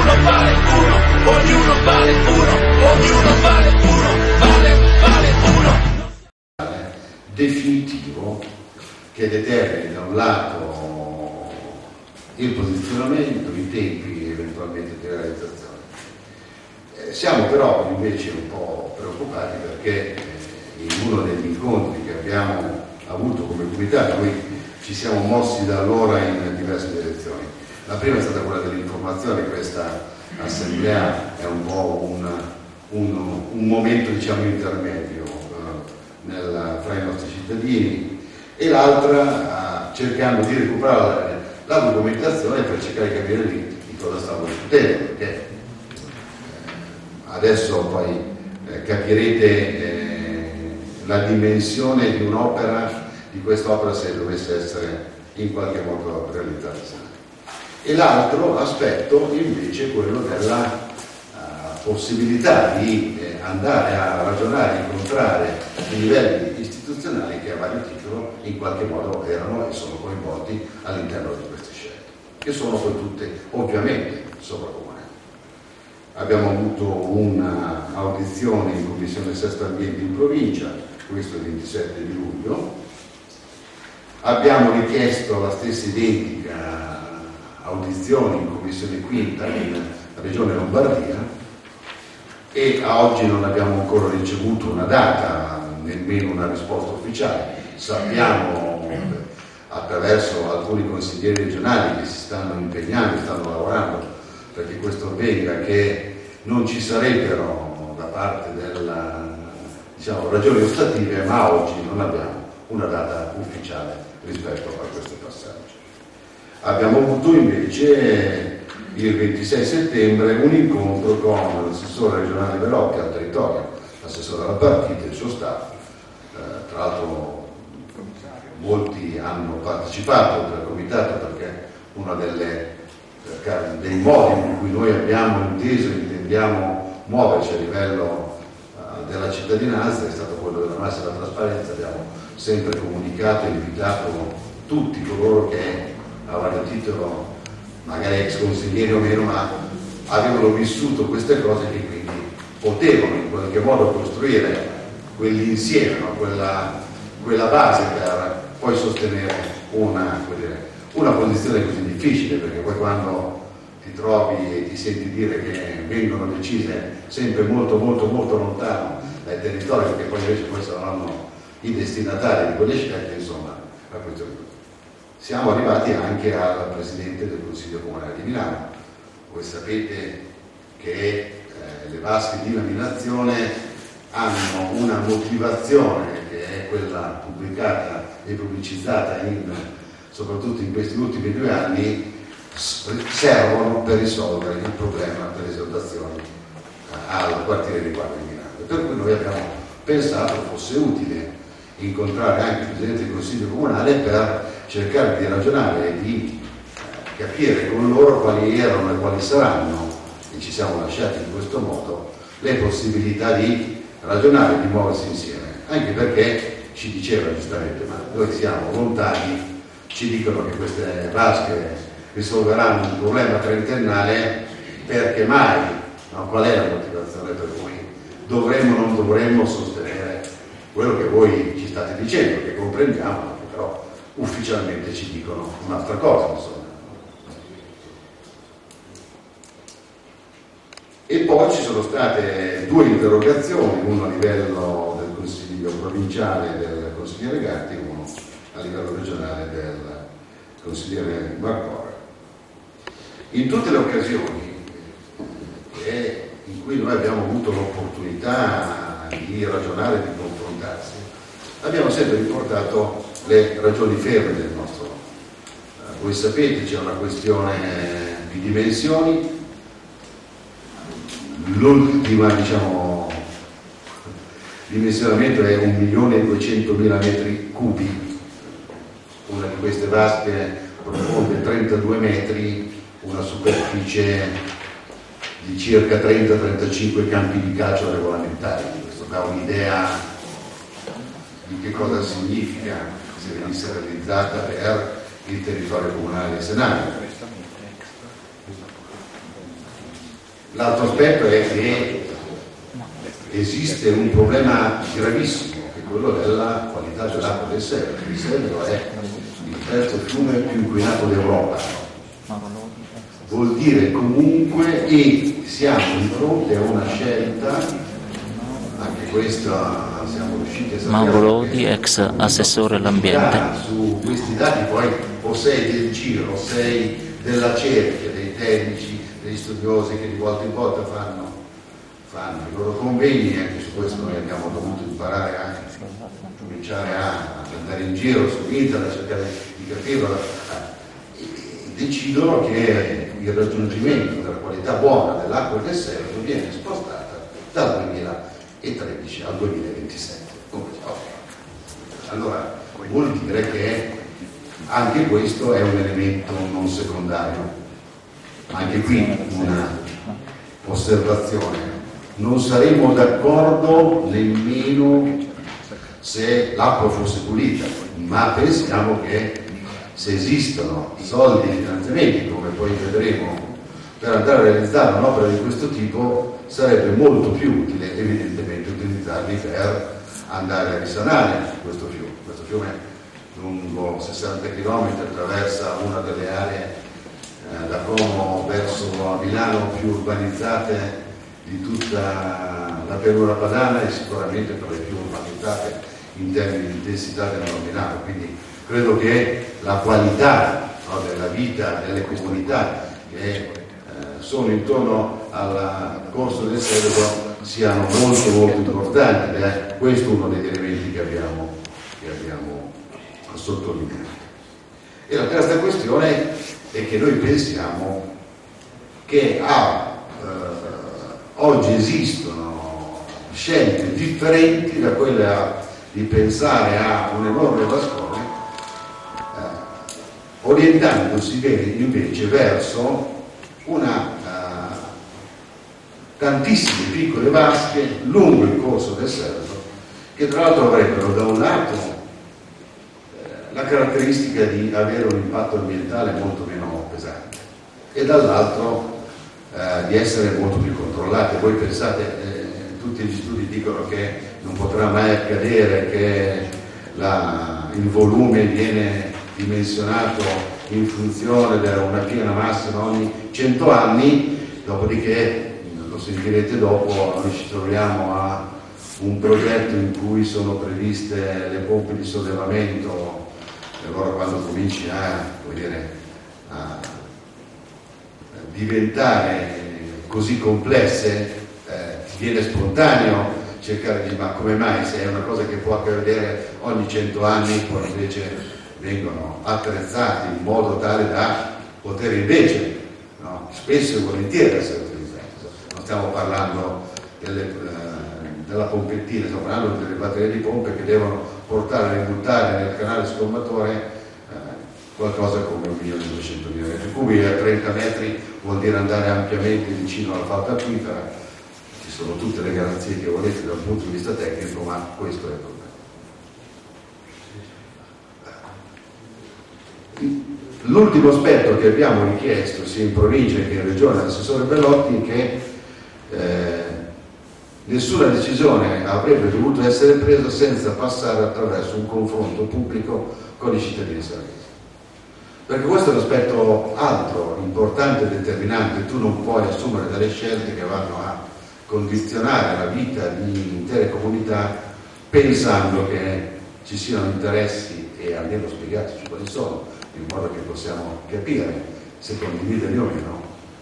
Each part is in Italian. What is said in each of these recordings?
ognuno vale uno, ognuno vale uno, ognuno vale uno, vale uno. Definitivo che determini da un lato il posizionamento, i tempi eventualmente di realizzazione. Siamo però invece un po' preoccupati perché in uno degli incontri che abbiamo avuto come comunità, noi ci siamo mossi da allora in diverse direzioni. La prima è stata quella dell'informazione, questa assemblea è un po' un momento diciamo intermedio fra i nostri cittadini, e l'altra cercando di recuperare la documentazione per cercare di capire di cosa stavo discutendo, perché adesso poi capirete la dimensione di un'opera, di quest'opera, se dovesse essere in qualche modo realizzata. E l'altro aspetto invece è quello della possibilità di andare a ragionare, incontrare i livelli istituzionali che a vario titolo in qualche modo erano e sono coinvolti all'interno di queste scelte, che sono poi tutte ovviamente sovracomunali. Abbiamo avuto un'audizione in Commissione Sesto Ambiente in provincia, questo il 27 di luglio, abbiamo richiesto la stessa identica audizione in Commissione Quinta in Regione Lombardia, e a oggi non abbiamo ancora ricevuto una data, nemmeno una risposta ufficiale. Sappiamo attraverso alcuni consiglieri regionali che si stanno impegnando, stanno lavorando perché questo avvenga, che non ci sarebbero da parte della ragioni ostative, ma oggi non abbiamo una data ufficiale rispetto a questo passaggio. Abbiamo avuto invece il 26 settembre un incontro con l'assessore regionale Velocchi al territorio, l'assessore alla partita e il suo staff. Tra l'altro molti hanno partecipato al comitato perché uno dei modi in cui noi abbiamo inteso e intendiamo muoverci a livello della cittadinanza è stato quello della massima trasparenza. Abbiamo sempre comunicato e invitato tutti coloro che a vario titolo, magari ex consiglieri o meno, ma avevano vissuto queste cose, che quindi potevano in qualche modo costruire quell'insieme, no? quella base per poi sostenere una posizione così difficile, perché poi quando ti trovi e ti senti dire che vengono decise sempre molto lontano dai territori, perché poi invece poi saranno i destinatari di quelle scelte, insomma, la questione. Siamo arrivati anche al Presidente del Consiglio Comunale di Milano. Voi sapete che le vasche di laminazione hanno una motivazione, che è quella pubblicata e pubblicizzata soprattutto in questi ultimi 2 anni, servono per risolvere il problema delle esondazioni al quartiere di Guardia di Milano. Per cui noi abbiamo pensato fosse utile incontrare anche il Presidente del Consiglio Comunale per cercare di ragionare e di capire con loro quali erano e quali saranno, e ci siamo lasciati in questo modo, le possibilità di ragionare, di muoversi insieme, anche perché ci diceva giustamente, ma noi siamo lontani, ci dicono che queste vasche risolveranno un problema trentennale, perché mai? No? Qual è la motivazione per cui dovremmo o non dovremmo sostenere quello che voi ci state dicendo, che comprendiamo, però ufficialmente ci dicono un'altra cosa, insomma. E poi ci sono state 2 interrogazioni, uno a livello del Consiglio provinciale del consigliere Gatti, uno a livello regionale del consigliere Marcora. In tutte le occasioni in cui noi abbiamo avuto l'opportunità di ragionare, di confrontarsi, abbiamo sempre riportato le ragioni ferme del nostro. Voi sapete, c'è una questione di dimensioni. L'ultima dimensionamento è 1.200.000 metri cubi. Una di queste vasche profonde 32 metri, una superficie di circa 30-35 campi di calcio regolamentari. Questo dà un'idea di che cosa significa se venisse realizzata per il territorio comunale di Senano. L'altro aspetto è che esiste un problema gravissimo, che è quello della qualità dell'acqua del Serio. Il Serio è il terzo fiume più inquinato d'Europa. Vuol dire comunque che siamo di fronte a una scelta, anche questa siamo riusciti a sapere. Mauro Lodi, ex assessore all'ambiente. Su questi dati poi o sei del giro, o sei della cerchia, dei tecnici, degli studiosi che di volta in volta fanno i loro convegni, anche su questo noi abbiamo dovuto imparare a cominciare a andare in giro su internet, cercare di capirlo, decidono che il raggiungimento della qualità buona dell'acqua del Serio viene spostata dal 2013 al 2027. Allora vuol dire che anche questo è un elemento non secondario. Anche qui una osservazione: non saremmo d'accordo nemmeno se l'acqua fosse pulita, ma pensiamo che se esistono soldi e finanziamenti, come poi vedremo, per andare a realizzare un'opera di questo tipo, sarebbe molto più utile evidentemente utilizzarli per andare a risanare questo fiume. Questo fiume lungo 60 km attraversa una delle aree da Como verso Milano più urbanizzate di tutta la pianura padana e sicuramente tra le più urbanizzate in termini di densità della Milano, quindi credo che la qualità della vita delle comunità che sono intorno al corso del Serio siano molto molto importanti, ed è questo uno degli elementi che abbiamo sottolineato. E la terza questione è che noi pensiamo che oggi esistono scelte differenti da quelle di pensare a un enorme vascone, orientandosi invece verso tantissime piccole vasche lungo il corso del Serio, che tra l'altro avrebbero da un lato la caratteristica di avere un impatto ambientale molto meno pesante e dall'altro di essere molto più controllate. Voi pensate, tutti gli studi dicono che non potrà mai accadere che il volume viene dimensionato in funzione di una piena massima ogni 100 anni, dopodiché, lo sentirete dopo, noi ci troviamo a un progetto in cui sono previste le pompe di sollevamento, e allora quando cominci a diventare così complesse ti viene spontaneo cercare di ma come mai, se è una cosa che può accadere ogni 100 anni, poi invece vengono attrezzati in modo tale da poter invece spesso e volentieri essere utilizzati. Non stiamo parlando della pompettina, stiamo parlando delle batterie di pompe che devono portare a ributtare nel canale sgommatore qualcosa come 1.200.000 metri cubi, a 30 metri vuol dire andare ampiamente vicino alla falda acquifera. Ci sono tutte le garanzie che volete dal punto di vista tecnico, ma questo è il problema. L'ultimo aspetto che abbiamo richiesto sia in provincia che in regione all'assessore Bellotti è che nessuna decisione avrebbe dovuto essere presa senza passare attraverso un confronto pubblico con i cittadini sanresi. Perché questo è l'aspetto altro, importante e determinante. Tu non puoi assumere delle scelte che vanno a condizionare la vita di intere comunità pensando che ci siano interessi, e almeno spiegateci quali sono, in modo che possiamo capire se condividerli o meno,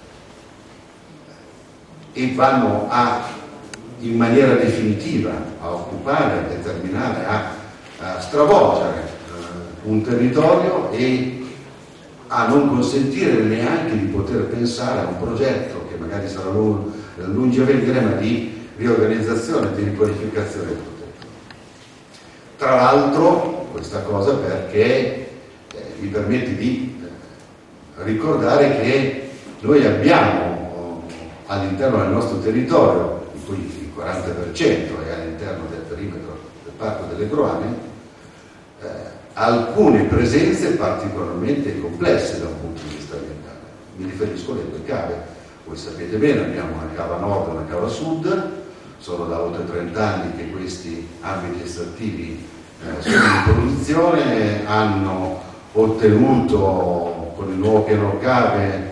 e vanno in maniera definitiva a occupare, a determinare, a stravolgere un territorio e a non consentire neanche di poter pensare a un progetto che magari sarà lungi a venire, ma di riorganizzazione, di riqualificazione del territorio. Tra l'altro questa cosa perché mi permette di ricordare che noi abbiamo all'interno del nostro territorio, di cui il 40% è all'interno del perimetro del Parco delle Groane, alcune presenze particolarmente complesse da un punto di vista ambientale. Mi riferisco alle due cave. Voi sapete bene, abbiamo una cava nord e una cava sud, sono da oltre 30 anni che questi ambiti estrattivi sono in produzione, hanno ottenuto con il nuovo piano cave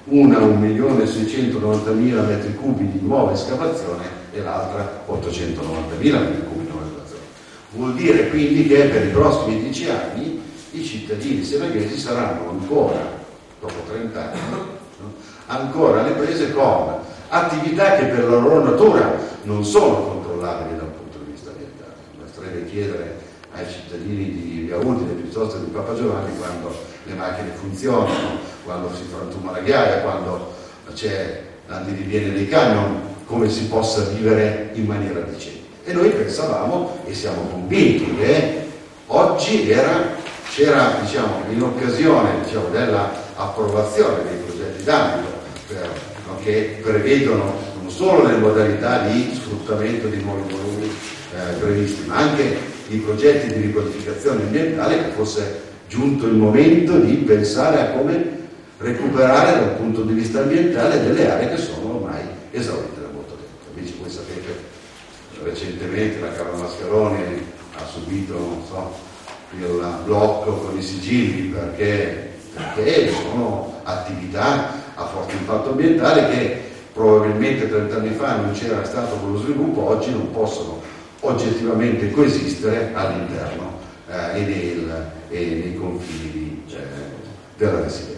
1.690.000 metri cubi di nuova escavazione e l'altra 890.000 metri cubi di nuova escavazione. Vuol dire quindi che per i prossimi 10 anni i cittadini senegalesi saranno ancora, dopo 30 anni, ancora alle prese con attività che per la loro natura non sono controllabili dal punto di vista ambientale. Basterebbe chiedere ai cittadini di Via Udine piuttosto che di Papa Giovanni quando le macchine funzionano, quando si frantuma la ghiaia, quando c'è l'andiriviene dei camion, come si possa vivere in maniera decente. E noi pensavamo e siamo convinti che oggi c'era in occasione dell'approvazione dei progetti d'ambito che prevedono non solo le modalità di sfruttamento di nuovi volumi previsti, ma anche i progetti di riqualificazione ambientale, che fosse giunto il momento di pensare a come recuperare dal punto di vista ambientale delle aree che sono ormai esaurite da molto tempo. Invece voi sapete, recentemente la Cava Mascheroni ha subito, non so, il blocco con i sigilli perché sono attività a forte impatto ambientale che probabilmente 30 anni fa non c'era stato con lo sviluppo, oggi non possono oggettivamente coesistere all'interno e nei confini della residenza.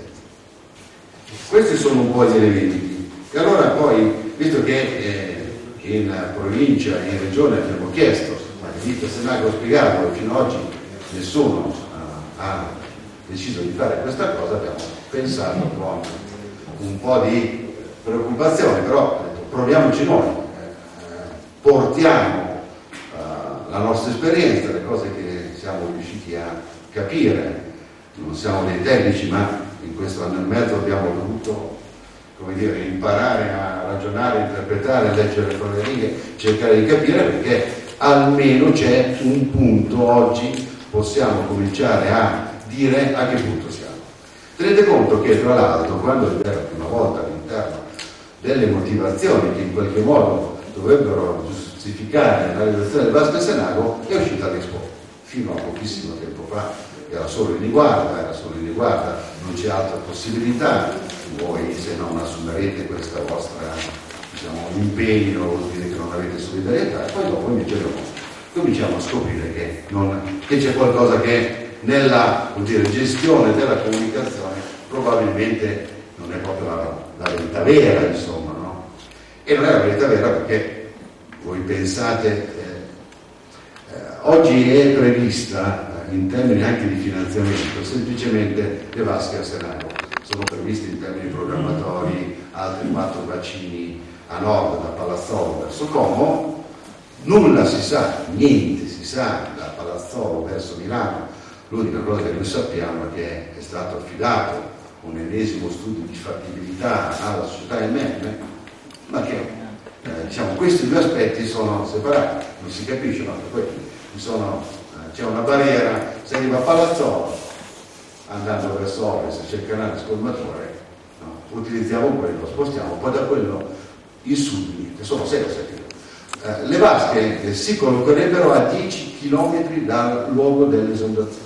Questi sono un po' gli elementi. E allora poi, visto che in provincia e in regione abbiamo chiesto, ma l'Elite Senago a spiegarlo e fino ad oggi nessuno ha deciso di fare questa cosa, abbiamo pensato con un po' di preoccupazione, però proviamoci noi, portiamo la nostra esperienza, le cose che siamo riusciti a capire, non siamo dei tecnici, ma in questo anno e mezzo abbiamo dovuto, come dire, imparare a ragionare, interpretare, leggere fra le righe, cercare di capire, perché almeno c'è un punto oggi, possiamo cominciare a dire a che punto siamo. Tenete conto che tra l'altro quando è vero una volta all'interno delle motivazioni che in qualche modo dovrebbero giustificare la realizzazione del Vasco Senago è uscita l'Expo. Fino a pochissimo tempo fa era solo in riguarda, non c'è altra possibilità. Voi se non assumerete questa vostra impegno vuol dire che non avete solidarietà, e poi dopo invece cominciamo a scoprire che c'è qualcosa che nella gestione della comunicazione probabilmente non è proprio la verità vera, insomma, no? E non è la verità vera perché voi pensate, oggi è prevista in termini anche di finanziamento, semplicemente le vasche a Senago sono previste in termini programmatori, altri 4 bacini a nord da Palazzolo verso Como, nulla si sa, niente si sa da Palazzolo verso Milano. L'unica cosa che noi sappiamo è che è stato affidato un ennesimo studio di fattibilità alla società MM, ma che questi due aspetti sono separati, non si capisce, ma poi c'è una barriera, se arriva a Palazzolo andando verso ovest, c'è il canale scolmatore, no? Utilizziamo quello, spostiamo, poi da quello in sud niente, sono 6 o 7 km. Le vasche si collocherebbero a 10 km dal luogo dell'esondazione.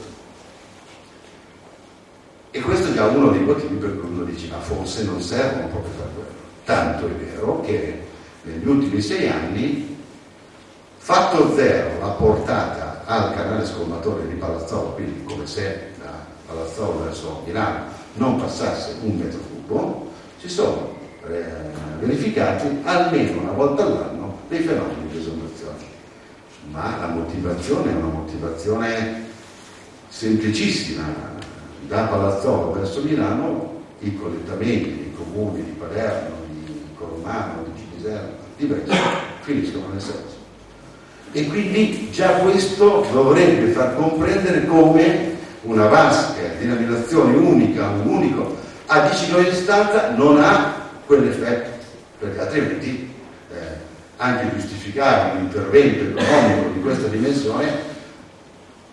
E questo è già uno dei motivi per cui uno dice ma forse non servono proprio per quello. Tanto è vero che negli ultimi 6 anni, fatto zero la portata al canale scolmatore di Palazzolo, quindi come se da Palazzolo verso Milano non passasse un metro cubo, ci sono verificati almeno una volta all'anno dei fenomeni di esondazione. Ma la motivazione è una motivazione semplicissima. Da Palazzolo verso Milano i collettamenti dei comuni di Palermo, di Corumano, di Cinisello, di Brescia finiscono nel Senso. E quindi già questo dovrebbe far comprendere come una vasca di laminazione unica, un unico a 10 km di distanza non ha quell'effetto, perché altrimenti anche giustificare un intervento economico di questa dimensione,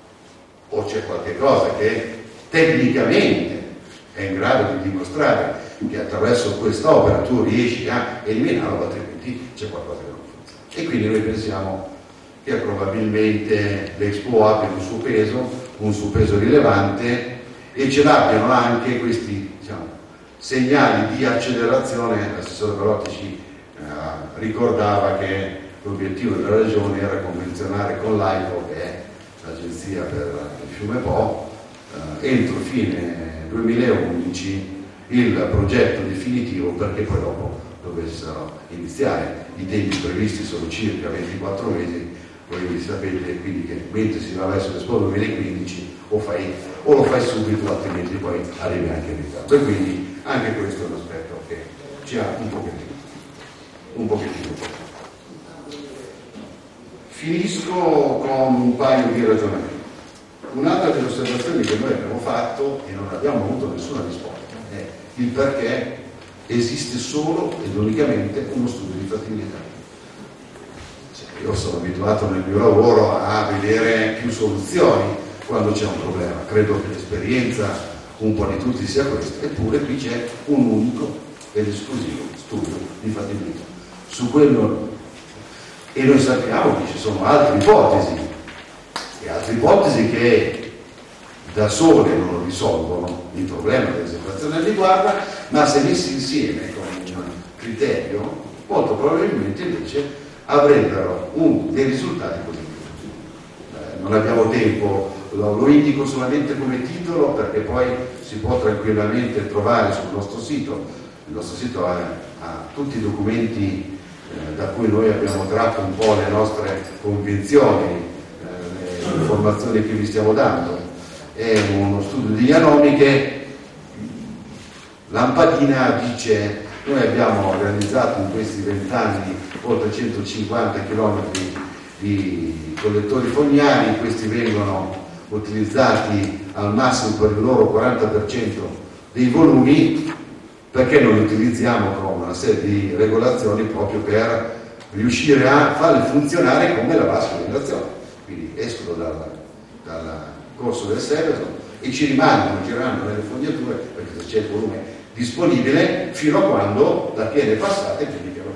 o c'è qualche cosa che tecnicamente è in grado di dimostrare che attraverso quest'opera tu riesci a eliminarlo, altrimenti c'è qualcosa che non funziona. E quindi noi pensiamo che probabilmente l'Expo abbia un suo peso rilevante, e ce l'abbiano anche questi, diciamo, segnali di accelerazione. L'assessore Perotti ci ricordava che l'obiettivo della Regione era convenzionare con l'AIPO, che è l'agenzia per il fiume Po, entro fine 2011 il progetto definitivo, perché poi dopo dovessero iniziare. I tempi previsti sono circa 24 mesi, voi sapete quindi che mentre si va verso l'Expo 2015 o lo fai subito, altrimenti poi arrivi anche in ritardo. E quindi anche questo è un aspetto che ci ha un pochettino. Finisco con un paio di ragionamenti. Un'altra delle osservazioni che noi abbiamo fatto e non abbiamo avuto nessuna risposta è il perché esiste solo ed unicamente uno studio di fattibilità. Io sono abituato nel mio lavoro a vedere più soluzioni quando c'è un problema, credo che l'esperienza un po' di tutti sia questa, eppure qui c'è un unico ed esclusivo studio di fattibilità. Su quello, e noi sappiamo che ci sono altre ipotesi che da sole non risolvono il problema dell'esecuzione di guarda, ma se messi insieme con un criterio molto probabilmente invece avrebbero dei risultati positivi. Non abbiamo tempo, lo indico solamente come titolo, perché poi si può tranquillamente trovare sul nostro sito. Il nostro sito ha tutti i documenti da cui noi abbiamo tratto un po' le nostre convinzioni, le informazioni che vi stiamo dando. È uno studio di Iannomi che lampadina dice: noi abbiamo realizzato in questi 20 anni oltre 150 km di collettori fognari, questi vengono utilizzati al massimo per il loro 40% dei volumi, perché non li utilizziamo con una serie di regolazioni proprio per riuscire a farli funzionare come la vasca di irrigazione. Quindi escono dal corso del Seveso e ci rimangono girando nelle fognature, perché c'è il volume disponibile, fino a quando la piena è passata e quindi piano.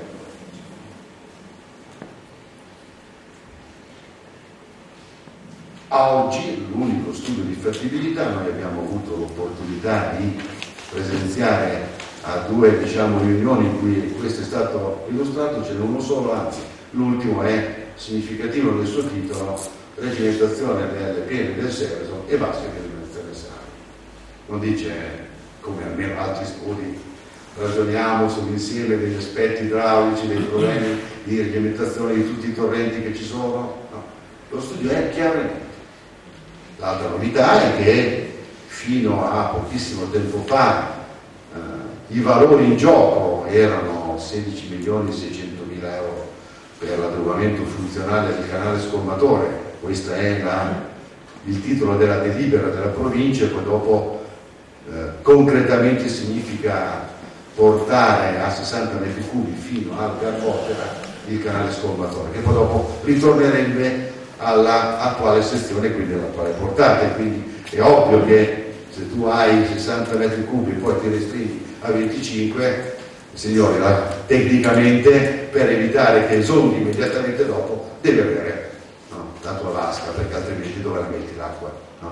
A oggi l'unico studio di fattibilità, noi abbiamo avuto l'opportunità di presenziare a due riunioni in cui questo è stato illustrato, ce n'è uno solo, anzi l'ultimo è significativo nel suo titolo: regimentazione delle piene del Seveso e vasche di eliminazione serale. Non dice, come almeno altri studi, ragioniamo sull'insieme degli aspetti idraulici, dei problemi di regimentazione di tutti i torrenti che ci sono. No, lo studio è chiaramente. L'altra novità è che fino a pochissimo tempo fa i valori in gioco erano 16.600.000 euro per l'adeguamento funzionale del canale scolmatore. Questo è il titolo della delibera della provincia, e poi dopo concretamente significa portare a 60 metri cubi fino al Garbotera il canale scolmatore, che poi dopo ritornerebbe alla attuale sezione, quindi all'attuale portata. E quindi è ovvio che se tu hai 60 metri cubi e poi ti restringi a 25, signori, tecnicamente per evitare che esondhi immediatamente dopo devi avere la tua vasca, perché altrimenti dove la metti l'acqua? No?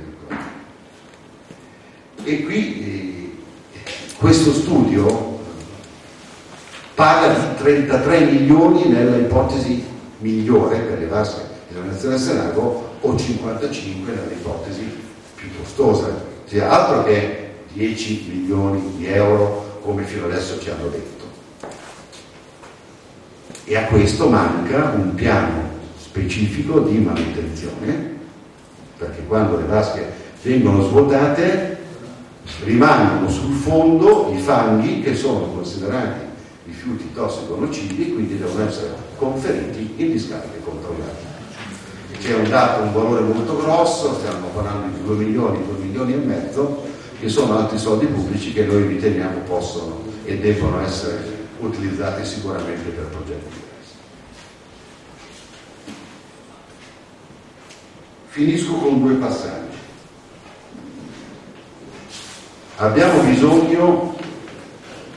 E qui questo studio parla di 33 milioni nella ipotesi migliore per le vasche della nazione Senago, o 55 nella ipotesi più costosa, cioè altro che 10 milioni di euro come fino adesso ci hanno detto. E a questo manca un piano specifico di manutenzione, perché quando le vasche vengono svuotate rimangono sul fondo i fanghi che sono considerati rifiuti tossico-nocivi e quindi devono essere conferiti in discariche controllate. C'è un valore molto grosso, stiamo parlando di 2 milioni e mezzo, che sono altri soldi pubblici che noi riteniamo possono e debbono essere utilizzati sicuramente per progetti diversi. Finisco con 2 passaggi. Abbiamo bisogno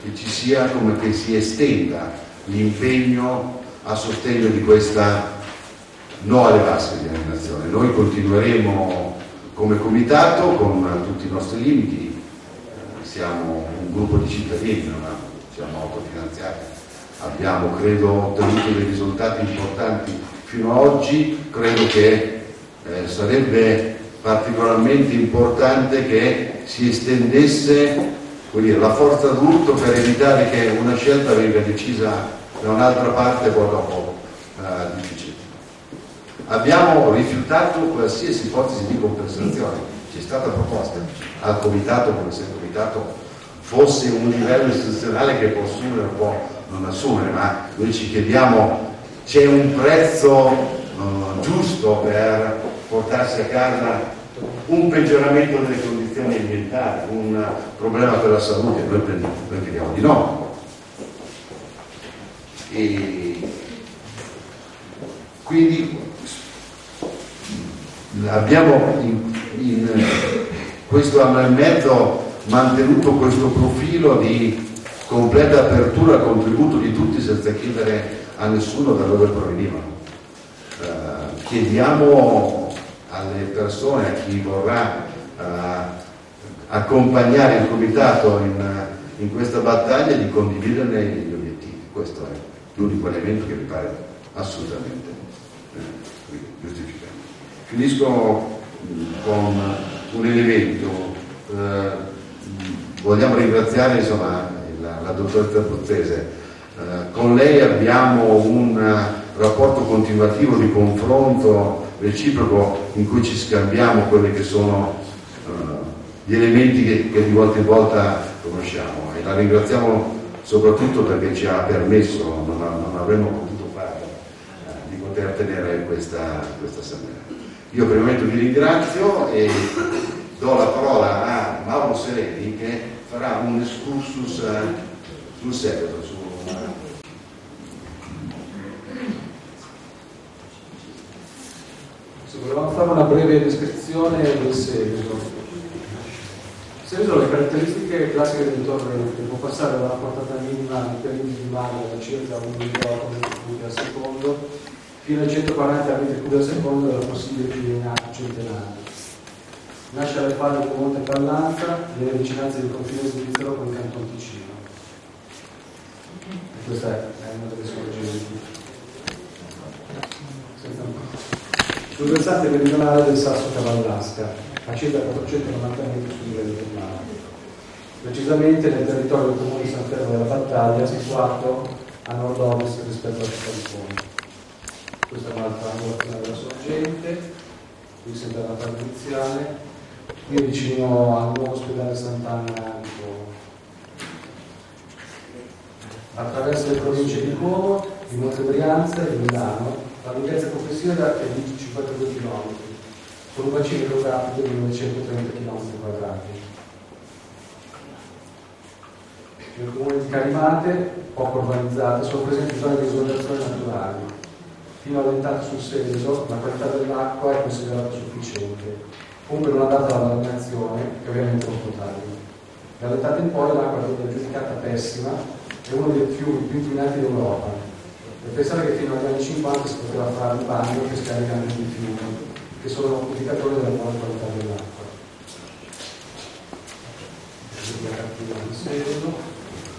che ci sia, come che si estenda l'impegno a sostegno di questa no alle vasche di alienazione. Noi continueremo come comitato con tutti i nostri limiti, siamo un gruppo di cittadini, non siamo autofinanziati, abbiamo credo ottenuto dei risultati importanti fino ad oggi, credo che sarebbe particolarmente importante che si estendesse, vuol dire, la forza d'urto per evitare che una scelta venga decisa da un'altra parte poi dopo difficile. Abbiamo rifiutato qualsiasi ipotesi di compensazione, ci è stata proposta al comitato come se il comitato fosse un livello istituzionale che può assumere o può non assumere, ma noi ci chiediamo, c'è un prezzo giusto per portarsi a casa un peggioramento delle condizioni ambientali, un problema per la salute? Noi chiediamo di no. E quindi abbiamo in questo anno e mezzo mantenuto questo profilo di completa apertura al contributo di tutti senza chiedere a nessuno da dove provenivano. Chiediamo alle persone, a chi vorrà accompagnare il comitato in questa battaglia, di condividerne gli obiettivi. Questo è l'unico elemento che mi pare assolutamente giustificato. Finisco con un elemento. Vogliamo ringraziare insomma la dottoressa Bruzzese. Con lei abbiamo un rapporto continuativo di confronto reciproco in cui ci scambiamo quelli che sono gli elementi che di volta in volta conosciamo, e la ringraziamo soprattutto perché ci ha permesso, non avremmo potuto fare, di poter tenere questa assemblea. Io per il momento vi ringrazio e do la parola a Mauro Sereni che farà un excursus sul Seveso. Volevamo fare una breve descrizione del Seveso. Il Seveso ha le caratteristiche classiche del torrente, che può passare dalla portata minima di periodi di mare da circa 1,8 m3 al secondo fino ai 140 m3 al secondo della possibile piena centenaria. Nasce alle falde di Monte Pallanza, nelle vicinanze del confine svizzero con il Canton Ticino. E questa è una delle sorgenti. Sul versante meridionale del Sasso Cavallasca, a circa 490 metri sul livello del mare. Precisamente nel territorio del comune di San Ferro della Battaglia, situato a nord-ovest rispetto alla città di Como. Questa è un'altra angolazione della sorgente, qui sempre la parte iniziale, qui vicino al nuovo ospedale Sant'Anna di Como. Attraverso le province di Como, di Monte Brianza e di Milano, la lunghezza complessiva è di 52 km, con un bacino idrografico di 930 km². Nel comune di Carimate, poco urbanizzate, sono presenti zone di isolazione naturali. Fino all'entrata sul Seveso, la qualità dell'acqua è considerata sufficiente, comunque non adatta alla navigazione e ovviamente non potabile. Dall'entrata in poi l'acqua è giudicata pessima, è uno dei fiumi più inquinati d'Europa. E pensare che fino agli anni 50 si poteva fare il bagno che scaricano i fiumi, che sono un indicatori della buona qualità dell'acqua. La cartina del Seveso.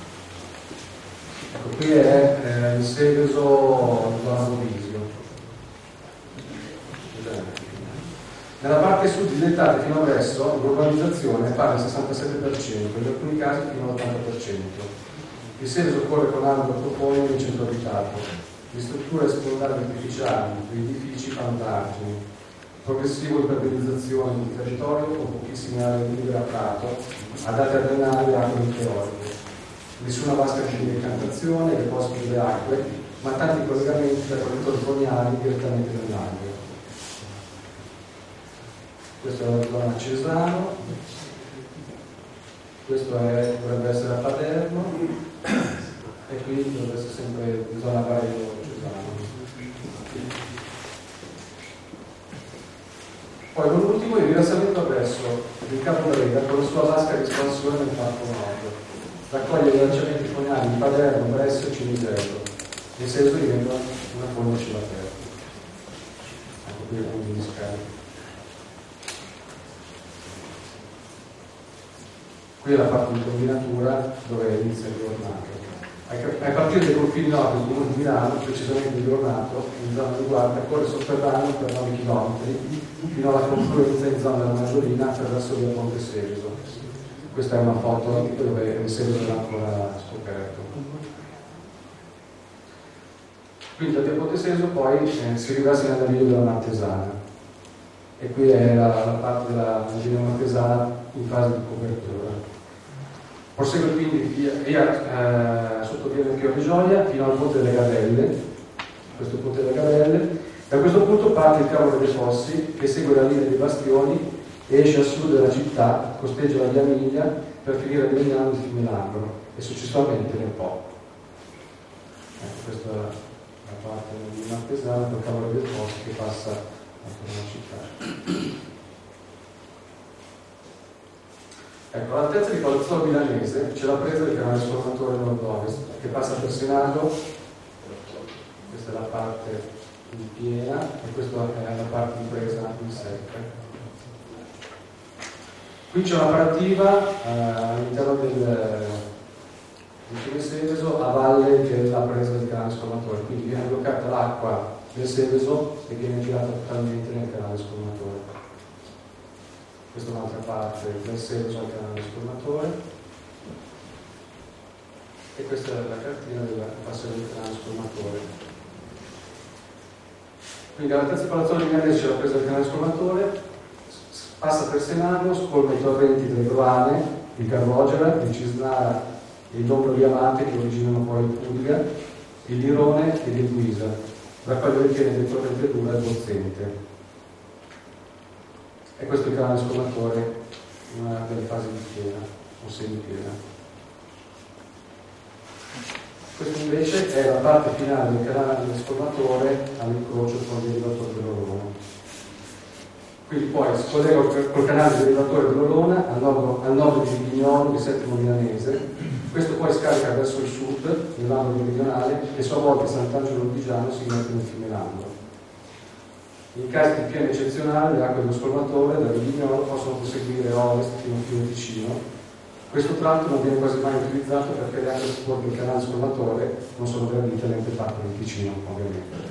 Ecco, qui è il Seveso zona Bovisio. Nella parte sud dilettate fino adesso l'urbanizzazione è pari al 67%, in alcuni casi fino all'80%. Il Seveso corre con angolo toponimo in centro abitato, di strutture spondali artificiali, di edifici fantargini, progressivo iperbenizzazione del territorio con pochissime aree libere a prato, adatte a drenare le acque meteoriche, nessuna vasca di decantazione, deposito delle acque, ma tanti collegamenti da collettori fognari direttamente nell'aria. Questa è la zona Cesano, questo dovrebbe essere a Paderno e qui dovrebbe essere sempre zona Varedo Cesano. Poi con l'ultimo il riversamento verso il Capo Breda con la sua vasca di espansione nel Parco Nord. raccoglie i lanciamenti fognari di Palermo, Brescia e Cinisello. In Seveso diventa una fogna a cielo aperto. Ecco qui il punto di scarico. Qui è la parte di combinatura dove inizia il Riornato. A partire dai confini nord del comune di Milano, precisamente di Riornato, in zona di Guarda, corre sotterraneo per 9 km fino alla confluenza in zona della Maggiolina attraverso via Ponte Seveso. Questa è una foto dove il Seveso era ancora scoperto. Quindi da via Ponte Seveso poi si riversa nel naviglio della Martesana. E qui è la parte della Gina Martesana in fase di copertura. Prosegue quindi via sotto via del Chio di Gioia fino al Ponte delle Gabelle, questo Ponte delle Gabelle. Da questo punto parte il Cavolo dei Fossi che segue la linea dei Bastioni e esce a sud della città, costeggia la via Miglia per finire a Legnano di Fiumilangro e successivamente nel Po. Ecco, questa è la parte di Martesana del Cavolo dei Fossi che passa attorno alla città. Ecco, all'altezza di Palazzolo Milanese c'è la presa del canale sformatore nord-ovest che passa per Senago, questa è la parte in piena e questa è la parte di presa in secca. Qui c'è una parativa all'interno del fiume Seveso a valle della presa del canale sformatore, quindi viene bloccata l'acqua del Seveso e viene girata totalmente nel canale sformatore. Questa è un'altra parte del Seveso al canale sformatore e questa è la cartina del passaggio del canale sformatore. Quindi all'altezza di Palazzolo Milanese c'è la presa del canale sformatore, passa per Senago, scolma i torrenti del Groane, di Carrogera, di Cisnara e il Dombro Diamante che originano poi il Pulga, il Lirone e il Guisa, raccoglie le piene del torrente Dura e Bozzente. E questo è il canale sformatore in una delle fasi di piena o semipiena. Questa invece è la parte finale del canale sformatore all'incrocio con il derivatore dell'Olona. Quindi poi si collega col canale derivatore dell'Olona al nord di Vignolo, di Settimo Milanese. Questo poi scarica verso il sud, nell'angolo meridionale, e sua volta Sant'Angelo Lodigiano si mette nel fiume Lambro. In casi di piena eccezionale le acque dello sformatore da Vignolo possono proseguire a ovest fino al fiume Ticino. Questo tratto non viene quasi mai utilizzato perché le acque che scorrono il canale sformatore non sono gradite neanche parte del Ticino, ovviamente.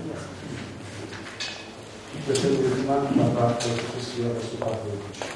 Questa è l'ultima, la parte successiva verso parte del Ticino.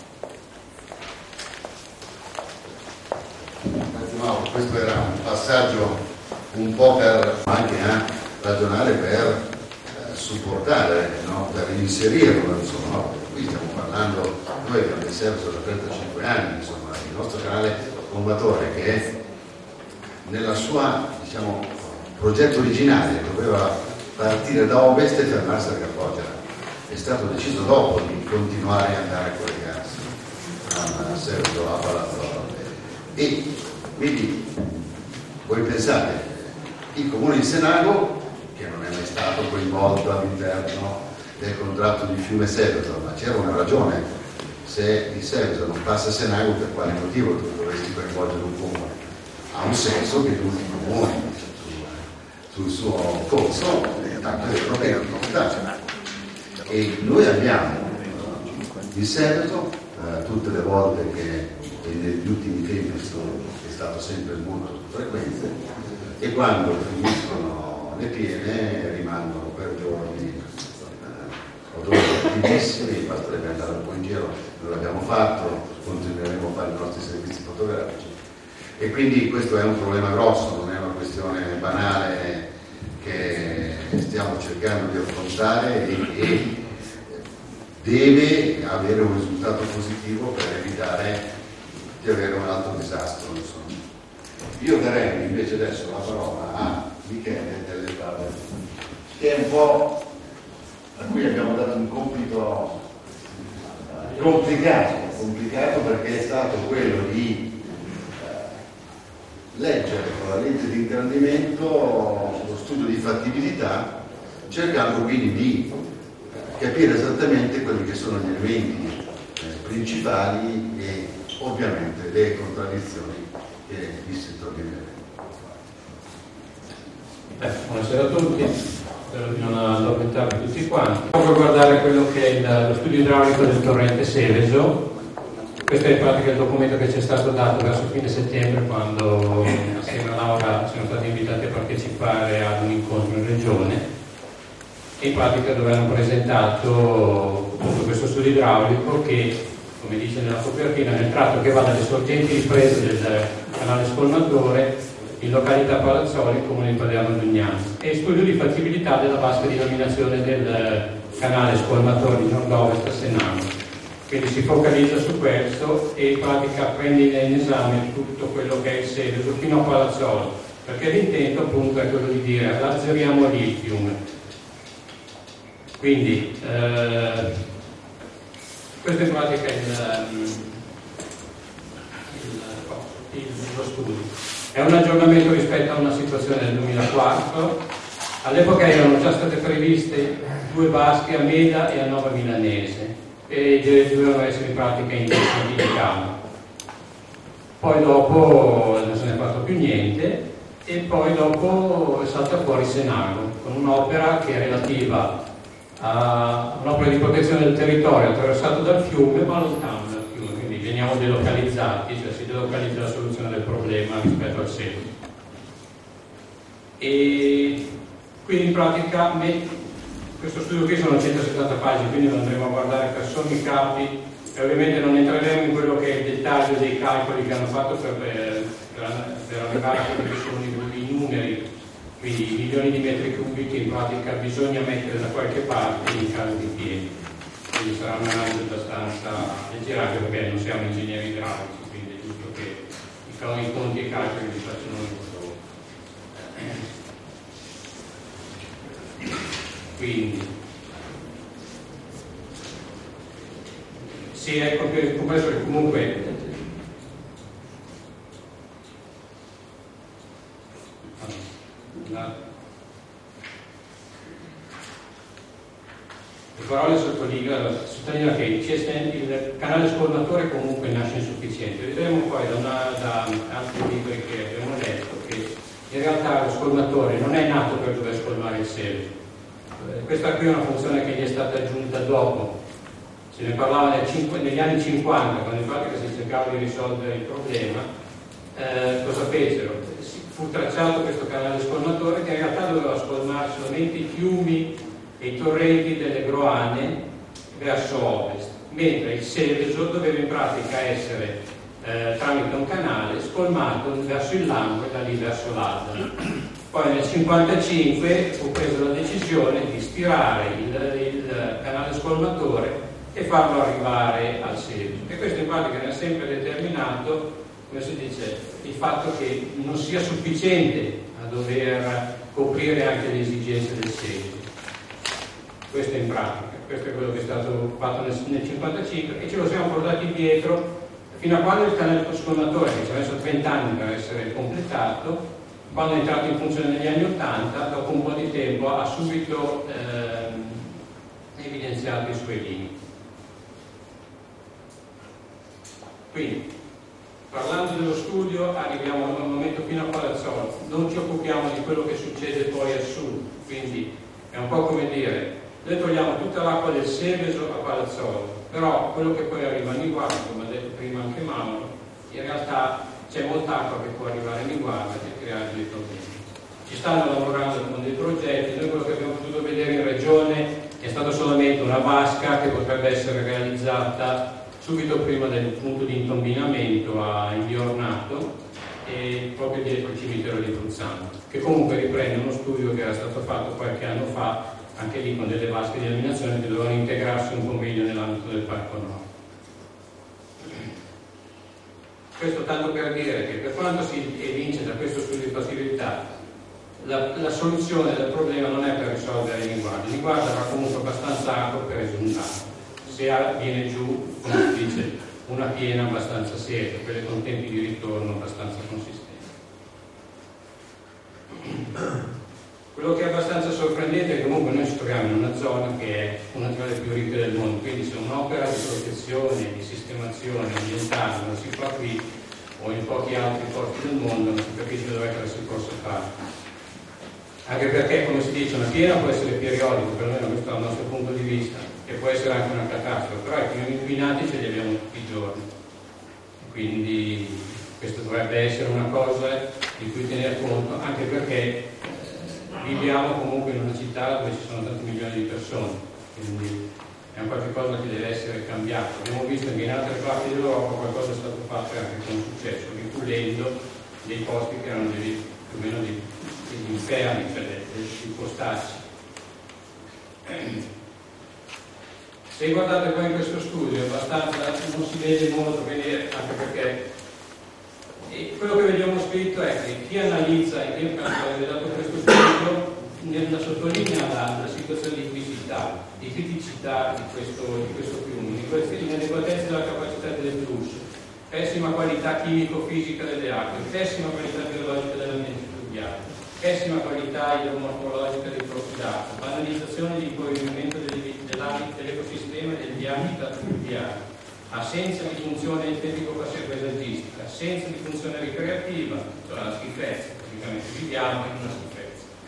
Questo era un passaggio un po' per anche ragionare per supportare, no? Per inserirlo, insomma, no? Qui stiamo parlando, noi abbiamo in Seveso da 35 anni, insomma, il nostro canale sformatore che nella sua, diciamo, progetto originale doveva partire da ovest e fermarsi a Carrogera. È stato deciso dopo di continuare ad andare a collegarsi a Seveso, a Palazzolo. E quindi voi pensate, il comune di Senago, che non è mai stato coinvolto all'interno del contratto di fiume Seveso, ma c'era una ragione: se il Seveso non passa a Senago, per quale motivo tu dovresti coinvolgere un comune? Ha un senso che tutti i comuni sul suo corso tanto è proprio e noi abbiamo il Seveso tutte le volte che negli ultimi tempi è stato sempre molto frequente, e quando finiscono le piene rimangono per giorni odori attivissimi. Basterebbe andare un po' in giro, noi l'abbiamo fatto, continueremo a fare i nostri servizi fotografici, e quindi questo è un problema grosso, non è una questione banale che stiamo cercando di affrontare e deve avere un risultato positivo per evitare di avere un altro disastro, insomma. Io darei invece adesso la parola a Michele Delle Prade, che è un po' a cui abbiamo dato un compito complicato perché è stato quello di leggere con la legge di ingrandimento lo studio di fattibilità, cercando quindi di capire esattamente quelli che sono gli elementi principali e ovviamente le contraddizioni che il settore viene. Buonasera a tutti, spero di non addormentarvi tutti quanti. Proprio guardare quello che è lo studio idraulico del torrente Seveso. Questo è in pratica il documento che ci è stato dato verso fine settembre, quando assieme a Laura siamo stati invitati a partecipare ad un incontro in regione, e in pratica dove hanno presentato tutto questo studio idraulico che, come dice nella copertina, nel tratto che va dalle sorgenti riprese del canale scolmatore in località Palazzoli, comune di Paderno Dugnano, e studio di fattibilità della vasca di nominazione del canale scolmatore di nord-ovest a Senano. Quindi si focalizza su questo e in pratica prende in esame tutto quello che è il Seveso fino a Palazzolo, perché l'intento appunto è quello di dire azzeriamo lì il fiume. Quindi questo in pratica è lo studio. È un aggiornamento rispetto a una situazione del 2004. All'epoca erano già state previste 2 vasche a Meda e a Nova Milanese, e dovevano essere in pratica in tempi di calma. Poi dopo non se ne è fatto più niente, e poi dopo salta fuori Senago con un'opera che è relativa a un'opera di protezione del territorio attraversato dal fiume ma lontano dal fiume, quindi veniamo delocalizzati, cioè si delocalizza la soluzione del problema rispetto al Seveso. E quindi in pratica questo studio qui sono 170 pagine, quindi lo andremo a guardare per sommi capi, e ovviamente non entreremo in quello che è il dettaglio dei calcoli che hanno fatto per arrivare a quelli che sono i numeri, quindi i milioni di metri cubi che in pratica bisogna mettere da qualche parte in caso di piedi. Quindi sarà un'analisi abbastanza leggera, anche perché non siamo ingegneri idraulici, quindi è giusto che i conti e i calcoli li facciano loro. Quindi sì, ecco che comunque le parole sottolinea che il canale scolmatore comunque nasce insufficiente. Vedremo poi da altri libri che abbiamo letto che in realtà lo scolmatore non è nato per dover scolmare il Seveso. Questa qui è una funzione che gli è stata aggiunta dopo. Se ne parlava negli anni 50, quando in pratica si cercava di risolvere il problema. Cosa fecero? Fu tracciato questo canale scolmatore che in realtà doveva scolmare solamente i fiumi e i torrenti delle Groane verso ovest, mentre il Seveso doveva in pratica essere tramite un canale scolmato verso il Lambro e da lì verso l'Adda. Poi nel 1955 fu presa la decisione di stirare il canale scolmatore e farlo arrivare al Seveso, e questo in pratica ne ha sempre determinato, come si dice, il fatto che non sia sufficiente a dover coprire anche le esigenze del Seveso. Questo in pratica, questo è quello che è stato fatto nel 1955, e ce lo siamo portati dietro fino a quando il canale scolmatore, che ci ha messo 30 anni per essere completato, quando è entrato in funzione negli anni 80, dopo un po' di tempo ha subito evidenziato i suoi limiti. Quindi, parlando dello studio, arriviamo al momento fino a Palazzolo. Non ci occupiamo di quello che succede poi a sud, quindi è un po' come dire, noi togliamo tutta l'acqua del Seveso a Palazzolo, però quello che poi arriva a Niguarda, come ha detto prima anche Mauro, in realtà c'è molta acqua che può arrivare a Niguarda e creare dei problemi. Ci stanno lavorando con dei progetti. Noi quello che abbiamo potuto vedere in regione è stata solamente una vasca che potrebbe essere realizzata subito prima del punto di intombinamento in via Ornato, e proprio dietro il cimitero di Bruzzano, che comunque riprende uno studio che era stato fatto qualche anno fa, anche lì con delle vasche di eliminazione che dovevano integrarsi un po' meglio nell'ambito del Parco Nord. Questo tanto per dire che per quanto si evince da questo studio di fattibilità, la soluzione del problema non è per risolvere Niguarda va comunque abbastanza acqua per esondare. Se viene giù, come si dice, una piena abbastanza seria, quelle con tempi di ritorno abbastanza consistenti. Quello che è abbastanza sorprendente è che comunque noi ci troviamo in una zona che è una tra le più ricche del mondo, quindi se un'opera di protezione, di sistemazione ambientale non si fa qui, o in pochi altri posti del mondo non si capisce dove si possa fare. Anche perché, come si dice, una piena può essere periodica, perlomeno questo dal nostro punto di vista, e può essere anche una catastrofe, però i più inquinati ce li abbiamo tutti i giorni. Quindi questo dovrebbe essere una cosa di cui tener conto, anche perché viviamo comunque in una città dove ci sono tanti milioni di persone, quindi è un qualche cosa che deve essere cambiato. Abbiamo visto che in altre parti d'Europa qualcosa è stato fatto e anche con successo, ripulendo dei posti che erano più o meno degli inferni, cioè dei postacci. Se guardate poi in questo studio, abbastanza non si vede molto, anche perché quello che vediamo scritto è che chi analizza e chi ha realizzato questo studio sottolinea la situazione di criticità di questo fiume, di inadeguatezza della capacità del flusso, pessima qualità chimico-fisica delle acque, pessima qualità biologica dell'ambiente fluviale, pessima qualità idromorfologica dei corsi d'acqua, banalizzazione di impoverimento dell'ecosistema e degli habitat fluviali, assenza di funzione estetico-paesaggistica, assenza di funzione ricreativa, cioè la schifezza, praticamente viviamo in una schifezza.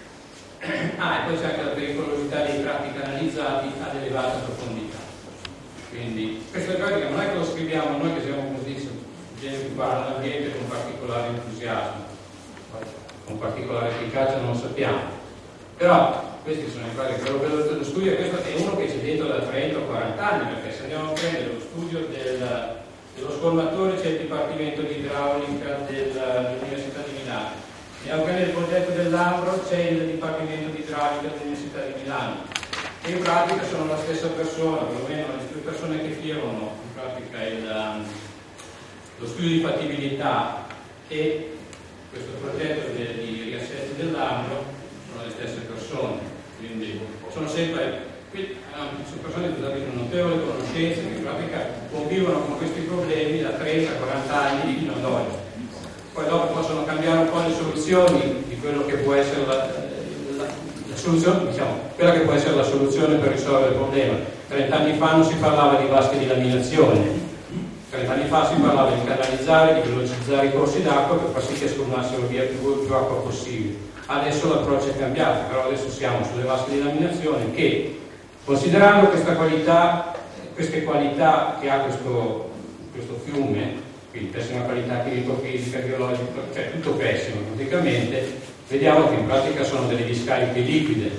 E poi c'è anche la pericolosità dei tratti canalizzati ad elevata profondità. Quindi questa pratica non è che lo scriviamo noi che siamo così, viene più l'ambiente con particolare entusiasmo, con particolare efficacia non lo sappiamo. Però questi sono i quali quello dello studio, questo è uno che c'è dentro da 30 o 40 anni, perché se andiamo a prendere lo studio dello scolmatore c'è il Dipartimento di Idraulica dell'Università di Milano. Andiamo a prendere il progetto dell'Ambro, c'è il Dipartimento di Idraulica dell'Università di Milano. E in pratica sono la stessa persona, perlomeno le due persone che firmano in pratica lo studio di fattibilità e questo progetto di riassetto dell'Ambro sono le stesse persone. Quindi sono sempre sono persone che hanno notevole conoscenza, che in pratica convivono con questi problemi da 30-40 anni fino ad oggi. Poi dopo possono cambiare un po' le soluzioni di quello che può essere la soluzione, diciamo, quella che può essere la soluzione per risolvere il problema. 30 anni fa non si parlava di vasche di laminazione, 30 anni fa si parlava di canalizzare, di velocizzare i corsi d'acqua per far sì che scomassero via più acqua possibile. Adesso l'approccio è cambiato, però adesso siamo sulle vasche di laminazione che, considerando queste qualità che ha questo fiume, quindi pessima qualità chimico-fisica, biologica, cioè tutto pessimo praticamente, vediamo che in pratica sono delle discariche liquide,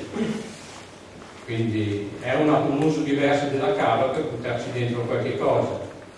quindi è un uso diverso della cava per buttarci dentro qualche cosa.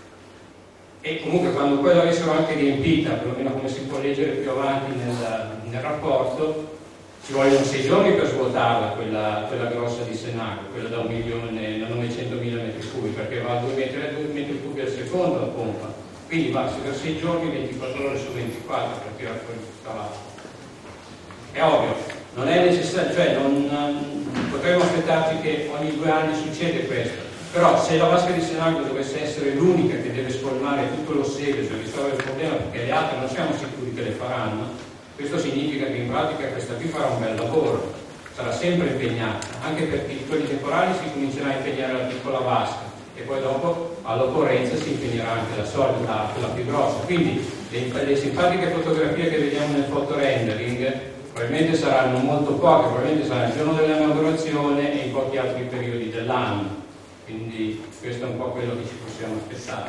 E comunque quando poi l'avessero anche riempita, perlomeno come si può leggere più avanti nel rapporto, ci vogliono 6 giorni per svuotarla, quella grossa di Senago, quella da 1.900.000 metri cubi, perché va a 2 metri cubi al secondo la pompa. Quindi va per 6 giorni, 24 ore su 24 per tirare fuori tutta l'acqua. È ovvio, non è necessario, cioè non potremmo aspettarci che ogni 2 anni succede questo, però se la vasca di Senago dovesse essere l'unica che deve scolmare tutto lo Sevio, cioè risolvere il problema, perché le altre non siamo sicuri che le faranno, questo significa che in pratica questa qui farà un bel lavoro, sarà sempre impegnata, anche perché i quelli temporali si comincerà a impegnare la piccola vasca e poi dopo all'occorrenza si impegnerà anche la solida, quella più grossa. Quindi le simpatiche fotografie che vediamo nel fotorendering probabilmente saranno molto poche, probabilmente sarà il giorno dell'inaugurazione e in pochi altri periodi dell'anno. Quindi questo è un po' quello che ci possiamo aspettare.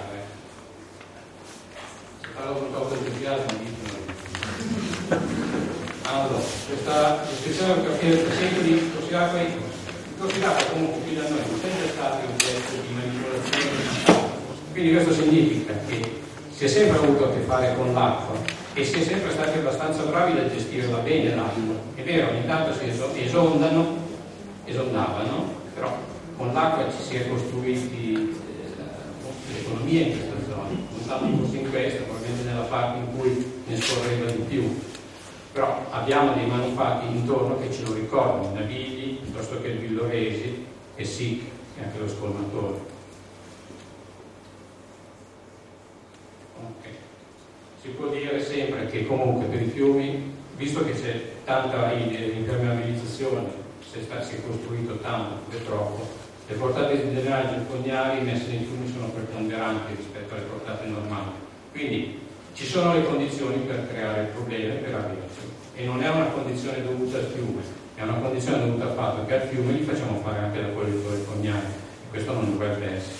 Se parlo con troppo entusiasmo, ditelo. Allora, questa descrizione per esempio di corsi d'acqua comunque qui da noi non è sempre stato oggetto di manipolazione, quindi questo significa che si è sempre avuto a che fare con l'acqua e si è sempre stati abbastanza bravi a gestirla bene l'acqua. È vero, ogni tanto si esondavano, però con l'acqua ci si è costruiti l'economia in questa zona, non tanto forse in questa, probabilmente nella parte in cui ne scorreva di più. Però abbiamo dei manufatti intorno che ce lo ricordano, Navigli, piuttosto che il Villoresi e SIC, e anche lo scolmatore. Okay. Si può dire sempre che comunque per i fiumi, visto che c'è tanta impermeabilizzazione, si è costruito tanto, è troppo, le portate di drenaggio fognari messe nei fiumi sono preponderanti rispetto alle portate normali. Quindi ci sono le condizioni per creare il problema e per averci, e non è una condizione dovuta al fiume, è una condizione dovuta al fatto che al fiume gli facciamo fare anche la colletore fognaria, e questo non dovrebbe essere.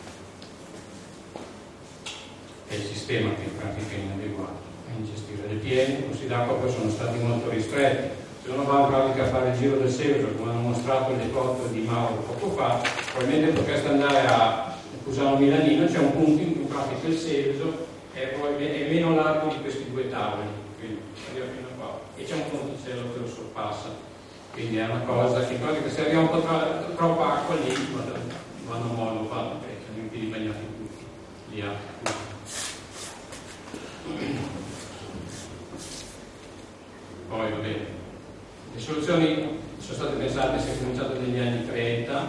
È il sistema che in pratica è inadeguato a gestire le piene. I corsi d'acqua poi sono stati molto ristretti. Se uno va in pratica a fare il giro del Seveso, come hanno mostrato le foto di Mauro poco fa, probabilmente potreste andare a Cusano Milanino, c'è un punto in cui in pratica il Seveso è meno largo di questi due tavoli, quindi arriva fino a qua, e c'è un ponticello che lo sorpassa, quindi è una cosa che in pratica se arriva un po' troppa acqua lì vanno a modo, fanno i piedi bagnati tutti lì a poi va bene, le soluzioni sono state pensate, si è cominciato negli anni 30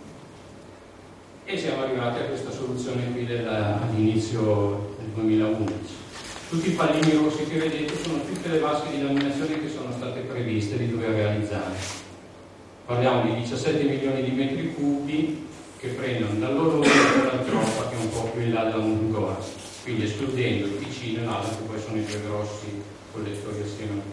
e siamo arrivati a questa soluzione qui all'inizio del 2011. Tutti i pallini rossi che vedete sono tutte le vasche di laminazione che sono state previste di dover realizzare. Parliamo di 17 milioni di metri cubi che prendono dall'Olona e dal Troppa, che è un po' più in là della Mungora, quindi escludendo il Ticino e l'Alto, che poi sono i due grossi collettori assieme.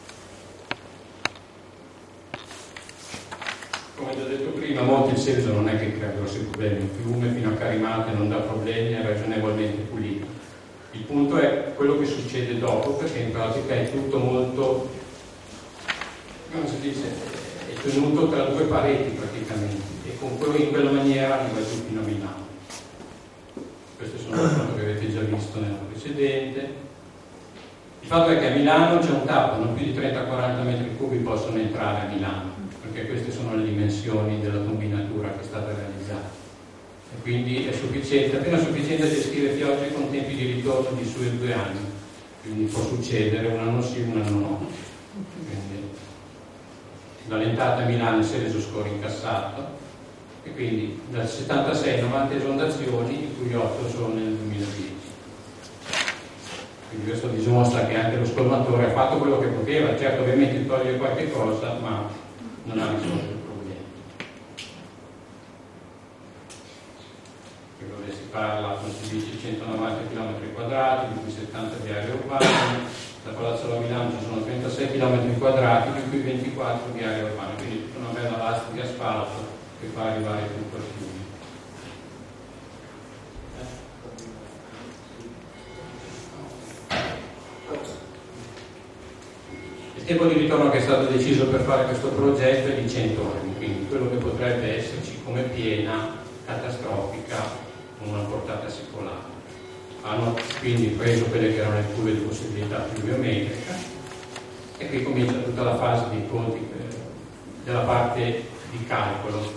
Come già detto prima, a monte il Seveso non è che crea grossi problemi, il fiume fino a Carimate non dà problemi, è ragionevolmente pulito. Il punto è quello che succede dopo, perché in pratica è tutto molto, come si dice, è tenuto tra due pareti praticamente, e con quello in quella maniera arriva giù fino a Milano. Queste sono le foto che avete già visto nella precedente. Il fatto è che a Milano c'è un tappo, non più di 30-40 metri cubi possono entrare a Milano, perché queste sono le dimensioni della combinatura che è stata realizzata. E quindi è sufficiente, appena sufficiente a gestire piogge con tempi di ritorno di su e 2 anni. Quindi può succedere un anno sì, un anno no. Quindi, dall'entrata a Milano il Seveso scorre incassato, e quindi dal 76 90 esondazioni, di cui 8 sono nel 2010. Quindi questo dimostra che anche lo scolmatore ha fatto quello che poteva, certo ovviamente toglie qualche cosa, ma non ha risolto il problema. Dove si parla, come si dice, 190 km², di cui 70 di aree urbane, da Palazzolo a Milano ci sono 36 km², di cui 24 di aree urbane, quindi tutta una bella lastra di asfalto che fa arrivare tutto al fiume. Il tempo di ritorno che è stato deciso per fare questo progetto è di 100 anni, quindi quello che potrebbe esserci come piena catastrofica con una portata secolare. Hanno quindi preso quelle che erano le curve di possibilità pluviometrica, e qui comincia tutta la fase dei conti della parte di calcolo.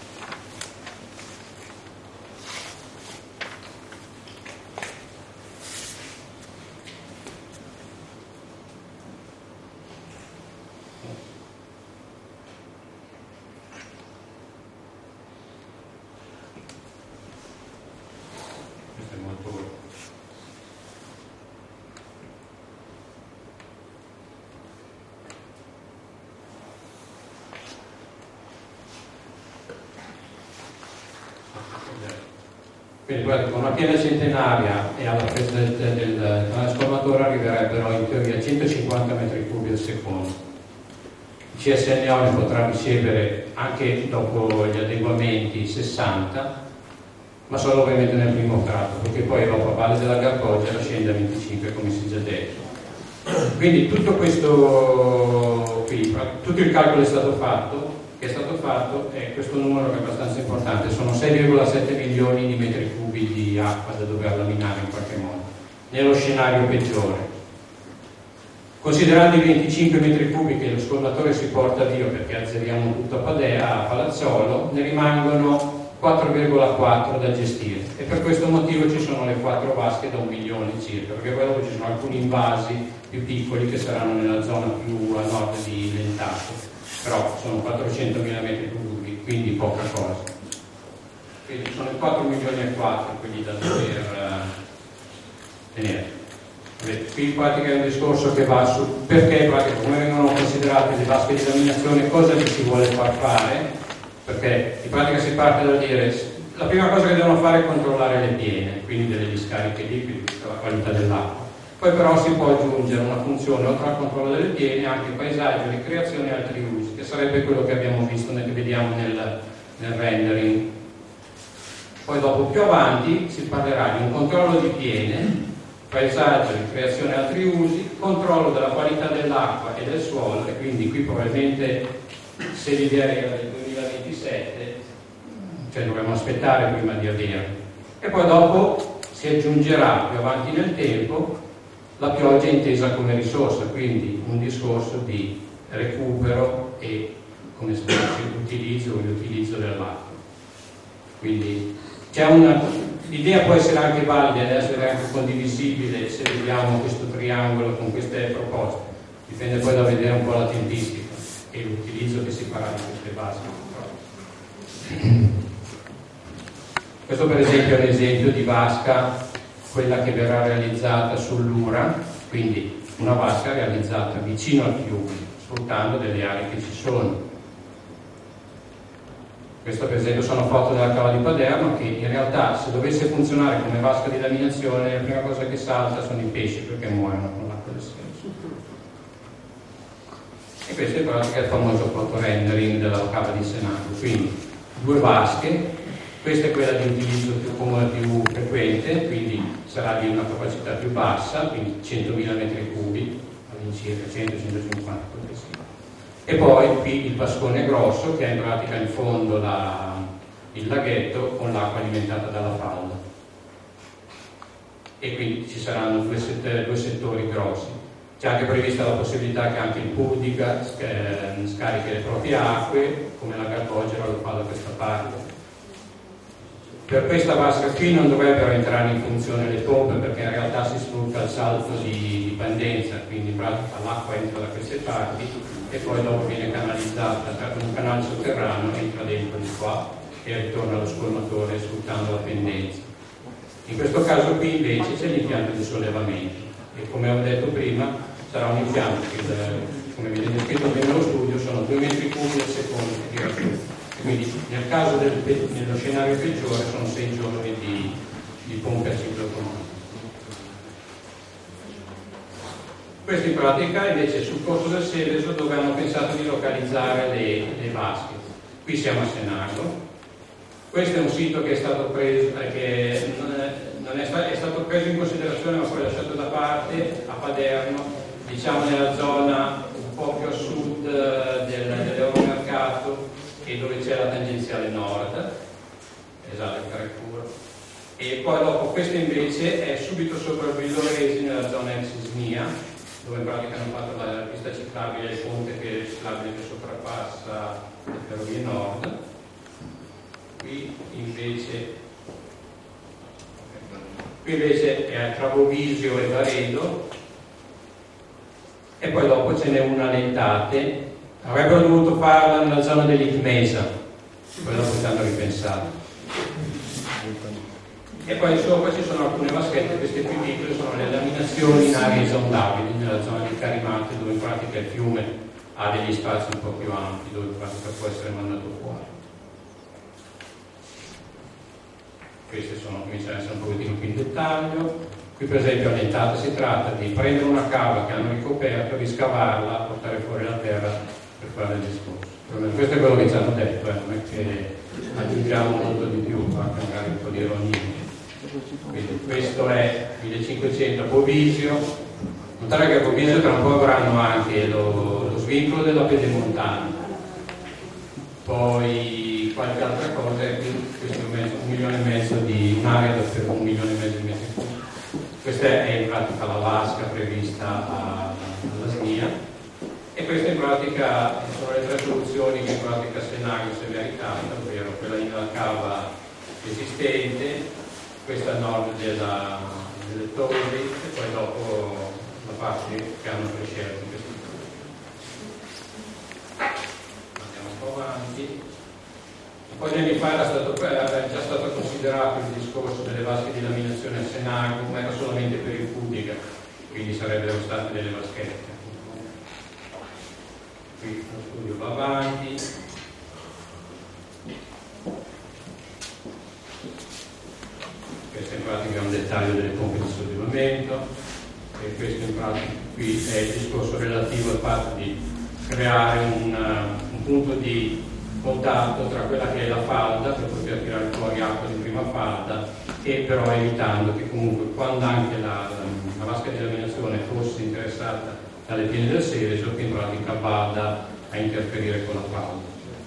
Quindi guarda, con una piena centenaria e alla presa del trasformatore arriverebbero in teoria 150 metri cubi al secondo. Il CSNO ne potrà ricevere anche dopo gli adeguamenti 60, ma solo ovviamente nel primo tratto, perché poi dopo a Valle della Gargoggia scende a 25, come si è già detto. Quindi tutto questo qui, tutto il calcolo è stato fatto, è questo numero che è abbastanza importante, sono 6,7 milioni di metri cubi di acqua da dover laminare in qualche modo, nello scenario peggiore. Considerando i 25 metri cubi che lo scolmatore si porta via, perché azzeriamo tutto a Padea, a Palazzolo, ne rimangono 4,4 da gestire, e per questo motivo ci sono le 4 vasche da 1 milione circa, perché poi dopo ci sono alcuni invasi più piccoli che saranno nella zona più a nord di Lentato, però sono 400.000 metri cubi, quindi poca cosa. Quindi sono 4 milioni e 4 quelli da dover tenere. Qui in pratica è un discorso che va su perché in pratica come vengono considerate le vasche di laminazione, cosa vi si vuole far fare, perché in pratica si parte da dire la prima cosa che devono fare è controllare le piene, quindi delle discariche liquide, la qualità dell'acqua. Poi però si può aggiungere una funzione oltre al controllo delle piene anche paesaggio, ricreazione e altri usi, che sarebbe quello che abbiamo visto, che vediamo nel rendering. Poi dopo più avanti si parlerà di un controllo di piene, paesaggio, ricreazione e altri usi, controllo della qualità dell'acqua e del suolo, e quindi qui probabilmente se l'idea era del 2027, cioè dovremmo aspettare prima di avere. E poi dopo si aggiungerà più avanti nel tempo la pioggia intesa come risorsa, quindi un discorso di recupero e, come si dice, utilizzo o riutilizzo dell'acqua. Quindi l'idea può essere anche valida ed essere anche condivisibile se vediamo questo triangolo con queste proposte, dipende poi da vedere un po' la tempistica e l'utilizzo che si farà di queste basi. Questo per esempio è un esempio di vasca, quella che verrà realizzata sull'Ura, quindi una vasca realizzata vicino al fiume, sfruttando delle aree che ci sono. Questo per esempio sono foto della cava di Paderno, che in realtà se dovesse funzionare come vasca di laminazione la prima cosa che salta sono i pesci, perché muoiono con l'acqua del Senso. E questo in pratica è il famoso foto rendering della cava di Senago, quindi due vasche. Questa è quella di utilizzo più comoda, più frequente, quindi sarà di una capacità più bassa, quindi 100.000 metri cubi, all'incirca 100-150 potessi. E poi qui il vascone grosso, che è in pratica in fondo il laghetto con l'acqua alimentata dalla falda. E quindi ci saranno due settori grossi. C'è anche prevista la possibilità che anche il Pudica scarichi le proprie acque, come la Gargogera lo fa da questa parte. Per questa vasca qui non dovrebbero entrare in funzione le pompe, perché in realtà si sfrutta il salto di pendenza, quindi in pratica l'acqua entra da queste parti e poi dopo viene canalizzata per un canale sotterraneo, entra dentro di qua e ritorna allo scolmatore sfruttando la pendenza. In questo caso qui invece c'è l'impianto di sollevamento e, come ho detto prima, sarà un impianto che, come viene descritto bene nello studio, sono 2 metri cubi al secondo che tira su. Quindi nel caso nello scenario peggiore sono 6 giorni di pompe a ciclo automatico. Questo in pratica invece sul corso del Seveso, dove hanno pensato di localizzare le vasche. Qui siamo a Senago. Questo è un sito che è stato preso, che non è stato preso in considerazione ma poi lasciato da parte a Paderno, diciamo nella zona un po' più a sud dell'Euromercato, e dove c'è la tangenziale nord, esatto, il Carrefour. E poi dopo questo invece è subito sopra il Villoresi, nella zona ex Ismia, dove in pratica hanno fatto la pista ciclabile e il ponte ciclabile che sovrapassa le ferrovie nord. Qui invece è tra Bovisio e Varedo, e poi dopo ce n'è una a Lentate. Avrebbero dovuto farla nella zona dell'Itmesa, poi dopo ci hanno ripensato. E poi sopra ci sono alcune vaschette, queste più piccole sono le laminazioni in aree esondabili, nella zona di Carimate, dove in pratica il fiume ha degli spazi un po' più ampi, dove in pratica può essere mandato fuori. Queste cominciano a essere un pochettino più in dettaglio. Qui per esempio a Lentate si tratta di prendere una cava che hanno ricoperto, riscavarla, portare fuori la terra per fare il discorso. Questo è quello che ci hanno detto, non è che aggiungiamo molto di più, anche magari un po' di ironia. Quindi questo è 1500 a Bovisio. Notare che a Bovisio tra un po' avranno anche lo svincolo della pedemontana, poi qualche altra cosa, e quindi questo è 1,5 milioni di un'area da per 1,5 milioni di metri cubi. Questa è in pratica la vasca prevista alla SNIA. E queste in pratica sono le 3 soluzioni che in pratica Senago si è meritato, ovvero quella nella cava esistente, questa a nord delle torri e poi dopo la parte che hanno prescelto. Andiamo un po' avanti. Poi negli anni fa era già stato considerato il discorso delle vasche di laminazione a Senago, ma era solamente per il Pudica, quindi sarebbero state delle vaschette. Qui lo studio va avanti. Questo in pratica è un dettaglio delle pompe di sollevamento. e questo in pratica qui è il discorso relativo al fatto di creare un punto di contatto tra quella che è la falda per poter tirare fuori acqua di prima falda, e però evitando che comunque quando anche la vasca di laminazione fosse interessata dalle piene del Seveso, che in pratica vada a interferire con la falda.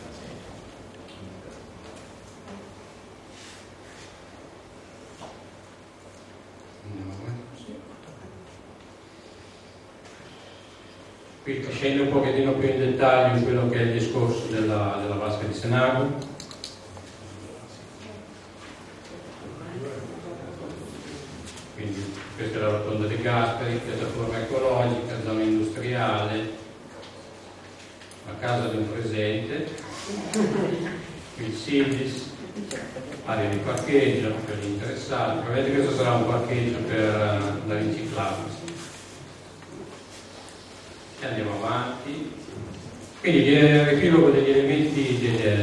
Qui scende un pochettino più in dettaglio in quello che è il discorso della vasca di Senago. Quindi questa è la rotonda di Gasperi, piattaforma ecologica, zona industriale, la casa di un presente, il SIDIS, area di parcheggio per gli interessati. Vedete, questo sarà un parcheggio per la riciclabile. E andiamo avanti. Quindi il riepilogo degli elementi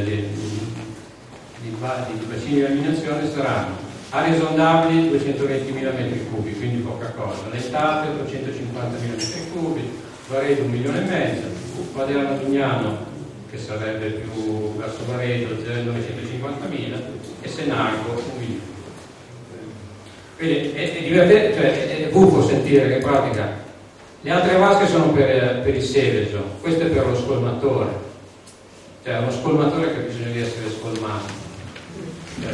di bacini di laminazione saranno aree esondabili 220.000 m3, quindi poca cosa, lentate 850.000 m3, Varedo 1,5 milioni, Maderno Dugnano, che sarebbe più verso Varedo, 950.000, e Senago 1 milione. Quindi è divertente, cioè è buffo sentire che in pratica le altre vasche sono per il Seveso, questo è per lo scolmatore, cioè uno scolmatore che bisogna di essere scolmato. Cioè,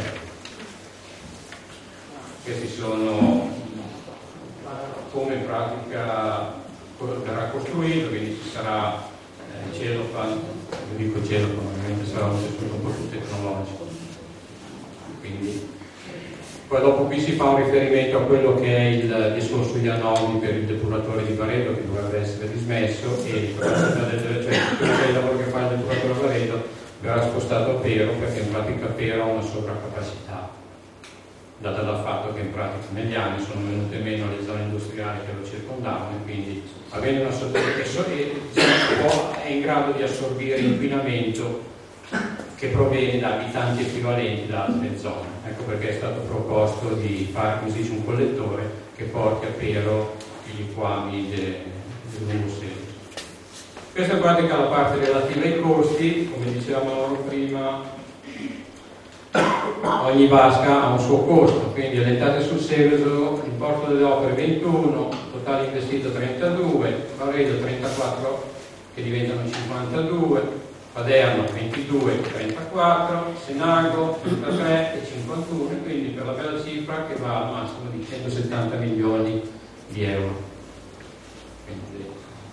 questi sono come in pratica verrà costruito, quindi ci sarà celofan, io dico celofan, ovviamente sarà un po' più tecnologico. Quindi, poi dopo qui si fa un riferimento a quello che è il discorso degli anodi per il depuratore di Varedo, che dovrebbe essere dismesso, e il lavoro che fa il depuratore a Varedo verrà spostato a Pero, perché in pratica Pero ha una sovracapacità, data dal fatto che in pratica negli anni sono venute meno le zone industriali che lo circondavano, e quindi avendo una è in grado di assorbire inquinamento che proviene da abitanti equivalenti da altre zone. Ecco perché è stato proposto di fare così un collettore che porti a Pero i liquami del lungo Seveso. Questa è in pratica la parte relativa ai costi. Come dicevamo prima, ogni vasca ha un suo costo, quindi lentate sul Seveso, l'importo delle opere 21, totale investito 32, Varedo 34 che diventano 52, Paderno 22 e 34, Senago 33 e 51, quindi per la bella cifra che va al massimo di 170 milioni di euro. Quindi,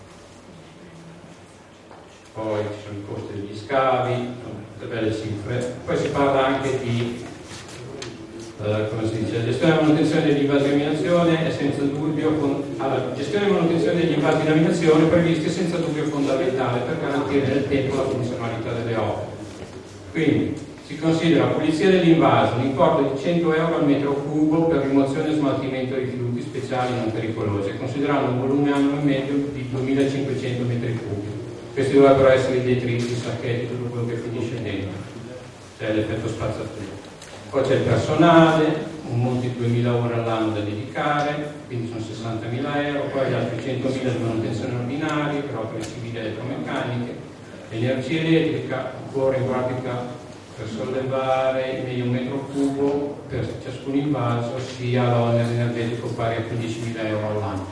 poi ci sono i costi degli scavi, tutte belle cifre. Poi si parla anche di come si dice, gestione e manutenzione degli invasi di laminazione è senza dubbio gestione e manutenzione degli invasi di laminazione previsti è senza dubbio fondamentale per garantire nel tempo la funzionalità delle opere. Quindi si considera pulizia dell'invaso un importo di 100 euro al metro cubo per rimozione e smaltimento di rifiuti speciali non pericolosi, considerando un volume annuo medio di 2500 metri cubi. Questi dovrebbero essere i detriti, i sacchetti, tutto quello che finisce dentro, cioè l'effetto spazzatura. Poi c'è il personale, un monte di 2.000 ore all'anno da dedicare, quindi sono 60.000 euro, poi gli altri 100.000 di manutenzione ordinaria per opere civili e elettromeccaniche, energia elettrica, ancora in pratica per sollevare meglio un metro cubo per ciascun invaso, sia l'onere energetico pari a 15.000 euro all'anno.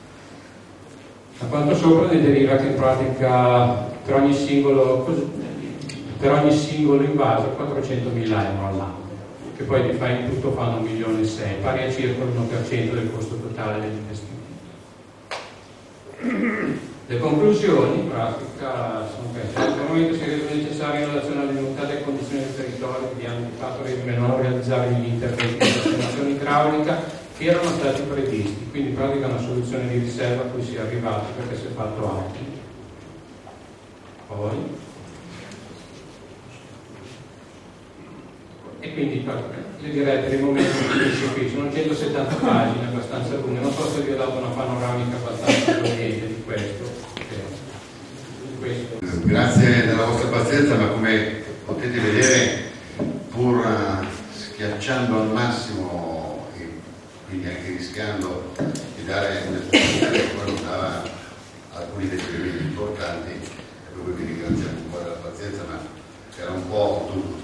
A quanto sopra ne deriva che in pratica per ogni singolo invaso 400.000 euro all'anno, che poi in tutto fanno 1,6 milioni, pari a circa l'1% del costo totale dell'investimento. Le conclusioni in pratica sono queste. In questo momento si rende necessario in relazione alle limitate condizioni del territorio che hanno fatto non realizzabili gli interventi di sistemazione idraulica che erano stati previsti, quindi in pratica una soluzione di riserva a cui si è arrivati perché si è fatto altro. Poi e quindi io direi per il momento qui sono 170 pagine abbastanza lunghe, non so se vi ho dato una panoramica abbastanza coerente di questo. Grazie della vostra pazienza, ma come potete vedere, pur schiacciando al massimo e quindi anche rischiando di dare una pazienza, ma era un po' duro.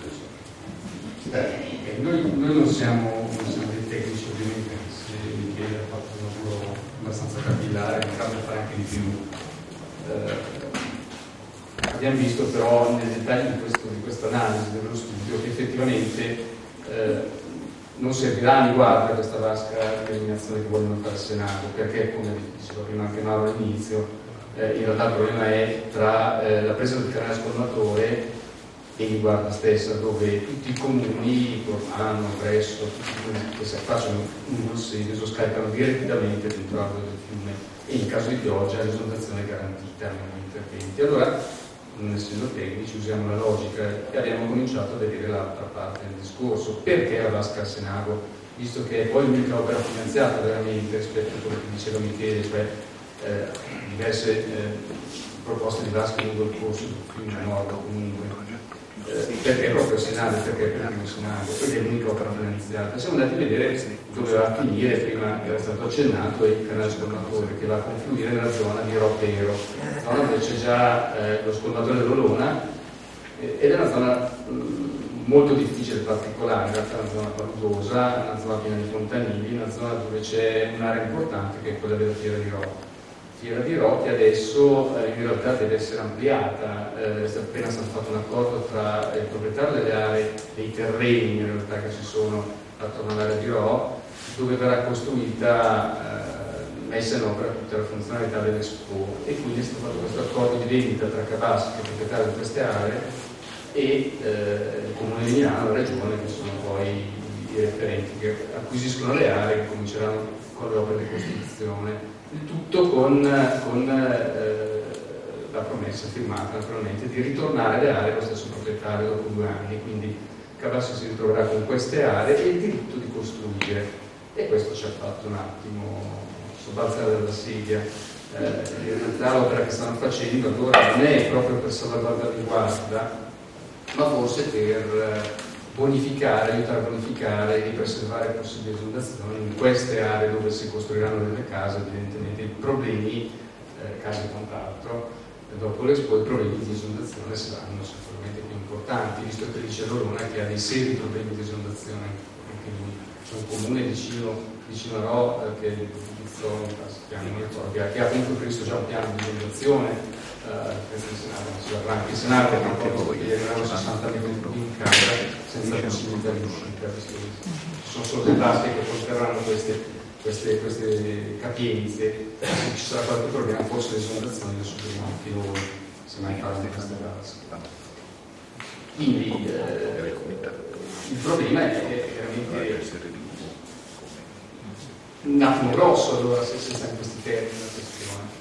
Noi non siamo dei tecnici, ovviamente, se Michele ha fatto un lavoro abbastanza capillare, in caso di fare anche di più. Abbiamo visto però nel dettaglio di questa analisi dello studio che effettivamente non servirà a mi guarda questa vasca eliminazione che vogliono fare al Senato, perché come diceva prima anche Mauro all'inizio, in realtà il problema è tra la presa del canale scolmatore e mi guarda stessa, dove tutti i comuni, Cormano, Bresso, tutti i comuni che si affacciano in Bolseggio scaricano direttamente dentro l'acqua del fiume e in caso di pioggia l'esondazione è garantita negli interventi. Allora, non essendo tecnici, usiamo la logica e abbiamo cominciato a vedere l'altra parte del discorso. Perché la vasca al Senago? Visto che è poi l'unica opera finanziata veramente rispetto a quello che diceva Michele, cioè diverse proposte di vasche lungo il corso del fiume nord comunque. Perché proprio il Senago, perché prima il Senago, ed è l'unica opera finanziata. Siamo andati a vedere dove va a finire, prima era stato accennato, il canale scolmatore che va a confluire nella zona di Ropero, zona dove c'è già lo scolmatore dell'Olona ed è una zona molto difficile e particolare, in realtà è una zona paludosa, una zona piena di fontanili, una zona dove c'è un'area importante che è quella della Fiera di Rò. Fiera di Rò che adesso in realtà deve essere ampliata, appena stato fatto un accordo tra il proprietario delle aree, dei terreni in realtà che ci sono attorno all'area di Rò, dove verrà costruita, messa in opera tutta la funzionalità dell'Expo, e quindi è stato fatto questo accordo di vendita tra Cabassi, che è proprietario di queste aree, e il Comune di Milano, la Regione, che sono poi i referenti che acquisiscono le aree e cominceranno con le opere di costruzione. Il tutto con la promessa firmata naturalmente di ritornare alle aree allo stesso proprietario dopo 2 anni, quindi Cabassi si ritroverà con queste aree e il diritto di costruire, e questo ci ha fatto un attimo sobbalzare dalla sedia. In realtà l'opera che stanno facendo allora non è proprio per salvaguardare il guarda, ma forse per bonificare, aiutare a bonificare e preservare possibili esondazioni in queste aree dove si costruiranno delle case. Evidentemente i problemi, case e quant'altro, dopo l'Expo i problemi di esondazione saranno sicuramente più importanti, visto che dice l'Olona che ha dei seri problemi di esondazione anche lui. C'è un comune vicino a Rò che è il che ha comunque previsto già un piano di esondazione. Il Senato ha proposto che erano 60 metri in casa senza possibilità di uscita, ci sono solo delle vasche che porteranno queste capienze. Se ci sarà qualche problema, forse le esondazioni le subiremo anche noi, se mai faranno queste vasche. Quindi il problema è veramente un attimo grosso, allora, se sta in questi termini la questione.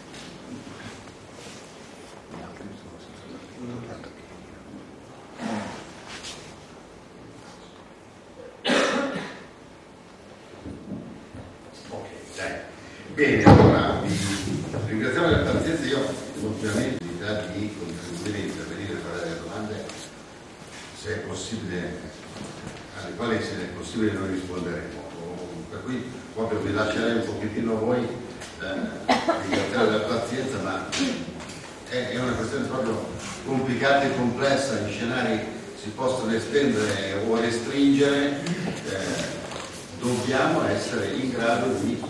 Bene, allora ringraziamo la pazienza. Io ovviamente di contribuire, intervenire, fare delle domande se è possibile, alle quali se è possibile noi risponderemo, per cui proprio vi lascerei un pochettino a voi ringraziare la pazienza, ma è una questione proprio complicata e complessa. Gli scenari si possono estendere o restringere, dobbiamo essere in grado di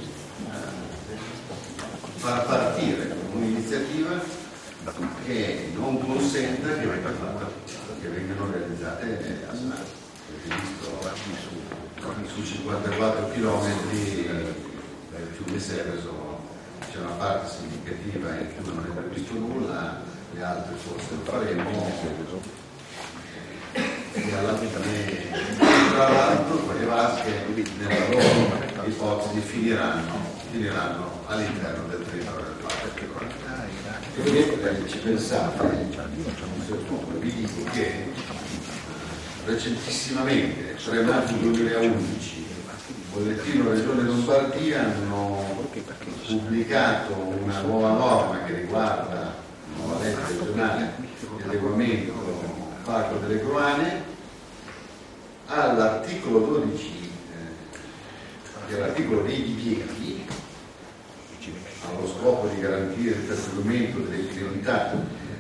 far partire un'iniziativa che non consenta che vengano realizzate a Senato. Avete visto su 54 km del fiume Seveso c'è una parte significativa in cui non è previsto nulla, le altre forse lo faremo, e alla fine tra l'altro quelle vasche nella loro ipotesi finiranno all'interno del territorio del parco. Ci pensate, vi dico che recentissimamente, 3 maggio 2011, Bollettino Regione Lombardia hanno pubblicato una nuova norma che riguarda una nuova legge regionale di adeguamento al parco delle Groane. All'articolo 12, che è l'articolo dei divieti, allo scopo di garantire il perseguimento delle finalità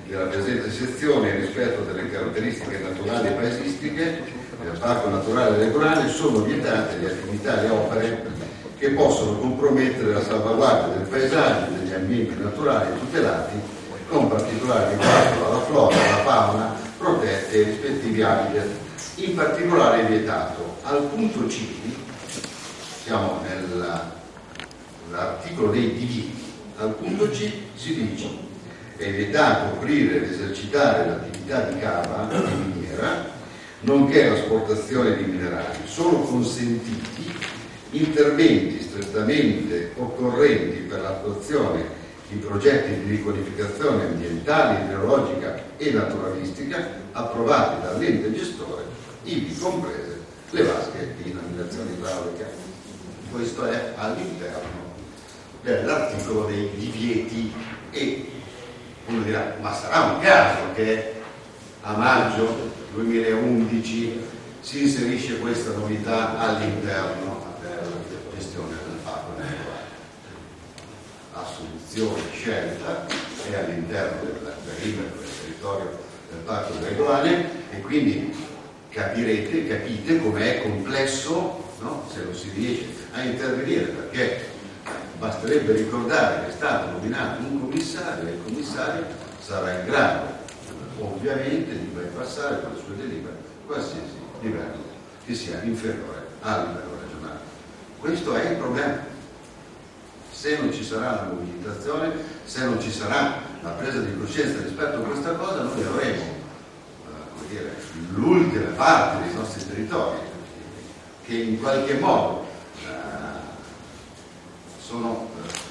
della presente sezione rispetto delle caratteristiche naturali e paesistiche del Parco Naturale del Golani sono vietate le attività e le opere che possono compromettere la salvaguardia del paesaggio e degli ambienti naturali tutelati, con particolare riguardo alla flora e alla fauna protette e ai rispettivi habitat. In particolare è vietato al punto C, siamo nell'articolo dei divieti, al punto C si dice: è vietato aprire ed esercitare l'attività di cava e miniera, nonché l'asportazione di minerali. Sono consentiti interventi strettamente occorrenti per l'attuazione di progetti di riqualificazione ambientale, idrogeologica e naturalistica approvati dall'ente gestore, ivi comprese le vasche di navigazione idraulica. Questo è all'interno dell'articolo dei divieti. E uno dirà: ma sarà un caso che a maggio 2011 si inserisce questa novità all'interno della gestione del parco naturale? La soluzione scelta è all'interno del perimetro del territorio del parco regolare, e quindi capite com'è complesso, no? Se non si riesce a intervenire, perché basterebbe ricordare che è stato nominato un commissario e il commissario sarà in grado ovviamente di bypassare con le sue delibere qualsiasi livello che sia inferiore al livello regionale. Questo è il problema. Se non ci sarà la mobilitazione, se non ci sarà la presa di coscienza rispetto a questa cosa, noi avremo l'ultima parte dei nostri territori che in qualche modo sono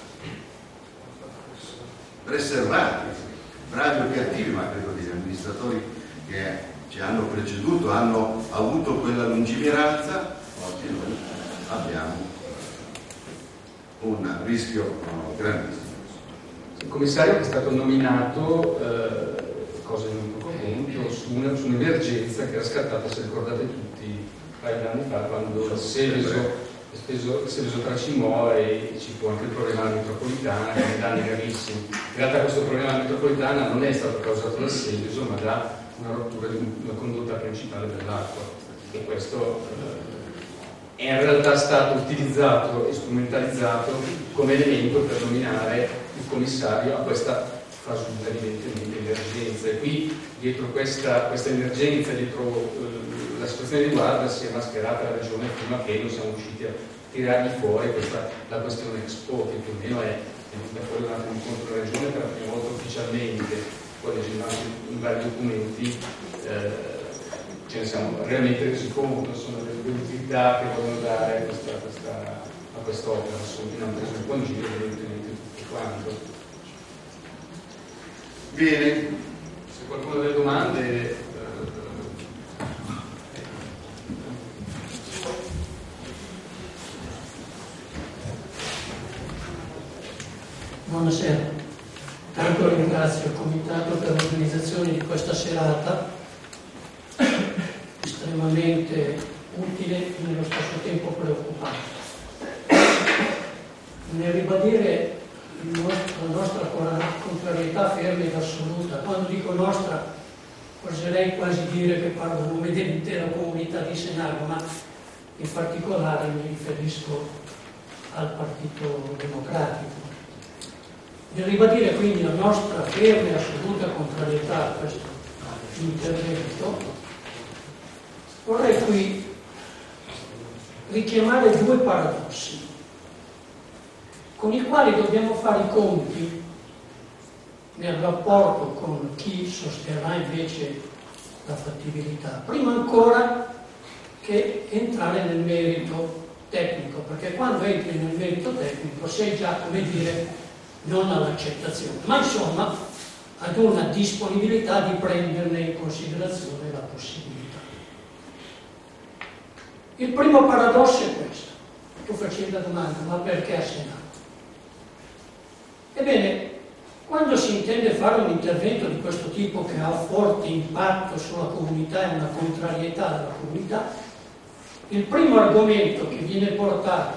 preservati, bravi o cattivi, ma credo che gli amministratori che ci hanno preceduto hanno avuto quella lungimiranza. Oggi noi abbiamo un rischio grandissimo. Il commissario che è stato nominato, cosa di non poco conto, su un'emergenza che era scattata, se ricordate tutti, un paio di anni fa, quando il Seveso tracimò e ci fu anche il problema della metropolitana, con dei danni gravissimi. In realtà questo problema della metropolitana non è stato causato dal Seveso, ma da una rottura di una condotta principale dell'acqua. E questo è in realtà stato utilizzato e strumentalizzato come elemento per nominare il commissario a questa fasulla evidentemente emergenza. E qui dietro questa emergenza, dietro la situazione di guardia, si è mascherata la regione prima che non siamo riusciti a tirargli fuori la questione Expo, che più o meno è venuta fuori un attimo contro la regione per la prima volta ufficialmente. Poi leggendo in vari documenti ce ne siamo realmente resi conto, sono le utilità che vogliono dare a quest'opera, non hanno preso un po' in giro evidentemente tutto quanto. Bene, se qualcuno ha delle domande. Buonasera, tanto ringrazio il Comitato per l'organizzazione di questa serata, estremamente utile e nello stesso tempo preoccupante. Nel ribadire la nostra contrarietà ferma ed assoluta, quando dico nostra oserei quasi dire che parlo a nome dell'intera comunità di Senago, ma in particolare mi riferisco al Partito Democratico. Nel ribadire quindi la nostra ferma e assoluta contrarietà a questo intervento, vorrei qui richiamare due paradossi con i quali dobbiamo fare i conti nel rapporto con chi sosterrà invece la fattibilità, prima ancora che entrare nel merito tecnico, perché quando entri nel merito tecnico sei già, come dire, non all'accettazione, ma insomma ad una disponibilità di prenderne in considerazione la possibilità. Il primo paradosso è questo. Tu facevi la domanda, ma perché a Senago? Ebbene, quando si intende fare un intervento di questo tipo che ha forte impatto sulla comunità e una contrarietà della comunità, il primo argomento che viene portato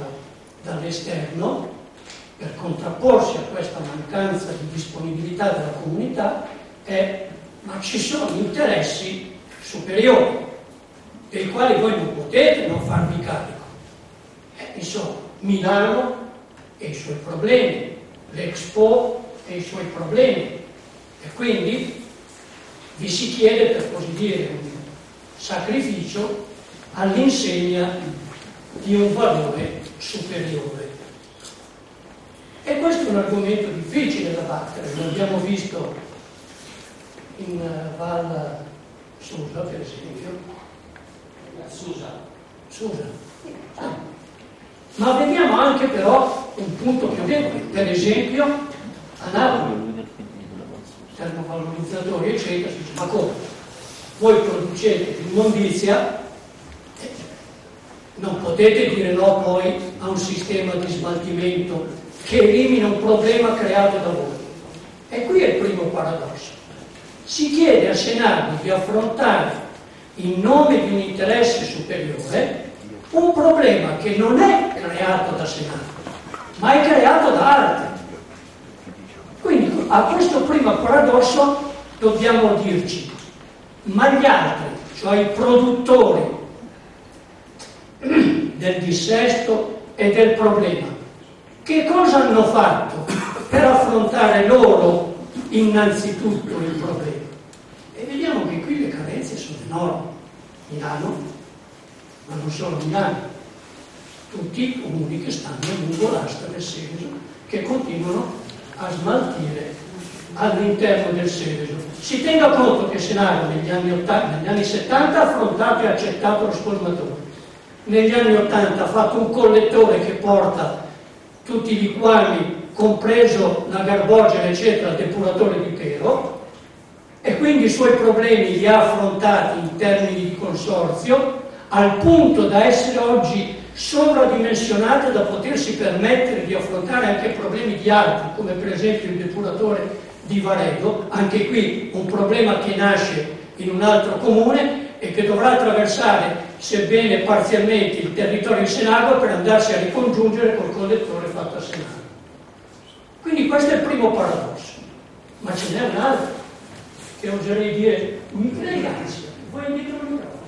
dall'esterno per contrapporsi a questa mancanza di disponibilità della comunità ma ci sono interessi superiori, dei quali voi non potete non farvi carico. Insomma, Milano e i suoi problemi, l'Expo e i suoi problemi, e quindi vi si chiede, per così dire, un sacrificio all'insegna di un valore superiore. E questo è un argomento difficile da battere, lo abbiamo visto in Val Susa, per esempio. Susa. Ma vediamo anche però un punto più debole, per esempio a Napoli, termovalorizzatori eccetera, si dice, ma come? Voi producete l'immondizia, non potete dire no poi a un sistema di smaltimento che elimina un problema creato da voi. E qui è il primo paradosso. Si chiede a Senago di affrontare in nome di un interesse superiore un problema che non è creato da Senago, ma è creato da altri. Quindi a questo primo paradosso dobbiamo dirci, ma gli altri, cioè i produttori del dissesto e del problema, che cosa hanno fatto per affrontare loro innanzitutto il problema? E vediamo che qui le carenze sono enormi. Milano, ma non solo Milano, tutti i comuni che stanno lungo l'asta del Seveso, che continuano a smaltire all'interno del Seveso. Si tenga conto che Senago negli anni 70 ha affrontato e accettato lo scolmatore, negli anni 80 ha fatto un collettore che porta tutti i liquami, compreso la garbogena eccetera, al depuratore di Pero, e quindi i suoi problemi li ha affrontati in termini di consorzio, al punto da essere oggi sovradimensionato da potersi permettere di affrontare anche problemi di altri, come per esempio il depuratore di Varedo, anche qui un problema che nasce in un altro comune e che dovrà attraversare, sebbene parzialmente, il territorio di Senago per andarsi a ricongiungere col collettore fatto a Senago. Quindi questo è il primo paradosso, ma ce n'è un altro che oserei dire, ragazzi, voi indietro il microfono.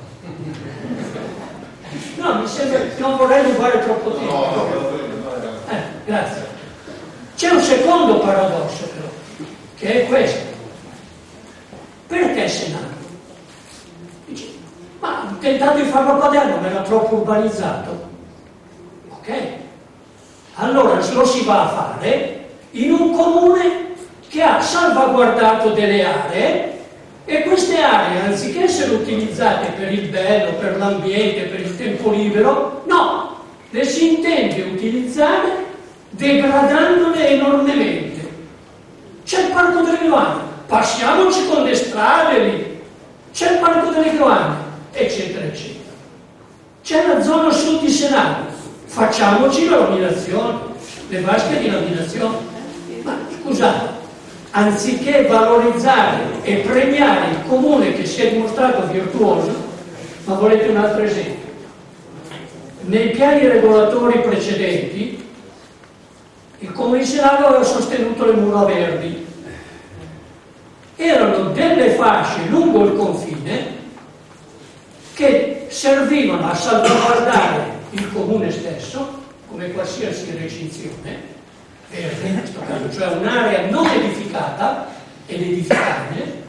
No, mi sembra, non vorrei rubare troppo tempo. Grazie. C'è un secondo paradosso però, che è questo. Perché Senago? Dice, ma ho tentato di farlo a Paderno, ma era troppo urbanizzato. Ok? Allora lo si va a fare in un comune che ha salvaguardato delle aree, e queste aree, anziché essere utilizzate per il bello, per l'ambiente, per il tempo libero, no, le si intende utilizzare degradandole enormemente. C'è il Parco delle Groane, passiamoci con le strade lì, c'è il Parco delle Groane, eccetera, eccetera. C'è la zona sud di Senago, facciamoci la laminazione, le vasche di laminazione. Ma scusate, anziché valorizzare e premiare il comune che si è dimostrato virtuoso, ma volete un altro esempio? Nei piani regolatori precedenti il comune di Senago aveva sostenuto le mura verdi. Erano delle fasce lungo il confine che servivano a salvaguardare il comune stesso, come qualsiasi recinzione, in questo caso, cioè un'area non edificata ed edificabile,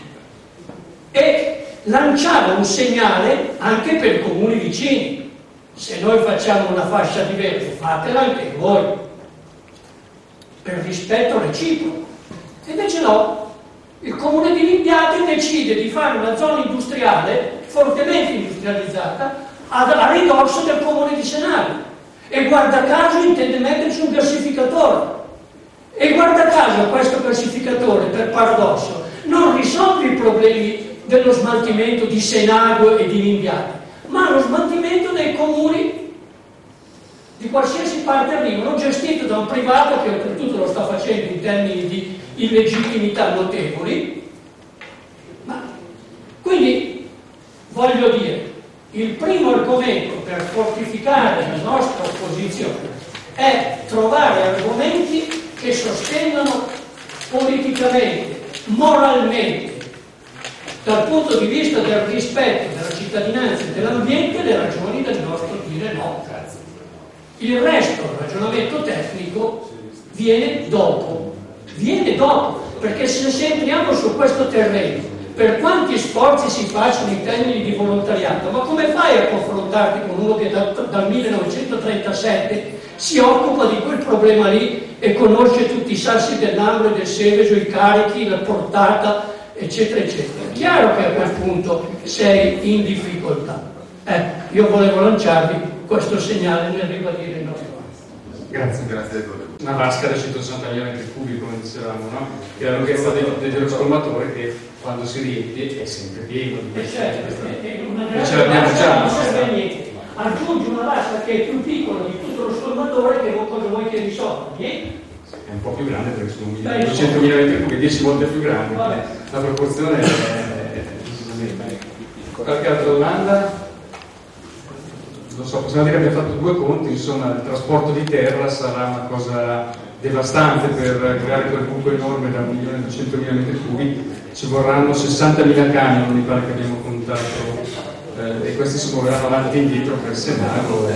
e lanciava un segnale anche per i comuni vicini. Se noi facciamo una fascia di verde, fatela anche voi, per rispetto reciproco. Invece no, il comune di Limbiate decide di fare una zona industriale fortemente industrializzata a ridosso del comune di Senago, e guarda caso intende metterci un gassificatore, e guarda caso questo gassificatore, per paradosso, non risolve i problemi dello smaltimento di Senago e di Limbiate, ma lo smaltimento dei comuni di qualsiasi parte arrivano, gestito da un privato che oltretutto lo sta facendo in termini di illegittimità notevoli. Ma quindi voglio dire, il primo argomento per fortificare la nostra opposizione è trovare argomenti che sostengano politicamente, moralmente punto di vista del rispetto della cittadinanza e dell'ambiente le ragioni del nostro dire no. Il resto, il ragionamento tecnico, viene dopo, perché se entriamo su questo terreno, per quanti sforzi si facciano in termini di volontariato, ma come fai a confrontarti con uno che dal 1937 si occupa di quel problema lì e conosce tutti i sassi dell'Ambro e del Seveso, i carichi, la portata, eccetera, eccetera? È chiaro che a quel punto sei in difficoltà. Io volevo lanciarvi questo segnale nel ribadire il nostro. Grazie. Grazie a tutti. Una vasca da 160.000 metri cubi, come dicevamo, no? Che è la lunghezza dello scolmatore che quando si riempie è sempre pieno di questi. Ce l'abbiamo già. Non serve niente. Aggiungi una vasca che è più piccola di tutto lo scolmatore, che cosa vuoi che risolva? Niente. È un po' più grande perché sono 200.000 metri cubi, 10 volte più grande. La proporzione è decisamente. Qualche altra domanda? Non so, possiamo dire che abbiamo fatto 2 conti, insomma il trasporto di terra sarà una cosa devastante per creare quel buco enorme da 1.200.000 metri cubi, ci vorranno 60.000 camion, mi pare che abbiamo contato, e questi si muoveranno avanti e indietro per Senago,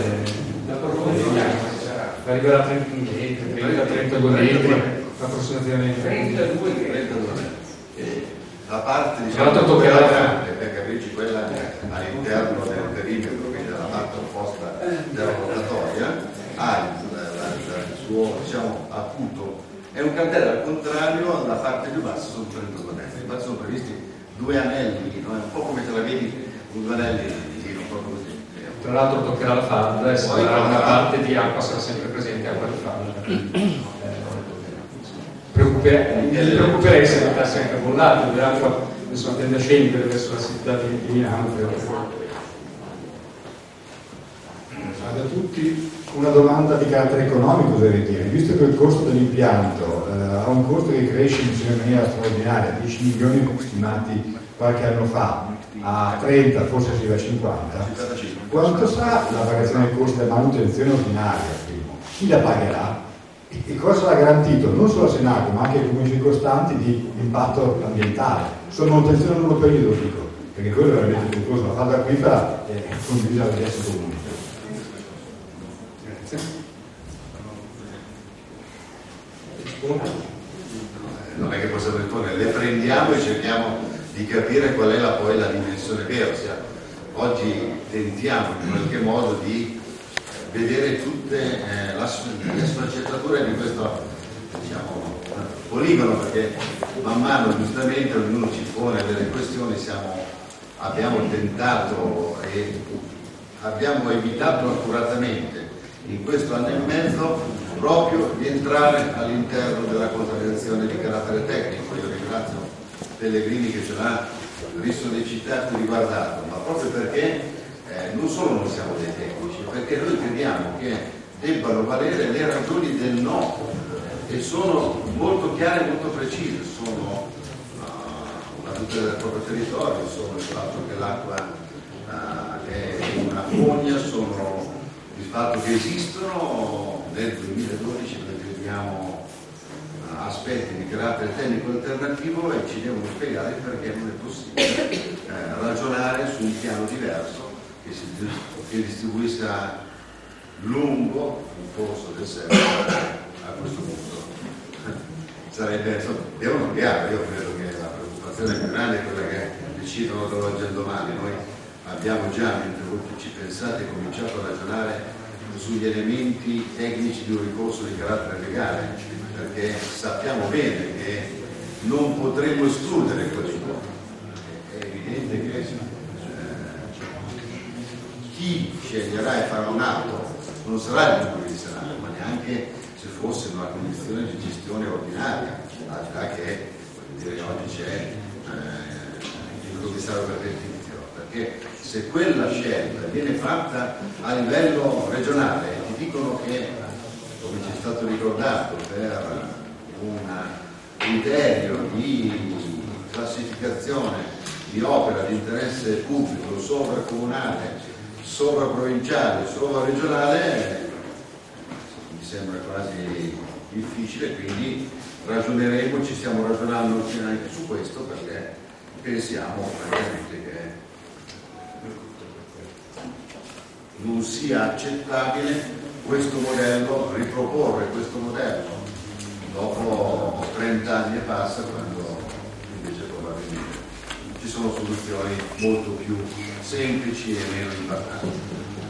arriverà a 30 metri, 30-32 metri approssimativamente. 32. La parte Tra l'altro toccherà la grande, per capirci, quella all'interno del perimetro, quindi dalla parte opposta della rotatoria, ha il suo, diciamo, appunto, è un cantiere al contrario, la parte più bassa sono 32 metri, infatti sono previsti 2 anelli, no? È un po' come te la vedi, 2 anelli di giro, proprio così. Tra l'altro toccherà la falda e sarà una parte di acqua, sarà sempre presente acqua di falda. Mi preoccuperei se andasse anche bollato, dove l'acqua insomma tende a scendere verso la città di Milano. Da tutti una domanda di carattere economico, oserei dire, visto che il costo dell'impianto ha un costo che cresce in maniera straordinaria, 10 milioni stimati qualche anno fa, a 30, forse si va a 50, quanto sarà la variazione del costo della manutenzione ordinaria? Primo? Chi la pagherà? E cosa sarà garantito non solo a Senago ma anche ai comuni circostanti di impatto ambientale? Sulla manutenzione a lungo periodo, dico, perché quello è veramente costoso, la falda acquifera è condivisa da diversi comuni. Non è che possiamo rispondere, le prendiamo e cerchiamo di capire qual è poi la dimensione vera, ossia, oggi tentiamo in qualche modo di vedere tutte le sfaccettature di questo, diciamo, poligono, perché man mano giustamente ognuno ci pone delle questioni, abbiamo tentato e abbiamo evitato accuratamente in questo anno e mezzo proprio di entrare all'interno della contaminazione di carattere tecnico. Io ringrazio Pellegrini che ce l'ha risollecitato e riguardato, ma proprio perché non solo non siamo dei tecnici, perché noi crediamo che debbano valere le ragioni del no, e sono molto chiare e molto precise, sono la tutela del proprio territorio, sono il fatto che l'acqua è una fogna, sono il fatto che esistono nel 2012 noi vediamo aspetti di carattere tecnico alternativo e ci devono spiegare perché non è possibile ragionare su un piano diverso che distribuisca lungo il corso del secolo. A questo punto devono spiegare. Io credo che la preoccupazione più grande è quella che decidono dall'oggi al domani. Noi abbiamo già, mentre voi ci pensate, cominciato a ragionare sugli elementi tecnici di un ricorso di carattere legale, perché sappiamo bene che non potremo escludere questo. È evidente che chi sceglierà e farà un atto non sarà il Comune di Senago, ma neanche se fosse una condizione di gestione ordinaria, al di là che oggi c'è il commissario prefettizio, perché se quella scelta viene fatta a livello regionale, ti dicono che, come ci è stato ricordato, per un criterio di classificazione di opera di interesse pubblico sovracomunale, sovraprovinciale, sovraregionale, mi sembra quasi difficile, quindi ragioneremo, ci stiamo ragionando anche su questo, perché pensiamo francamente che non sia accettabile questo modello, riproporre questo modello dopo 30 anni e passa, quando invece probabilmente ci sono soluzioni molto più semplici e meno impattanti.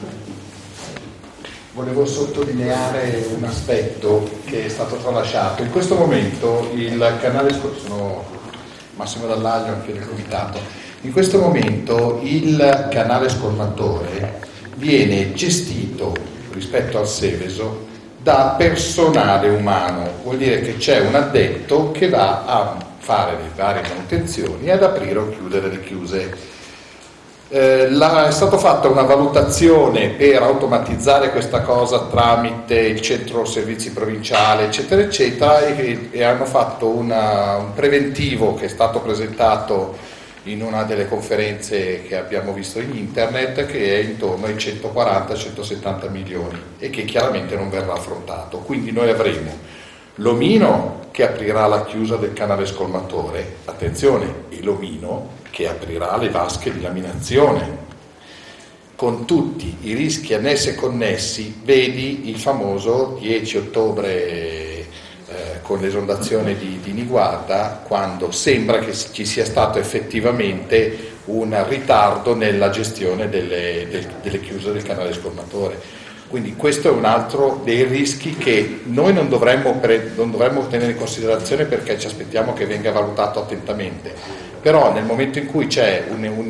Volevo sottolineare un aspetto che è stato tralasciato. In questo momento il canale, sono Massimo Dallaglio anche del comitato, in questo momento il canale scormatore viene gestito rispetto al Seveso da personale umano, vuol dire che c'è un addetto che va a fare le varie manutenzioni e ad aprire o chiudere le chiuse. È stata fatta una valutazione per automatizzare questa cosa tramite il centro servizi provinciale eccetera eccetera e hanno fatto un preventivo che è stato presentato in una delle conferenze che abbiamo visto in internet, che è intorno ai 140-170 milioni e che chiaramente non verrà affrontato. Quindi noi avremo l'omino che aprirà la chiusa del canale scolmatore, attenzione, e l'omino che aprirà le vasche di laminazione, con tutti i rischi annessi e connessi. Vedi il famoso 10 ottobre con l'esondazione di Niguarda, quando sembra che ci sia stato effettivamente un ritardo nella gestione delle chiuse del canale scolmatore. Quindi questo è un altro dei rischi che noi non dovremmo tenere in considerazione, perché ci aspettiamo che venga valutato attentamente. Però nel momento in cui c'è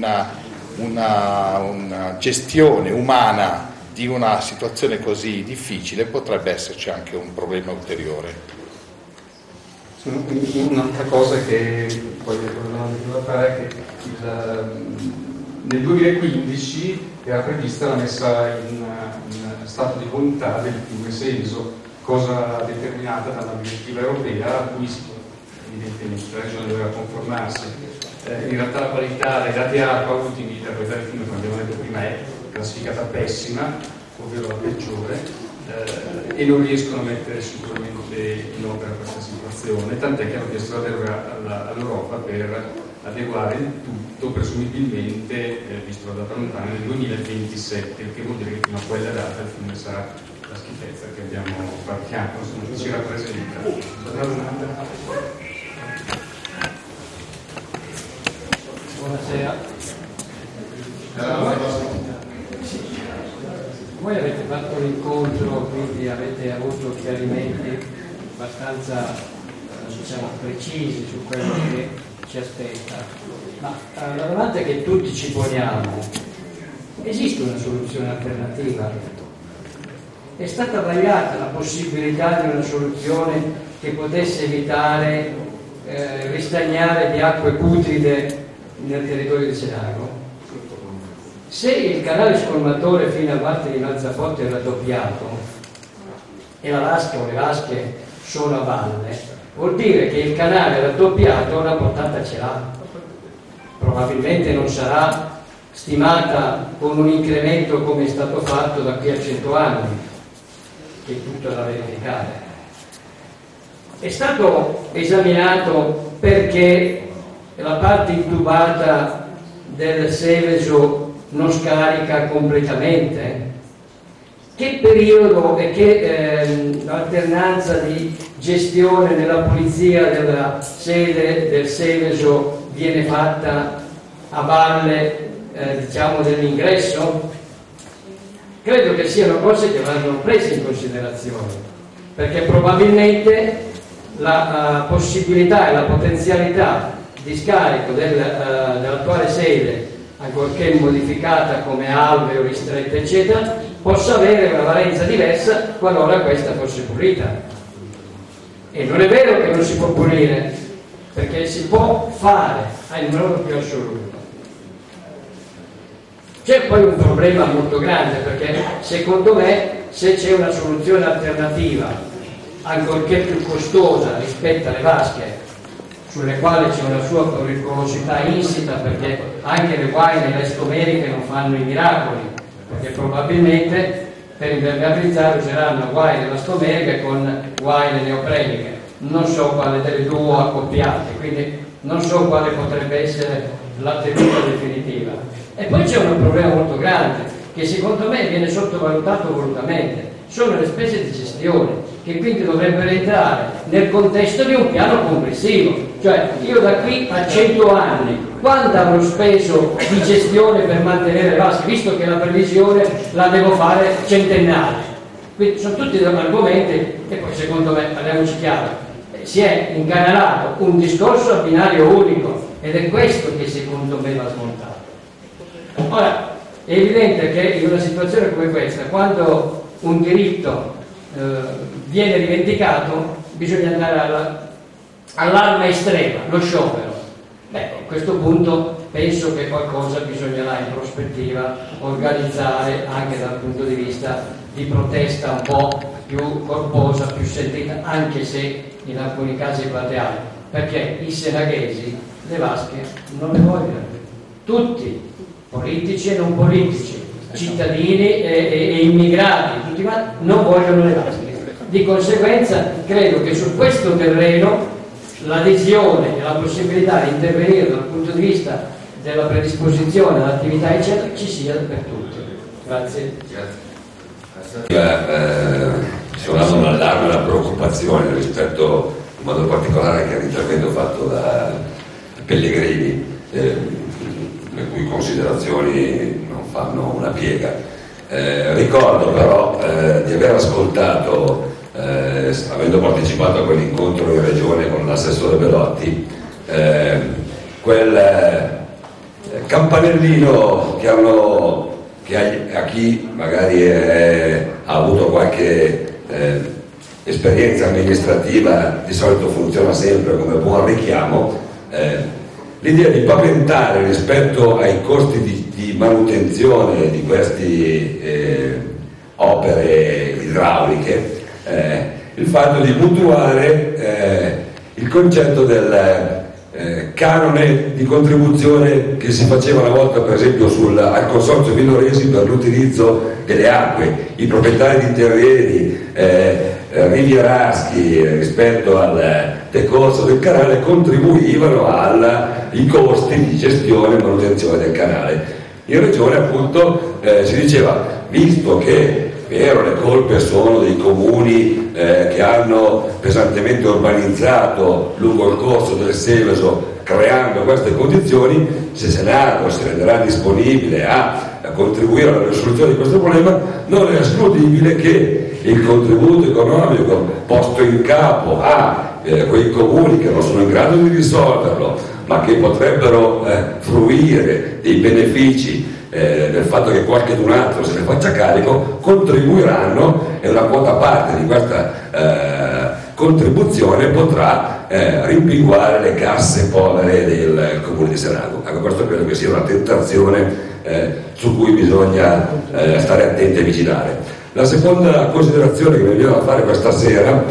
una gestione umana di una situazione così difficile, potrebbe esserci anche un problema ulteriore. Un'altra cosa che poi volevo fare è che nel 2015 era prevista la messa in stato di volontà del fiume Seveso, cosa determinata dalla direttiva europea a cui evidentemente la regione doveva conformarsi. In realtà la qualità dei dati acqua ultimi da qualità del fiume, come abbiamo detto prima, è classificata pessima, ovvero la peggiore, e non riescono a mettere sicuramente in opera questa situazione, tant'è che hanno chiesto la deroga all'Europa per adeguare il tutto, presumibilmente, visto la data lontana, nel 2027, il che vuol dire che fino a quella data il fiume sarà la schifezza che abbiamo partiamo, non ci rappresenta. Buonasera. Voi avete fatto un incontro, quindi avete avuto chiarimenti abbastanza precisi su quello che ci aspetta. Ma la domanda che tutti ci poniamo: esiste una soluzione alternativa? È stata vagliata la possibilità di una soluzione che potesse evitare ristagnare di acque putride nel territorio di Senago? Se il canale scolmatore fino a Valle di Mazzafotte è raddoppiato e la vasca o le vasche sono a valle, vuol dire che il canale raddoppiato una portata ce l'ha. Probabilmente non sarà stimata con un incremento come è stato fatto da qui a 100 anni, che è tutto da verificare. È stato esaminato perché la parte intubata del Seveso non scarica completamente? Che periodo e che alternanza di gestione della pulizia della sede del Seveso viene fatta a valle dell'ingresso? Credo che siano cose che vanno prese in considerazione, perché probabilmente la possibilità e la potenzialità di scarico dell'attuale sede, ancorché modificata come alveo, ristretta eccetera, possa avere una valenza diversa qualora questa fosse pulita. E non è vero che non si può pulire, perché si può fare in modo più assoluto. C'è poi un problema molto grande, perché secondo me se c'è una soluzione alternativa, ancorché più costosa rispetto alle vasche, sulle quali c'è una sua pericolosità insita, perché anche le guaine e le stomeriche non fanno i miracoli, perché probabilmente per impermeabilizzare useranno guaine elastomeriche con guaine neopreniche, non so quale delle due accoppiate, quindi non so quale potrebbe essere la tenuta definitiva. E poi c'è un problema molto grande che secondo me viene sottovalutato volutamente, sono le spese di gestione, che quindi dovrebbero entrare nel contesto di un piano complessivo. Cioè io da qui a 100 anni quanto avrò speso di gestione per mantenere le vasche, visto che la previsione la devo fare centennale. Quindi sono tutti argomenti e poi secondo me, parliamoci chiaro, si è incanalato un discorso a binario unico ed è questo che secondo me va smontato. Ora, è evidente che in una situazione come questa, quando un diritto viene rivendicato, bisogna andare all'arma estrema, lo sciopero. Beh, a questo punto penso che qualcosa bisognerà in prospettiva organizzare anche dal punto di vista di protesta un po' più corposa, più sentita, anche se in alcuni casi plateale, perché i senaghesi le vasche non le vogliono, tutti, politici e non politici, cittadini e immigrati, tutti non vogliono le vasche. Di conseguenza credo che su questo terreno l'adesione e la possibilità di intervenire dal punto di vista della predisposizione all'attività eccetera ci sia per tutti. Grazie. Suonato un allarme e una preoccupazione rispetto in modo particolare anche all'intervento fatto da Pellegrini, le cui considerazioni non fanno una piega. Ricordo però di aver ascoltato, avendo partecipato a quell'incontro in regione con l'assessore Belotti, quel campanellino che a chi magari ha avuto qualche esperienza amministrativa di solito funziona sempre come buon richiamo, l'idea di paventare rispetto ai costi di manutenzione di queste opere idrauliche il fatto di mutuare il concetto del canone di contribuzione che si faceva una volta per esempio al Consorzio Villoresi per l'utilizzo delle acque. I proprietari di terreni rivieraschi rispetto al decorso del canale contribuivano ai costi di gestione e manutenzione del canale. In regione appunto si diceva, visto che vero, le colpe sono dei comuni che hanno pesantemente urbanizzato lungo il corso del Seveso creando queste condizioni, se Senago si renderà disponibile a contribuire alla risoluzione di questo problema, non è escludibile che il contributo economico posto in capo a quei comuni che non sono in grado di risolverlo, ma che potrebbero fruire dei benefici del fatto che qualche d'un altro se ne faccia carico, contribuiranno e una quota parte di questa contribuzione potrà rimpinguare le casse povere del comune di Senago. Ecco, questo credo che sia una tentazione su cui bisogna stare attenti e vigilare. La seconda considerazione che mi viene da fare questa sera,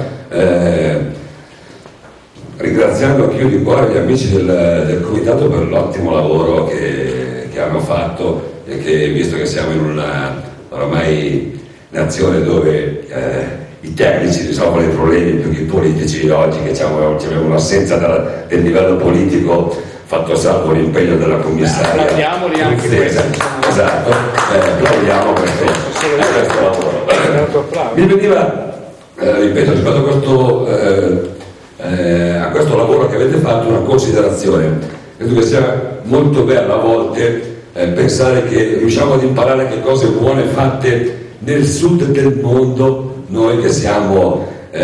ringraziando anch'io di cuore gli amici del comitato per l'ottimo lavoro che hanno fatto e che, visto che siamo in una ormai nazione dove i tecnici risolvono i problemi più che i politici, oggi che abbiamo un'assenza del livello politico, fatto salvo l'impegno della commissaria. Applaudiamoli anche questo. Esatto, applaudiamo questo lavoro. Mi veniva, ripeto, rispetto a questo lavoro che avete fatto, una considerazione. Credo che sia molto bello a volte pensare che riusciamo ad imparare che cose buone fatte nel sud del mondo, noi che siamo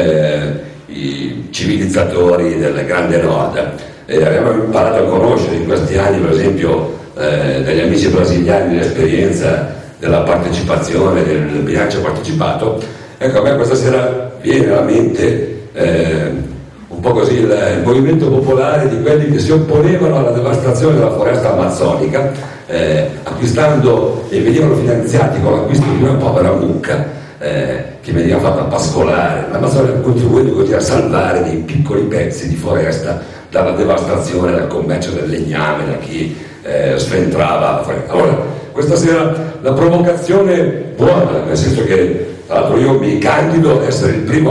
i civilizzatori del grande nord. Abbiamo imparato a conoscere in questi anni, per esempio, dagli amici brasiliani l'esperienza della partecipazione, del bilancio partecipato. Ecco, a me questa sera viene alla mente un po' così il movimento popolare di quelli che si opponevano alla devastazione della foresta amazzonica, acquistando e venivano finanziati con l'acquisto di una povera mucca che veniva fatta pascolare, l'Amazzonia, contribuendo così a salvare dei piccoli pezzi di foresta dalla devastazione, dal commercio del legname, da chi sventrava. Allora, questa sera la provocazione buona, nel senso che tra l'altro io mi candido ad essere il primo acquirente che faccio al comitato, è,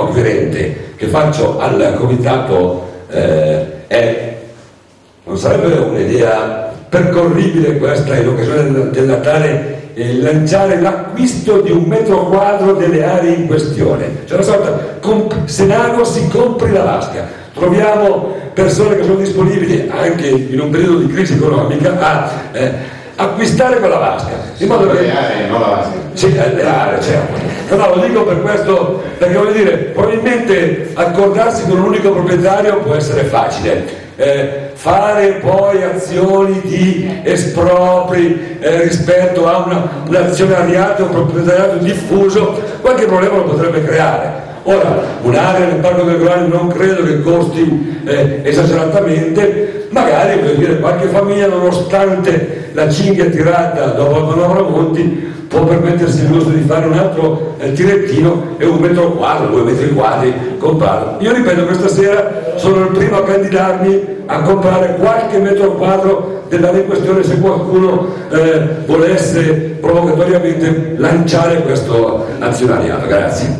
Non sarebbe un'idea percorribile questa in occasione del Natale lanciare l'acquisto di 1 metro quadro delle aree in questione? Cioè una sorta, Senago si compri la vasca. Troviamo persone che sono disponibili anche in un periodo di crisi economica a acquistare quella vasca. In modo che... le aree, non la vasca. Sì, le aree, certo. No, lo dico per questo, perché voglio dire, probabilmente accordarsi con un unico proprietario può essere facile. Fare poi azioni di espropri rispetto a un azionariato, un proprietariato diffuso, qualche problema lo potrebbe creare. Ora, un'area nel Parco del Governo non credo che costi esageratamente, magari voglio dire, qualche famiglia, nonostante la cinghia tirata dopo la manovra Monti, può permettersi il lusso di fare un altro tirettino e 1 metro quadro, 2 metri quadri comprarlo. Io ripeto, questa sera sono il primo a candidarmi a comprare qualche metro quadro dell'area in questione, se qualcuno volesse provocatoriamente lanciare questo azionariato. Grazie.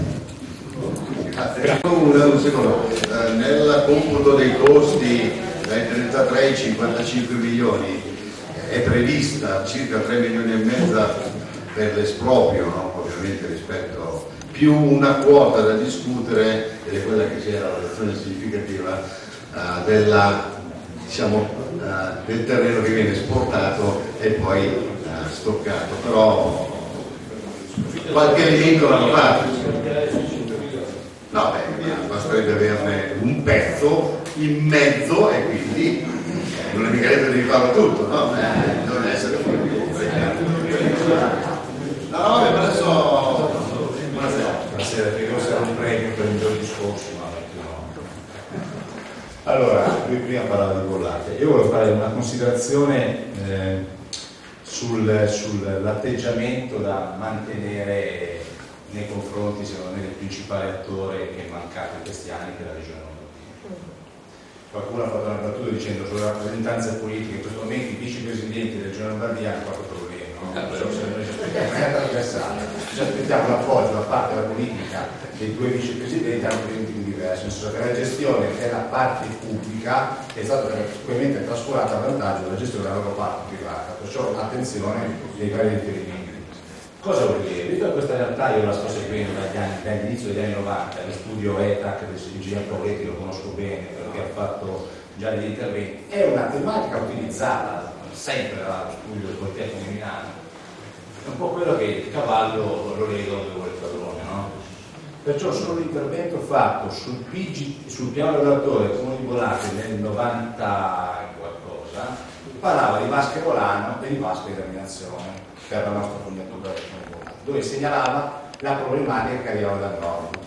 Un secondo, nel computo dei costi dai 33 ai 55 milioni è prevista circa 3 milioni e mezzo per l'esproprio, no? Ovviamente rispetto più una quota da discutere, ed è quella che c'era la reazione significativa del terreno che viene esportato e poi stoccato, però qualche elemento l'hanno fatto. No, basterebbe averne un pezzo in mezzo e quindi non è mica detto di farlo tutto, no? Non essere no, vabbè, ma adesso buonasera, credo sia un premio per il miglior discorso, ma Allora, lui prima parlava di bollate, io volevo fare una considerazione sull'atteggiamento da mantenere nei confronti, secondo me, del principale attore che è mancato in questi anni, che è la Regione Lombardia. Qualcuno ha fatto una battuta dicendo sulle rappresentanze politiche, in questo momento i vicepresidenti della Regione Lombardia hanno quattro problemi, no? Ci aspettiamo l'appoggio da parte della politica dei due vicepresidenti, hanno problemi diversi, nel senso che la gestione della parte pubblica è stata ovviamente trascurata a vantaggio della gestione della loro parte privata, perciò attenzione dei vari riferimenti. Cosa vuol dire? Visto che questa realtà io la sto seguendo dall'inizio degli anni 90, lo studio ETAC del Sigilino Pauletti lo conosco bene perché ha fatto già degli interventi, è una tematica utilizzata sempre dallo studio del Politecnico di Milano, è un po' quello che il cavallo lo lega dove vuole il padrone, no? Perciò solo l'intervento fatto sul piano regolatore Comune di Bollate nel 90 qualcosa parlava di vasche volano e di vasche di terminazione per la nostra fognatura, dove segnalava la problematica che arrivava dal nord.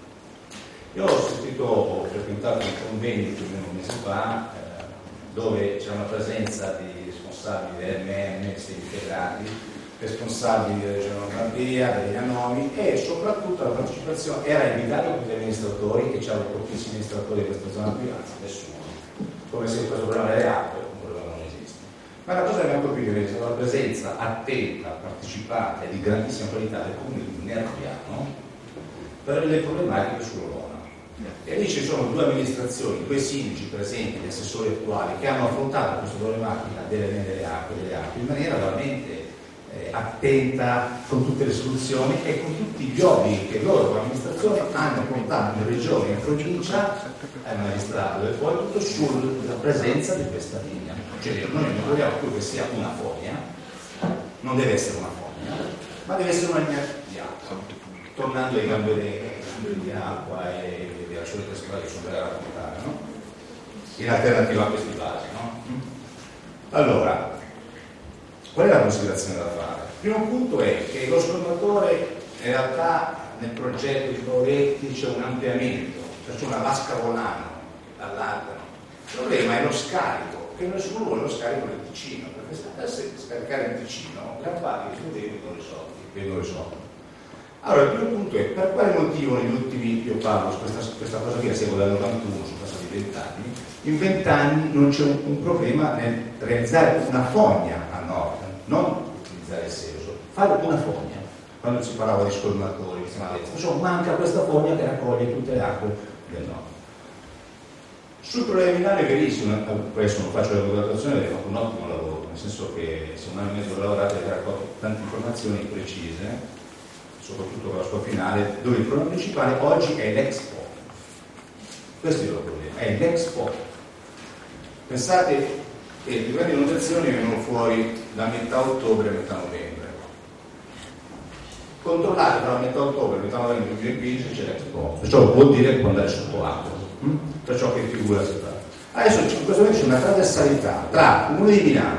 Io ho frequentato un convegno più o meno un mese fa dove c'era una presenza di responsabili dell'MM, integrati, responsabili della Regione Lombardia, degli Anomi, e soprattutto la partecipazione era invitato tutti gli amministratori, e c'erano pochissimi amministratori di questa zona privata, nessuno, come se questo problema delle acque un problema non esiste. Ma la cosa che mi ha colpito è stata la presenza attenta, partecipata e di grandissima qualità del comune di Nerviano per le problematiche sull'Olona. E lì ci sono due amministrazioni, due sindaci presenti, gli assessori attuali, che hanno affrontato questa problematica delle acque in maniera veramente attenta, con tutte le soluzioni e con tutti gli obblighi che loro come amministrazione hanno portato in regione, in provincia, al magistrato e poi tutto sulla presenza di questa linea. Cioè, noi non vogliamo più che sia una fogna, non deve essere una fogna, ma deve essere una linea di acqua, tornando ai cambiamenti di acqua e della solita storia che sono da raccontare, no? In alternativa a questi vasi, no? Allora, qual è la considerazione da fare? Il primo punto è che lo scolmatore, in realtà nel progetto di Pauletti c'è un ampliamento, perciò una vasca volano allargano. Il problema è lo scarico, che nessuno vuole lo scarico nel Ticino, perché se scaricare nel Ticino, gran parte dei problemi vengono risolti. Allora, il primo punto è per quale motivo negli ultimi, io parlo, questa cosa che seguo dal 91, sono passati 20 anni, in 20 anni non c'è un problema nel realizzare una fogna a nord, non utilizzare il Seveso, fare una fogna. Quando si parlava di scolmatori, manca questa fogna che raccoglie tutte le acque del nord. Sul problema finale è verissimo, questo non faccio la valutazione, avete fatto un ottimo lavoro, nel senso che se un anno e mezzo lavorato avete raccolto tante informazioni precise, soprattutto con la sua finale, dove il problema principale oggi è l'Expo. Questo è il problema, è l'Expo. Pensate che le prime inondazioni vengono fuori da metà ottobre a metà novembre. Controllate tra metà ottobre e metà novembre 2015 c'è l'Expo, perciò vuol dire che può andare sotto l'acqua, perciò che figura si fa. Adesso in questo momento c'è una trasversalità tra Comune di Milano,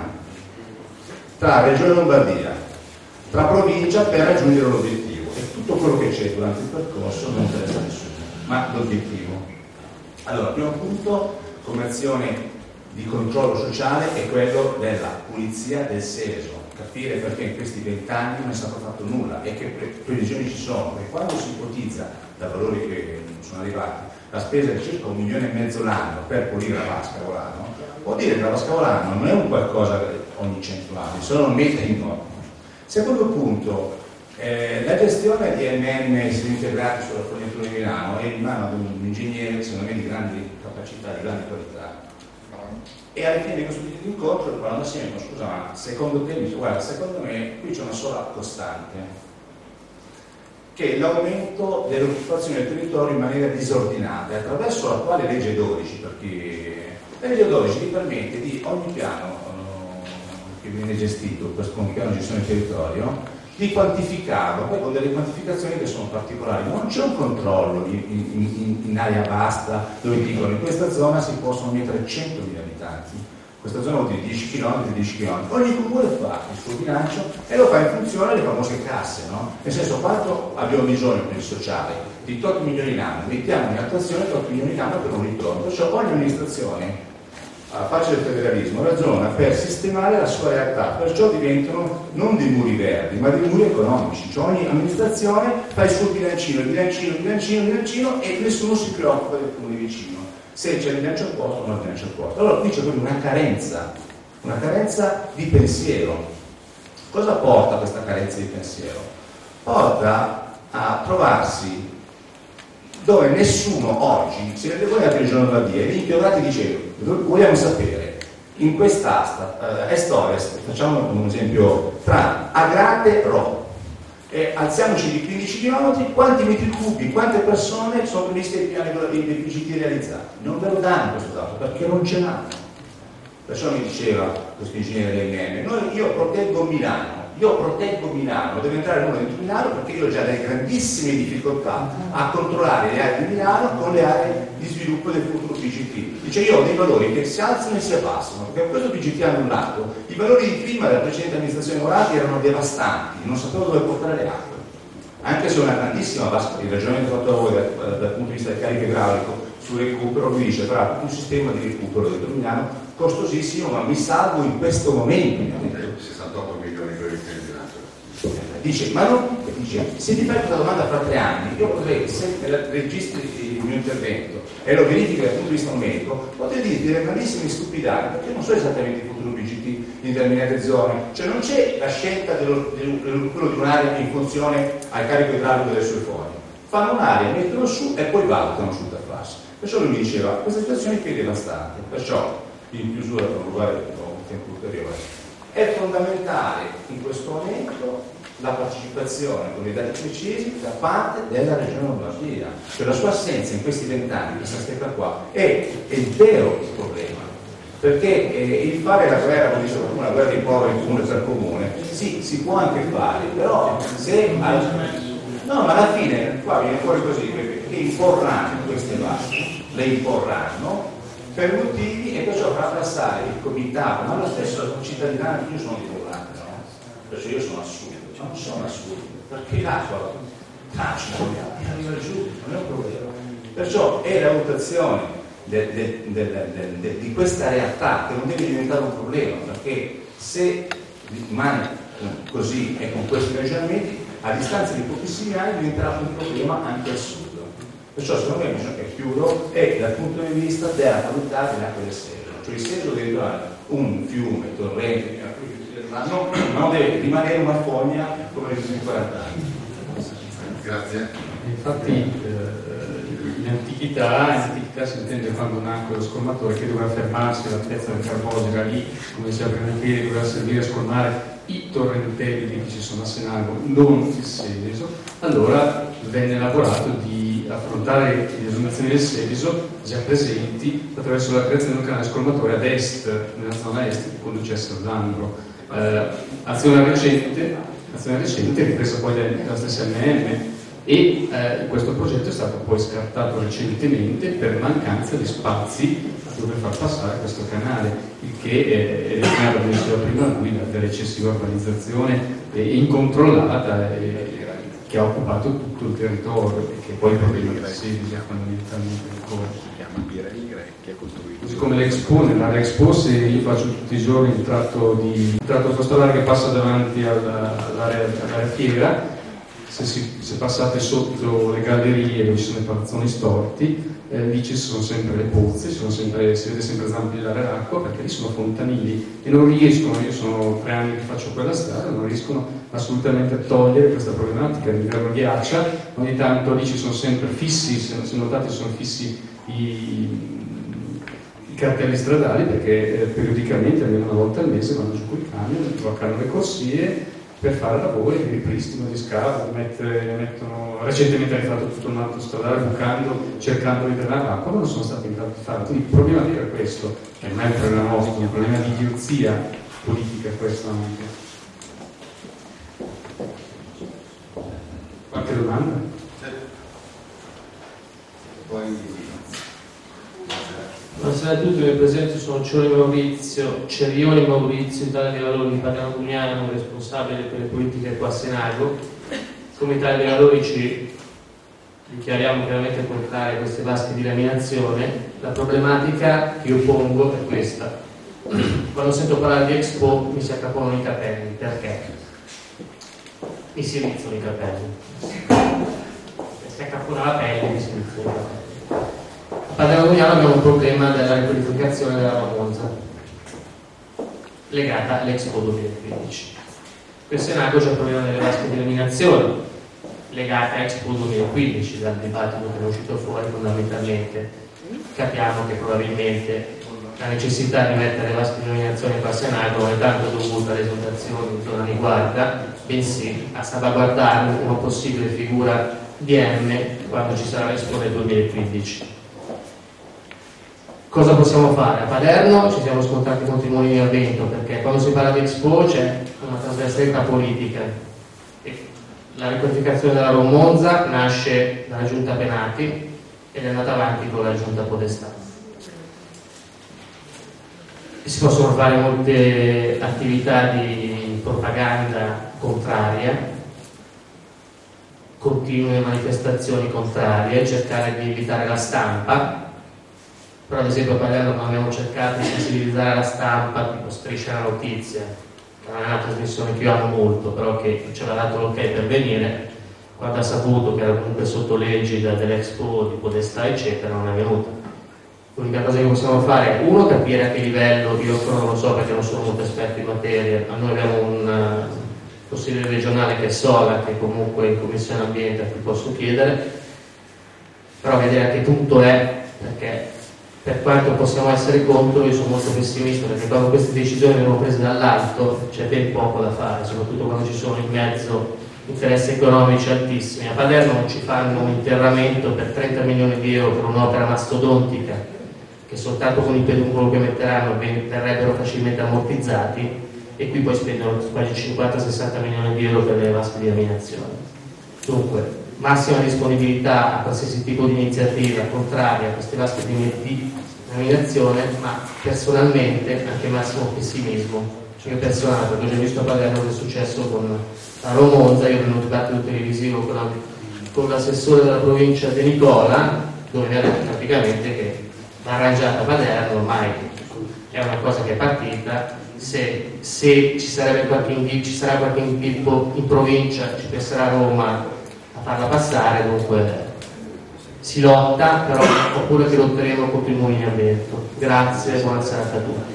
tra Regione Lombardia, tra provincia per raggiungere l'obiettivo, e tutto quello che c'è durante il percorso non interessa a nessuno, ma l'obiettivo. Allora, primo punto, come azione di controllo sociale, è quello della pulizia del Seveso, capire perché in questi 20 anni non è stato fatto nulla e che previsioni ci sono, e quando si ipotizza, da valori che sono arrivati, la spesa è circa 1,5 milioni l'anno per pulire la vasca volano, vuol dire che la vasca volano non è un qualcosa ogni 100 anni, sono mette in norma. Secondo punto, la gestione di AMM integrati sulla fornitura di Milano è in mano ad un ingegnere secondo me di grandi capacità, di grande qualità, e alla fine di questo tipo di incontro parlando assieme, scusa, ma secondo te, mi dice, guarda, secondo me qui c'è una sola costante, che è l'aumento dell'occupazione del territorio in maniera disordinata, attraverso l'attuale legge 12, perché la legge 12 ti permette di ogni piano che viene gestito, come piano di gestione del territorio, di quantificarlo, poi con delle quantificazioni che sono particolari. Non c'è un controllo in area vasta dove dicono in questa zona si possono mettere 100.000 abitanti, questa zona vuol dire 10 km, 10 km. Ogni comune fa il suo bilancio e lo fa in funzione alle famose casse, no? Nel senso, quanto abbiamo bisogno per il sociale? Di 8 milioni l'anno, mettiamo in attuazione 8 milioni l'anno per un ritorno, perciò ogni amministrazione alla faccia del federalismo ragiona per sistemare la sua realtà, perciò diventano non dei muri verdi ma dei muri economici, cioè ogni amministrazione fa il suo bilancino e nessuno si preoccupa del comune vicino, se c'è il bilancio a posto o non il bilancio a posto. Allora qui c'è proprio una carenza di pensiero. Cosa porta questa carenza di pensiero? Porta a trovarsi dove nessuno oggi, se vedete voi nella regione Lombardia, gli impiegati dicevano, vogliamo sapere, in quest'asta, est-ovest, facciamo un esempio, tra Agrate e Rho, e alziamoci di 15 km, quanti metri cubi, quante persone sono previste ai piani dei PGT realizzati? Non ve lo danno questo dato, perché non ce l'hanno. Perciò mi diceva questo ingegnere dell'INM, io proteggo Milano, devo entrare uno dentro Milano perché io ho già delle grandissime difficoltà a controllare le aree di Milano con le aree di sviluppo del futuro PGT. Dice, io ho dei valori che si alzano e si abbassano, perché questo PGT annullato, i valori di prima della precedente amministrazione Moratti erano devastanti, non sapevo dove portare le acque. Anche se una grandissima vasca di ragionamento fatto da voi dal punto di vista del carico idraulico sul recupero, lui dice, però tutto un sistema di recupero dentro Milano costosissimo, ma mi salvo in questo momento. 68 milioni per il Dice, ma non, dice, se mi fai questa domanda fra 3 anni, io potrei, se registri il mio intervento e lo verifichi dal punto di vista numerico, potrei dirti delle grandissime stupidate, perché non so esattamente il futuro PGT in determinate zone, cioè non c'è la scelta dello sviluppo di un'area in funzione al carico idraulico delle sue foglie. Fanno un'area, mettono su e poi valutano sul da farsi. Perciò lui mi diceva, questa situazione qui è devastante, perciò in chiusura per non rubare un tempo ulteriore. È fondamentale in questo momento la partecipazione con i dati precisi da parte della Regione Lombardia, cioè la sua assenza in questi 20 anni, questa aspetta qua, è il vero problema, perché il fare la guerra, come dice qualcuno, la guerra dei poveri comune per comune, sì, si può anche fare, però se no, ma alla fine qua viene fuori così, che imporranno queste vasche, le imporranno per motivi, e perciò farà passare il comitato, ma lo stesso cittadinanza. Io sono di Volante, no? Perciò io sono assurdo, ma non sono assurdo, perché l'acqua tacita e arriva giù, non è un problema. Perciò è la valutazione di questa realtà che non deve diventare un problema, perché se rimane così e con questi ragionamenti, a distanza di pochissimi anni diventerà un problema anche al sud. Perciò secondo me bisogna che chiudo è dal punto di vista della qualità dell'acqua del Seveso, cioè il Seveso deve diventare un fiume, torrente, ma non deve rimanere una fogna come negli ultimi 40 anni. Grazie. Infatti in antichità si intende quando nacque lo scolmatore, che doveva fermarsi alla piazza del Carbogera, lì, come diceva prima in piedi, doveva servire a scolmare i torrentelli che ci sono a Senago, non il Seveso. Allora venne elaborato di affrontare le esondazioni del Seveso già presenti attraverso la creazione di un canale scolmatore ad est, nella zona est, che conducesse all'Angro. Azione recente, ripresa poi dalla stessa MM, e questo progetto è stato poi scartato recentemente per mancanza di spazi dove far passare questo canale, il che è destinato, come diceva prima lui, dall'eccessiva urbanizzazione incontrollata che ha occupato tutto il territorio e che poi il problema del Seveso fondamentalmente ricorre. Così come l'Expo, nell'area Expo, se io faccio tutti i giorni il tratto autostradale che passa davanti all'area fiera, se passate sotto le gallerie dove ci sono i palazzoni storti, lì ci sono sempre le pozze, si vede sempre zampillare l'acqua, perché lì sono fontanili e non riescono, io sono 3 anni che faccio quella strada, non riescono assolutamente a togliere questa problematica. L'inverno ghiaccia, ogni tanto lì ci sono sempre fissi, se notate sono fissi i cartelli stradali, perché periodicamente, almeno una volta al mese, vanno giù quei camion, bloccano le corsie per fare lavori di ripristino di scavo, recentemente hanno fatto tutto un altro stradale cercando di drenare l'acqua, ma non sono stati in grado di farlo. Quindi il problema vero è questo, che non è un problema nostro, è un problema di idiozia politica questo anche. Qualche domanda? Buonasera a tutti, i presenti sono Cerioni Maurizio, Italia dei Valori di Padano Cugnano, responsabile per le politiche qua a Senago. Come Italia dei Valori ci dichiariamo chiaramente contrari a queste vasche di laminazione. La problematica che io pongo è questa: quando sento parlare di Expo mi si accapponano i capelli. Perché? Mi si rizzano i capelli, si accappona la pelle e mi si rizzano i capelli. A Padano Cugnano abbiamo un problema della riqualificazione della Monza legata all'Expo 2015. Per Senago c'è il problema delle vasche di laminazione legate a Expo 2015, dal dibattito che è uscito fuori fondamentalmente. Capiamo che probabilmente la necessità di mettere le vasche di laminazione qua a Senago non è tanto dovuta alle esondazioni in zona riguarda, bensì a salvaguardare una possibile figura di M quando ci sarà l'Expo nel 2015. Cosa possiamo fare? A Paderno ci siamo scontrati contro i mulini a vento, perché quando si parla di Expo c'è una trasversalità politica. E la riqualificazione della Monza nasce dalla giunta Penati ed è andata avanti con la giunta Podestà. E si possono fare molte attività di propaganda contraria, continue manifestazioni contrarie, cercare di evitare la stampa. Però ad esempio a Palermo non abbiamo cercato di sensibilizzare la stampa, tipo Striscia la Notizia, che non è una trasmissione che io amo molto, però che ci aveva dato l'ok per venire, quando ha saputo che era comunque sotto l'egida dell'Expo, di Podestà eccetera, non è venuta. L'unica cosa che possiamo fare è, uno, capire a che livello, io ancora non lo so perché non sono molto esperto in materia, ma noi abbiamo un consigliere regionale che è Sola, che comunque in commissione ambiente a cui posso chiedere, però vedere a che punto è, perché per quanto possiamo essere contro, io sono molto pessimista, perché quando queste decisioni vengono prese dall'alto c'è ben poco da fare, soprattutto quando ci sono in mezzo interessi economici altissimi. A Palermo non ci fanno un interramento per 30 milioni di euro per un'opera mastodontica, che soltanto con il peduncolo che metteranno verrebbero facilmente ammortizzati, e qui poi spendono quasi 50-60 milioni di euro per le vasche di laminazione. Dunque, massima disponibilità a qualsiasi tipo di iniziativa contraria a queste vasche di laminazione, ma personalmente anche massimo pessimismo. Io personale, perché ho già visto a Palermo che è successo con la Monza, io ho venuto dibattito televisivo con l'assessore della provincia De Nicola, dove mi ha detto praticamente che l'ha arrangiata a Palermo, ormai è una cosa che è partita. Se ci sarà qualche inpippo in provincia, ci penserà Roma a farla passare, dunque si lotta, però oppure che lotteremo contro i mulini a vento. Grazie e buona serata a tutti.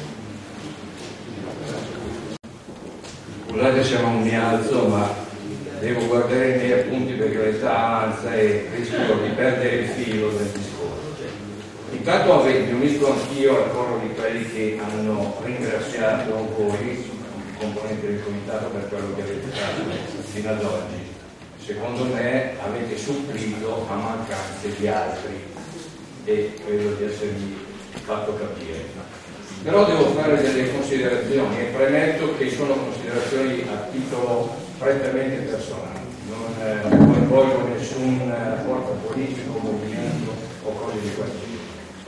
Scusate se non mi alzo, ma devo guardare i miei appunti perché l'età avanza e rischio di perdere il filo del discorso. Intanto mi unisco anch'io al coro di quelli che hanno ringraziato voi, componenti del comitato, per quello che avete fatto fino ad oggi. Secondo me avete supplito a mancanze di altri e credo di essermi fatto capire. Però devo fare delle considerazioni e premetto che sono considerazioni a titolo prettamente personale, non coinvolgo nessun rapporto politico, movimento o cose di questo tipo.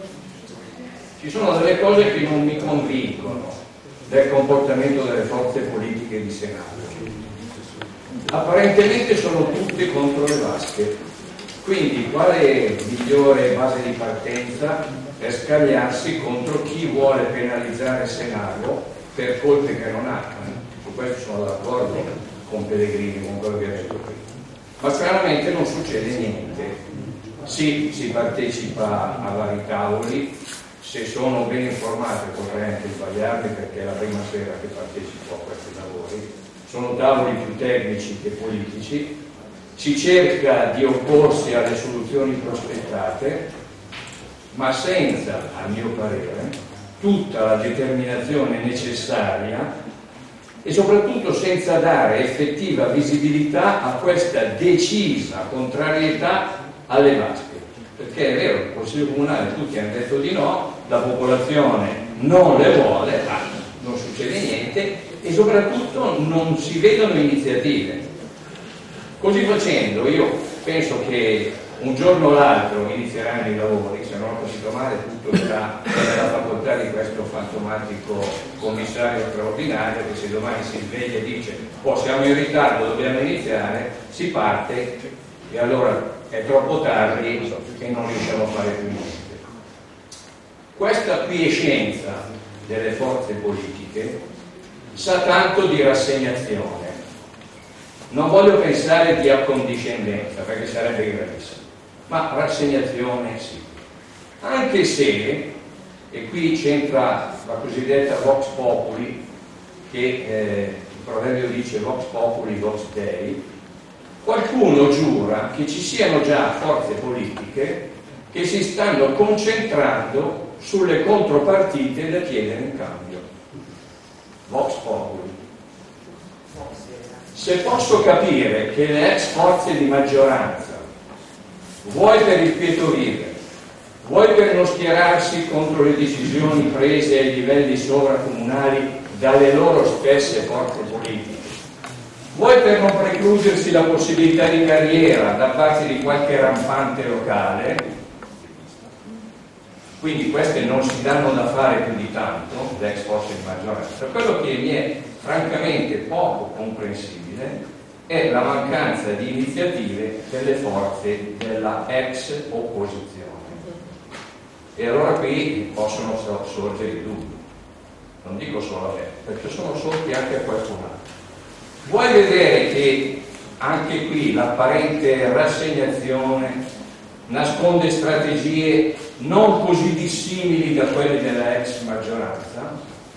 Ci sono delle cose che non mi convincono del comportamento delle forze politiche di Senato. Apparentemente sono tutte contro le vasche, quindi quale migliore base di partenza per scagliarsi contro chi vuole penalizzare il Senato per colpe che non ha? Su questo sono d'accordo con Pellegrini, con quello che ha detto prima. Ma stranamente non succede niente. Sì, si partecipa a vari tavoli, se sono ben informato e corrente sbagliarmi perché è la prima sera che partecipo a questi lavori, sono tavoli più tecnici che politici, si cerca di opporsi alle soluzioni prospettate, ma senza, a mio parere, tutta la determinazione necessaria e soprattutto senza dare effettiva visibilità a questa decisa contrarietà alle vasche. Perché è vero, il Consiglio Comunale tutti hanno detto di no, la popolazione non le vuole, non succede niente e soprattutto non si vedono iniziative. Così facendo io penso che un giorno o l'altro inizieranno i lavori, se non ho capito male tutto sta nella facoltà di questo fantomatico commissario straordinario che se domani si sveglia e dice siamo in ritardo, dobbiamo iniziare, si parte e allora è troppo tardi e non riusciamo a fare più niente. Questa quiescenza delle forze politiche sa tanto di rassegnazione. Non voglio pensare di accondiscendenza perché sarebbe gravissimo, ma rassegnazione sì. Anche se, e qui c'entra la cosiddetta Vox Populi, che il proverbio dice Vox Populi, Vox Dei, qualcuno giura che ci siano già forze politiche che si stanno concentrando sulle contropartite da chiedere in cambio. Vox Populi. Se posso capire che le ex forze di maggioranza, vuoi per il quieto vivere, vuoi per non schierarsi contro le decisioni prese ai livelli sovracomunali dalle loro stesse forze politiche, vuoi per non precludersi la possibilità di carriera da parte di qualche rampante locale, quindi queste non si danno da fare più di tanto, le ex forze di maggioranza. Quello che mi è francamente poco comprensibile è la mancanza di iniziative delle forze della ex opposizione. E allora qui possono sorgere i dubbi, non dico solo a me, perché sono sorti anche a qualcun altro. Vuoi vedere che anche qui l'apparente rassegnazione nasconde strategie non così dissimili da quelle della ex maggioranza?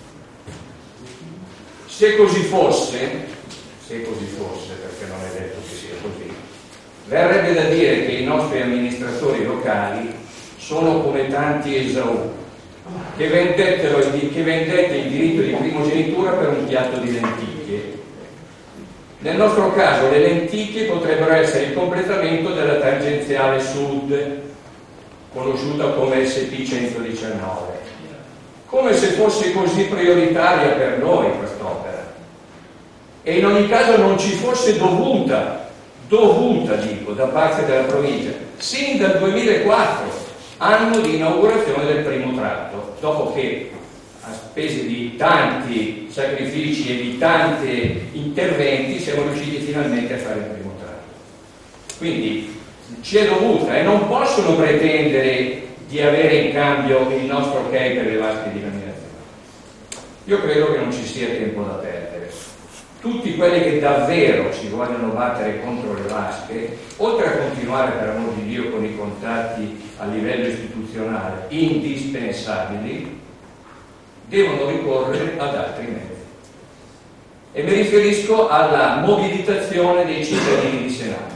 Se così fosse, perché non è detto che sia così, verrebbe da dire che i nostri amministratori locali sono come tanti Esaù, che vendette il diritto di primogenitura per un piatto di lenticchie. Nel nostro caso le lenticchie potrebbero essere il completamento della tangenziale sud, conosciuta come SP119, come se fosse così prioritaria per noi quest'opera. E in ogni caso non ci fosse dovuta dico, da parte della provincia, sin dal 2004, anno di inaugurazione del primo tratto, dopo che a spese di tanti sacrifici e di tanti interventi siamo riusciti finalmente a fare il primo tratto. Quindi ci è dovuta e non possono pretendere di avere in cambio il nostro ok per le vasche di laminazione. Io credo che non ci sia tempo da perdere. Tutti quelli che davvero si vogliono battere contro le vasche, oltre a continuare per amor di Dio con i contatti a livello istituzionale indispensabili, devono ricorrere ad altri mezzi. e mi riferisco alla mobilitazione dei cittadini di Senago.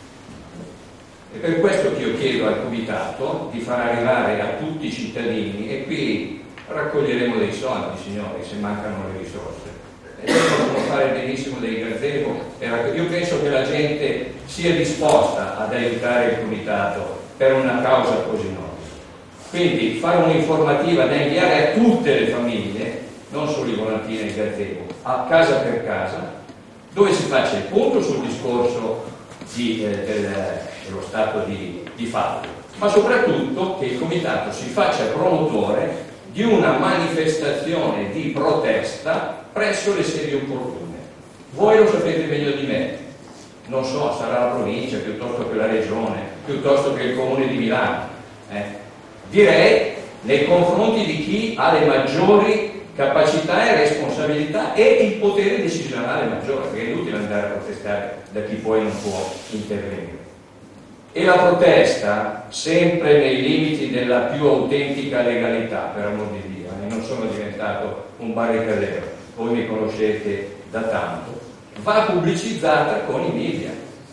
È per questo che io chiedo al Comitato di far arrivare a tutti i cittadini, e qui raccoglieremo dei soldi, signori, se mancano le risorse. E possono fare benissimo dei gazebo. Io penso che la gente sia disposta ad aiutare il Comitato per una causa così nobile. Quindi fare un'informativa da inviare a tutte le famiglie, non solo i volantini e il gazebo, a casa per casa, dove si faccia il punto sul discorso dello stato di fatto, ma soprattutto che il Comitato si faccia promotore di una manifestazione di protesta presso le sedi opportune. Voi lo sapete meglio di me, non so, sarà la provincia piuttosto che la regione, piuttosto che il comune di Milano. Direi nei confronti di chi ha le maggiori capacità e responsabilità e il potere decisionale maggiore, perché è inutile andare a protestare da chi poi non può intervenire. E la protesta sempre nei limiti della più autentica legalità, per amor di Dio, non sono diventato un barricadero, voi mi conoscete da tanto, va pubblicizzata con i media.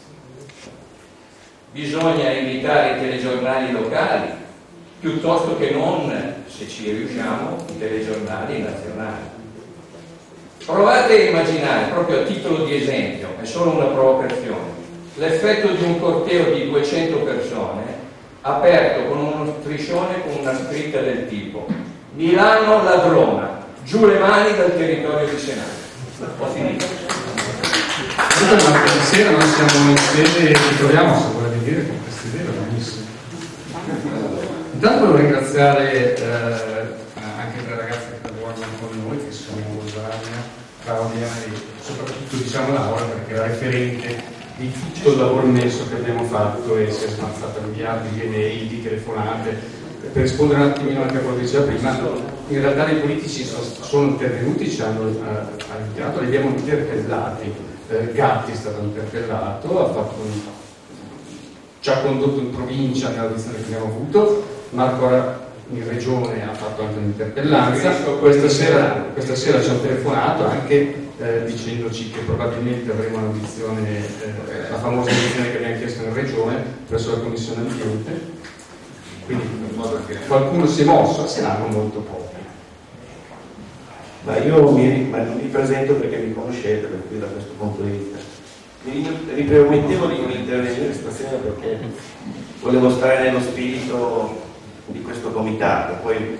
Bisogna invitare i telegiornali locali piuttosto che non, se ci riusciamo, i telegiornali nazionali. Provate a immaginare, proprio a titolo di esempio, è solo una provocazione, l'effetto di un corteo di 200 persone aperto con uno striscione con una scritta del tipo: Milano ladrona, giù le mani dal territorio di Senago. Ho finito. Questa sera noi siamo in sede, ci troviamo, se volete dire, con questa idea, benissimo. Intanto volevo ringraziare anche le ragazze che lavorano con noi, che sono Rosaria, Claudia e soprattutto diciamo Laura, perché è la referente di tutto il lavoro immenso che abbiamo fatto e si è smazzata miliardi di email, di telefonate. Per rispondere un attimino anche a quello che diceva prima, in realtà dei politici sono intervenuti, ci hanno aiutato, li abbiamo interpellati. Gatti è stato interpellato, ci ha condotto in provincia nell'audizione che abbiamo avuto, Marco in regione ha fatto anche un'interpellanza, questa sera ci hanno telefonato anche dicendoci che probabilmente avremo un'audizione, la famosa audizione che abbiamo chiesto in regione presso la Commissione Ambiente, quindi qualcuno si è mosso, a Senago molto poco. Ma io mi presento perché mi conoscete, per cui da questo punto di vista mi ripermettevo di non intervenire stasera perché volevo stare nello spirito di questo comitato. Poi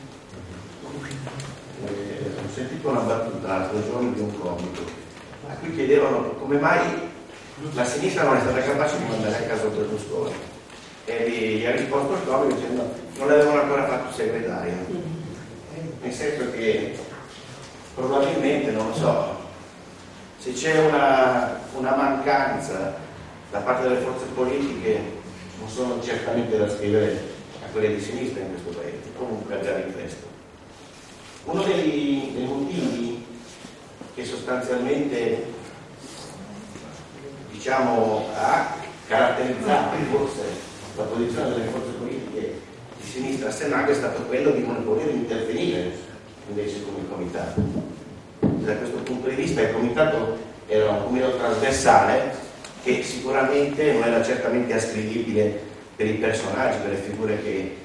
ho sentito una battuta l'altro giorno di un comico a cui chiedevano come mai la sinistra non è stata capace di mandare a casa Berlusconi, e gli ha risposto il comico dicendo non l'avevano ancora fatto segretario, nel senso che probabilmente, non lo so, se c'è una mancanza da parte delle forze politiche, non sono certamente da scrivere a quelle di sinistra in questo paese, comunque abbiamo in questo. Uno dei motivi che sostanzialmente diciamo ha caratterizzato forse la posizione delle forze politiche di sinistra a Senago è stato quello di non voler intervenire invece come comitato. Da questo punto di vista il comitato era un comitato trasversale che sicuramente non era certamente ascrivibile per i personaggi, per le figure che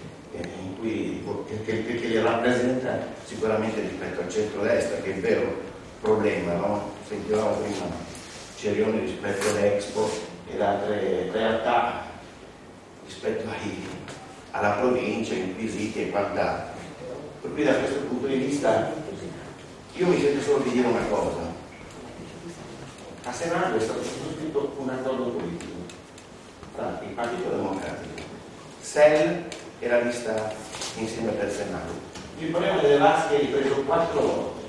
li rappresenta, sicuramente rispetto al centrodestra, che è il vero problema, no? Sentivamo prima Cerioni rispetto all'Expo ed altre realtà rispetto alla provincia, inquisiti e quant'altro. Per cui da questo punto di vista io mi sento solo di dire una cosa: a Senago è stato sottoscritto un accordo politico tra il Partito Democratico, SEL e la lista Insieme per Senago. Il problema delle vasche è ripreso 4 volte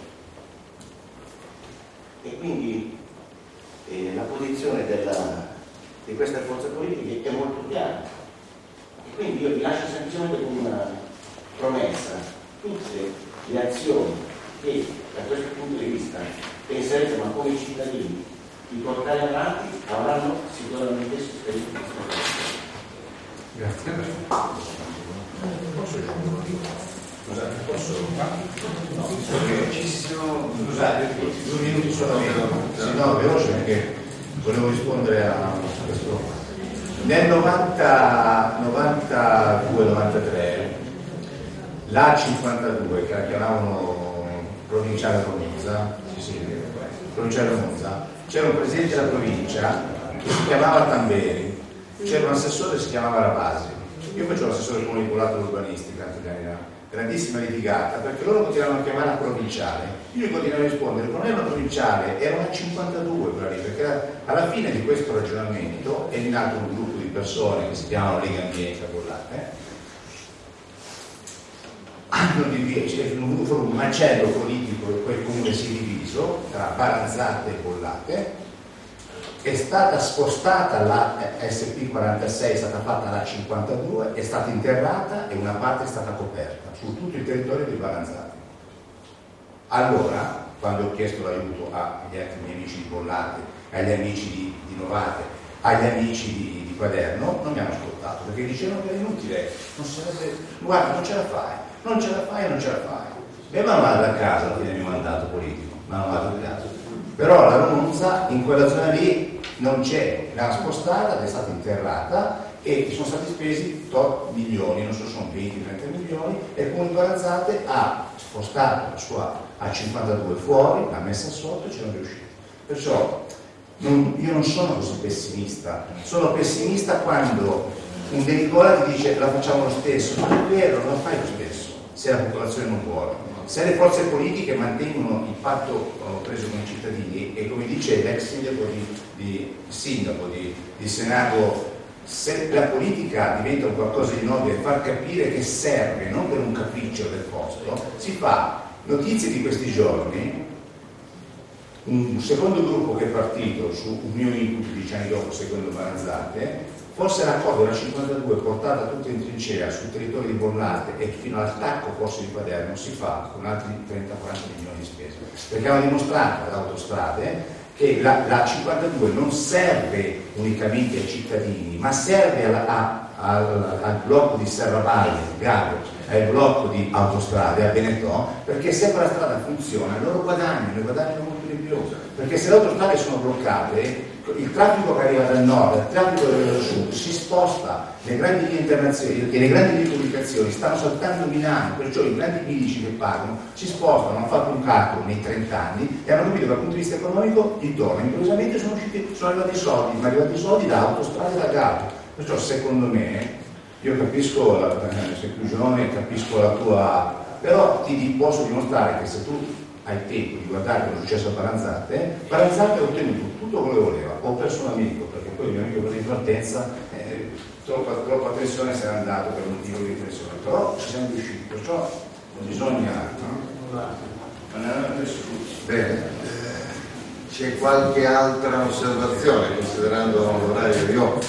e quindi la posizione di queste forze politiche è molto chiara, e quindi io vi lascio semplicemente con una promessa: tutte le azioni che da questo punto di vista penserete, ma come cittadini, di portare avanti, avranno sicuramente sostegno di questo. Grazie. Scusate, posso? No, scusate, 2 minuti solamente. Sì, no, veloce perché volevo rispondere a questo. Nel 92-93 la 52, che la chiamavano provinciale Monza, provinciale Monza, c'era un presidente della provincia che si chiamava Tamberi, c'era un assessore che si chiamava Ravasi. Io facevo l'assessore comunicato urbanistica, grandissima litigata, perché loro continuavano a chiamare provinciale. Io gli continuavo a rispondere, non era una provinciale, era una 52 quella lì, perché alla fine di questo ragionamento è nato un gruppo di persone che si chiamano Lega Ambiente, hanno venuto fuori un macello politico e quel comune si è diviso tra Baranzate e Bollate. È stata spostata la SP46, è stata fatta la 52, è stata interrata e una parte è stata coperta su tutto il territorio di Baranzate. Allora, quando ho chiesto l'aiuto agli altri miei amici di Bollate, agli amici di Novate, agli amici di Quaderno, non mi hanno ascoltato perché dicevano che era inutile, guarda, non ce la fai. Non ce la fai. E mi hanno mandato a casa alla fine del mio mandato politico, però la Monza in quella zona lì non c'è, l'hanno spostata ed è stata interrata e sono stati spesi tot milioni, non so, sono 20-30 milioni, e il Comune di Baranzate ha spostato la sua A52 fuori, l'ha messa sotto e ci sono riusciti. Perciò io non sono così pessimista, sono pessimista quando un Denicola ti dice la facciamo lo stesso, ma non è vero, non lo fai lo stesso se la popolazione non vuole. Se le forze politiche mantengono il patto preso con i cittadini, e come dice l'ex sindaco di Senago, se la politica diventa un qualcosa di nobile, far capire che serve, non per un capriccio del posto, si fa. Notizie di questi giorni, un secondo gruppo che è partito su un mio input 10 anni dopo, seguendo Baranzate, forse l'accordo della 52 portata tutta in trincea sul territorio di Bollate e fino all'attacco forse di Paderno si fa con altri 30-40 milioni di spese, perché hanno dimostrato ad Autostrade che la 52 non serve unicamente ai cittadini, ma serve al blocco di Serravalle, Garo, al blocco di Autostrade, a Benetton, perché se quella strada funziona loro guadagnano molto di più, perché se le autostrade sono bloccate il traffico che arriva dal nord, il traffico che arriva dal sud si sposta, le grandi vie internazionali e le grandi vie di comunicazioni stanno saltando Milano, perciò i grandi bilici che pagano si spostano, hanno fatto un calcolo nei 30 anni e hanno capito che dal punto di vista economico gli torna, improvvisamente sono arrivati i soldi da Autostrade e da Garo. Perciò secondo me, io capisco sei più giovane, capisco la tua, però ti posso dimostrare che se tu hai tempo di guardare cosa è successo a Baranzate ha ottenuto tutto quello che voleva. Ho perso un amico, perché poi il mio amico per l'infrantenza troppa tensione se n'è andato per un motivo di tensione, però ci siamo riusciti, perciò bisogna andare adesso tutti. Bene, c'è qualche altra osservazione considerando l'orario di oggi?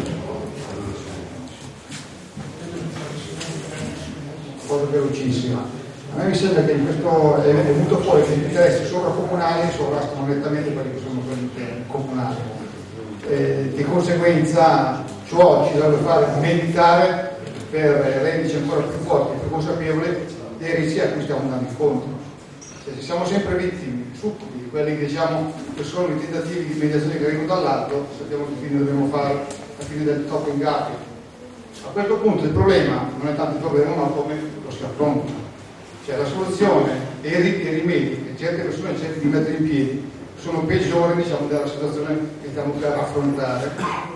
Cosa velocissima. A me mi sembra che in questo è venuto fuori che gli interessi sovracomunali sovrastano nettamente quelli che sono quelli comunali. Di conseguenza ciò ci deve fare meditare per renderci ancora più forti e più consapevoli dei rischi a cui stiamo andando incontro. Se siamo sempre vittime, succubi di quelli che diciamo che sono i tentativi di mediazione che arrivano dall'alto, sappiamo che fine dobbiamo fare alla fine del tocco in gatto. A questo punto il problema non è tanto il problema, ma come lo si affronta. Cioè la soluzione e i rimedi che certe persone cercano di mettere in piedi sono peggiori, diciamo, della situazione che stiamo per affrontare.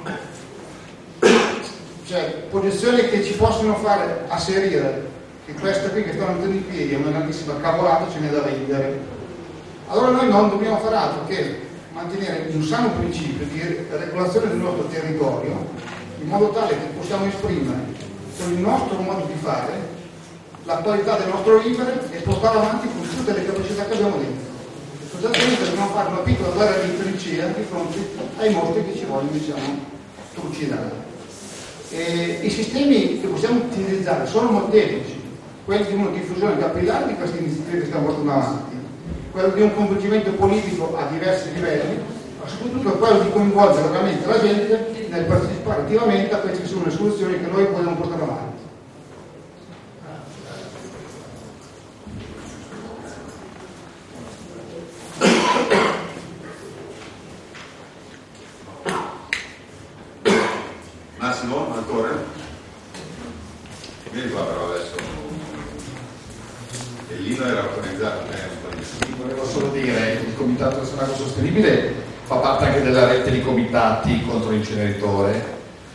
Cioè posizioni che ci possono fare asserire che questa qui che stanno mettendo in piedi è una grandissima cavolata, ce n'è da vendere. Allora noi non dobbiamo fare altro che mantenere un sano principio di regolazione del nostro territorio in modo tale che possiamo esprimere con il nostro modo di fare la qualità del nostro vivere e portarlo avanti con tutte le capacità che abbiamo dentro. Sostanzialmente dobbiamo fare una piccola guerra di trincea di fronte ai mostri che ci vogliono, diciamo, trucidare. I sistemi che possiamo utilizzare sono molteplici, quelli di una diffusione capillare di queste iniziative che stiamo portando avanti, quello di un coinvolgimento politico a diversi livelli, ma soprattutto quello di coinvolgere veramente la gente nel partecipare attivamente a queste che sono le soluzioni che noi vogliamo portare avanti. E lì non era autorizzato, volevo solo dire, il Comitato del Senago Sostenibile fa parte anche della rete di comitati contro l'inceneritore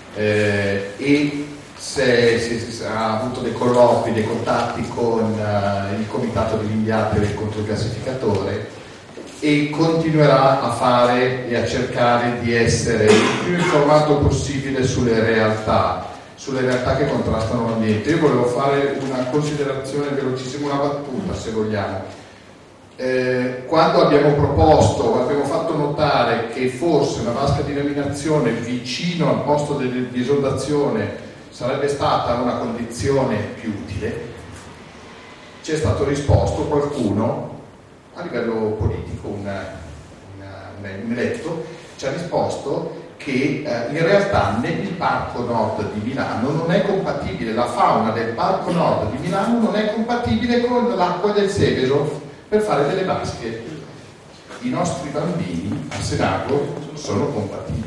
e se ha avuto dei colloqui, dei contatti con il Comitato degli Impianti contro il gassificatore e continuerà a fare e a cercare di essere il più informato possibile sulle realtà che contrastano l'ambiente. Io volevo fare una considerazione velocissima, una battuta se vogliamo. Quando abbiamo fatto notare che forse una vasca di laminazione vicino al posto di esondazione sarebbe stata una condizione più utile, ci è stato risposto qualcuno a livello politico, un eletto, ci ha risposto che in realtà nel Parco Nord di Milano non è compatibile, la fauna del Parco Nord di Milano non è compatibile con l'acqua del Seveso per fare delle vasche. I nostri bambini a Senago sono compatibili.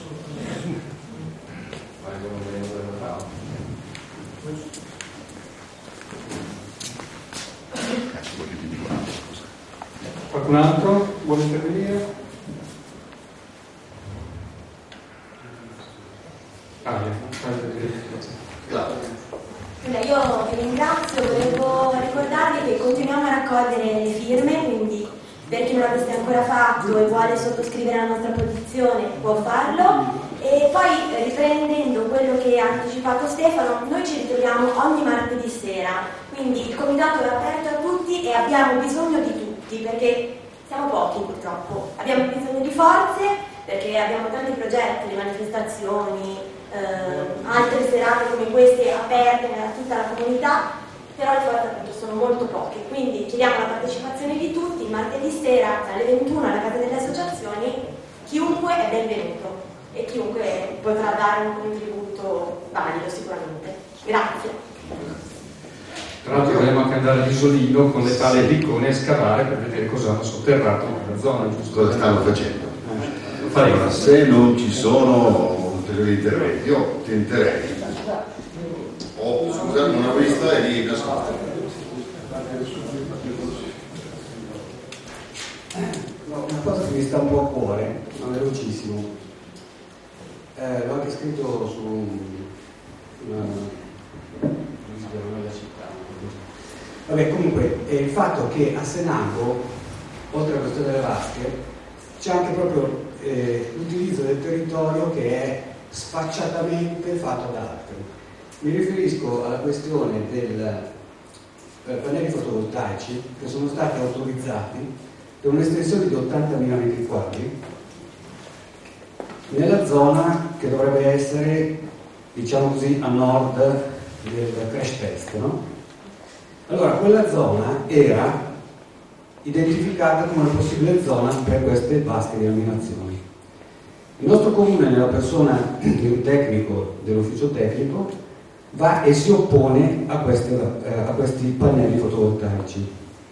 Qualcun altro vuole intervenire? Io vi ringrazio, volevo ricordarvi che continuiamo a raccogliere le firme, quindi per chi non l'avesse ancora fatto e vuole sottoscrivere la nostra posizione può farlo. E poi riprendendo quello che ha anticipato Stefano, noi ci ritroviamo ogni martedì sera, quindi il comitato è aperto a tutti e abbiamo bisogno di tutti perché siamo pochi purtroppo, abbiamo bisogno di forze perché abbiamo tanti progetti, le manifestazioni, altre serate come queste aperte a tutta la comunità, però le forze appunto sono molto poche, quindi chiediamo la partecipazione di tutti. Martedì sera alle 21 alla Casa delle Associazioni chiunque è benvenuto e chiunque potrà dare un contributo valido sicuramente. Grazie. Tra l'altro dovremmo anche andare all'isolino con le pale piccone a scavare per vedere cosa hanno sotterrato nella zona, giusto? Cosa stanno facendo? Allora, se non ci sono ulteriori interventi, io tenterei. Scusa, non ho visto e lì nascosto. Una cosa che mi sta un po' a cuore, ma velocissimo, l'ho anche scritto su una città. Vabbè, comunque, il fatto che a Senago, oltre alla questione delle vasche, c'è anche proprio l'utilizzo del territorio che è sfacciatamente fatto da altri. Mi riferisco alla questione dei pannelli fotovoltaici che sono stati autorizzati per un'estensione di 80.000 metri quadri nella zona che dovrebbe essere, diciamo così, a nord del crash test, no? Allora, quella zona era identificata come una possibile zona per queste vaste denominazioni. Il nostro comune, nella persona di un tecnico dell'ufficio tecnico, va e si oppone a questi pannelli fotovoltaici.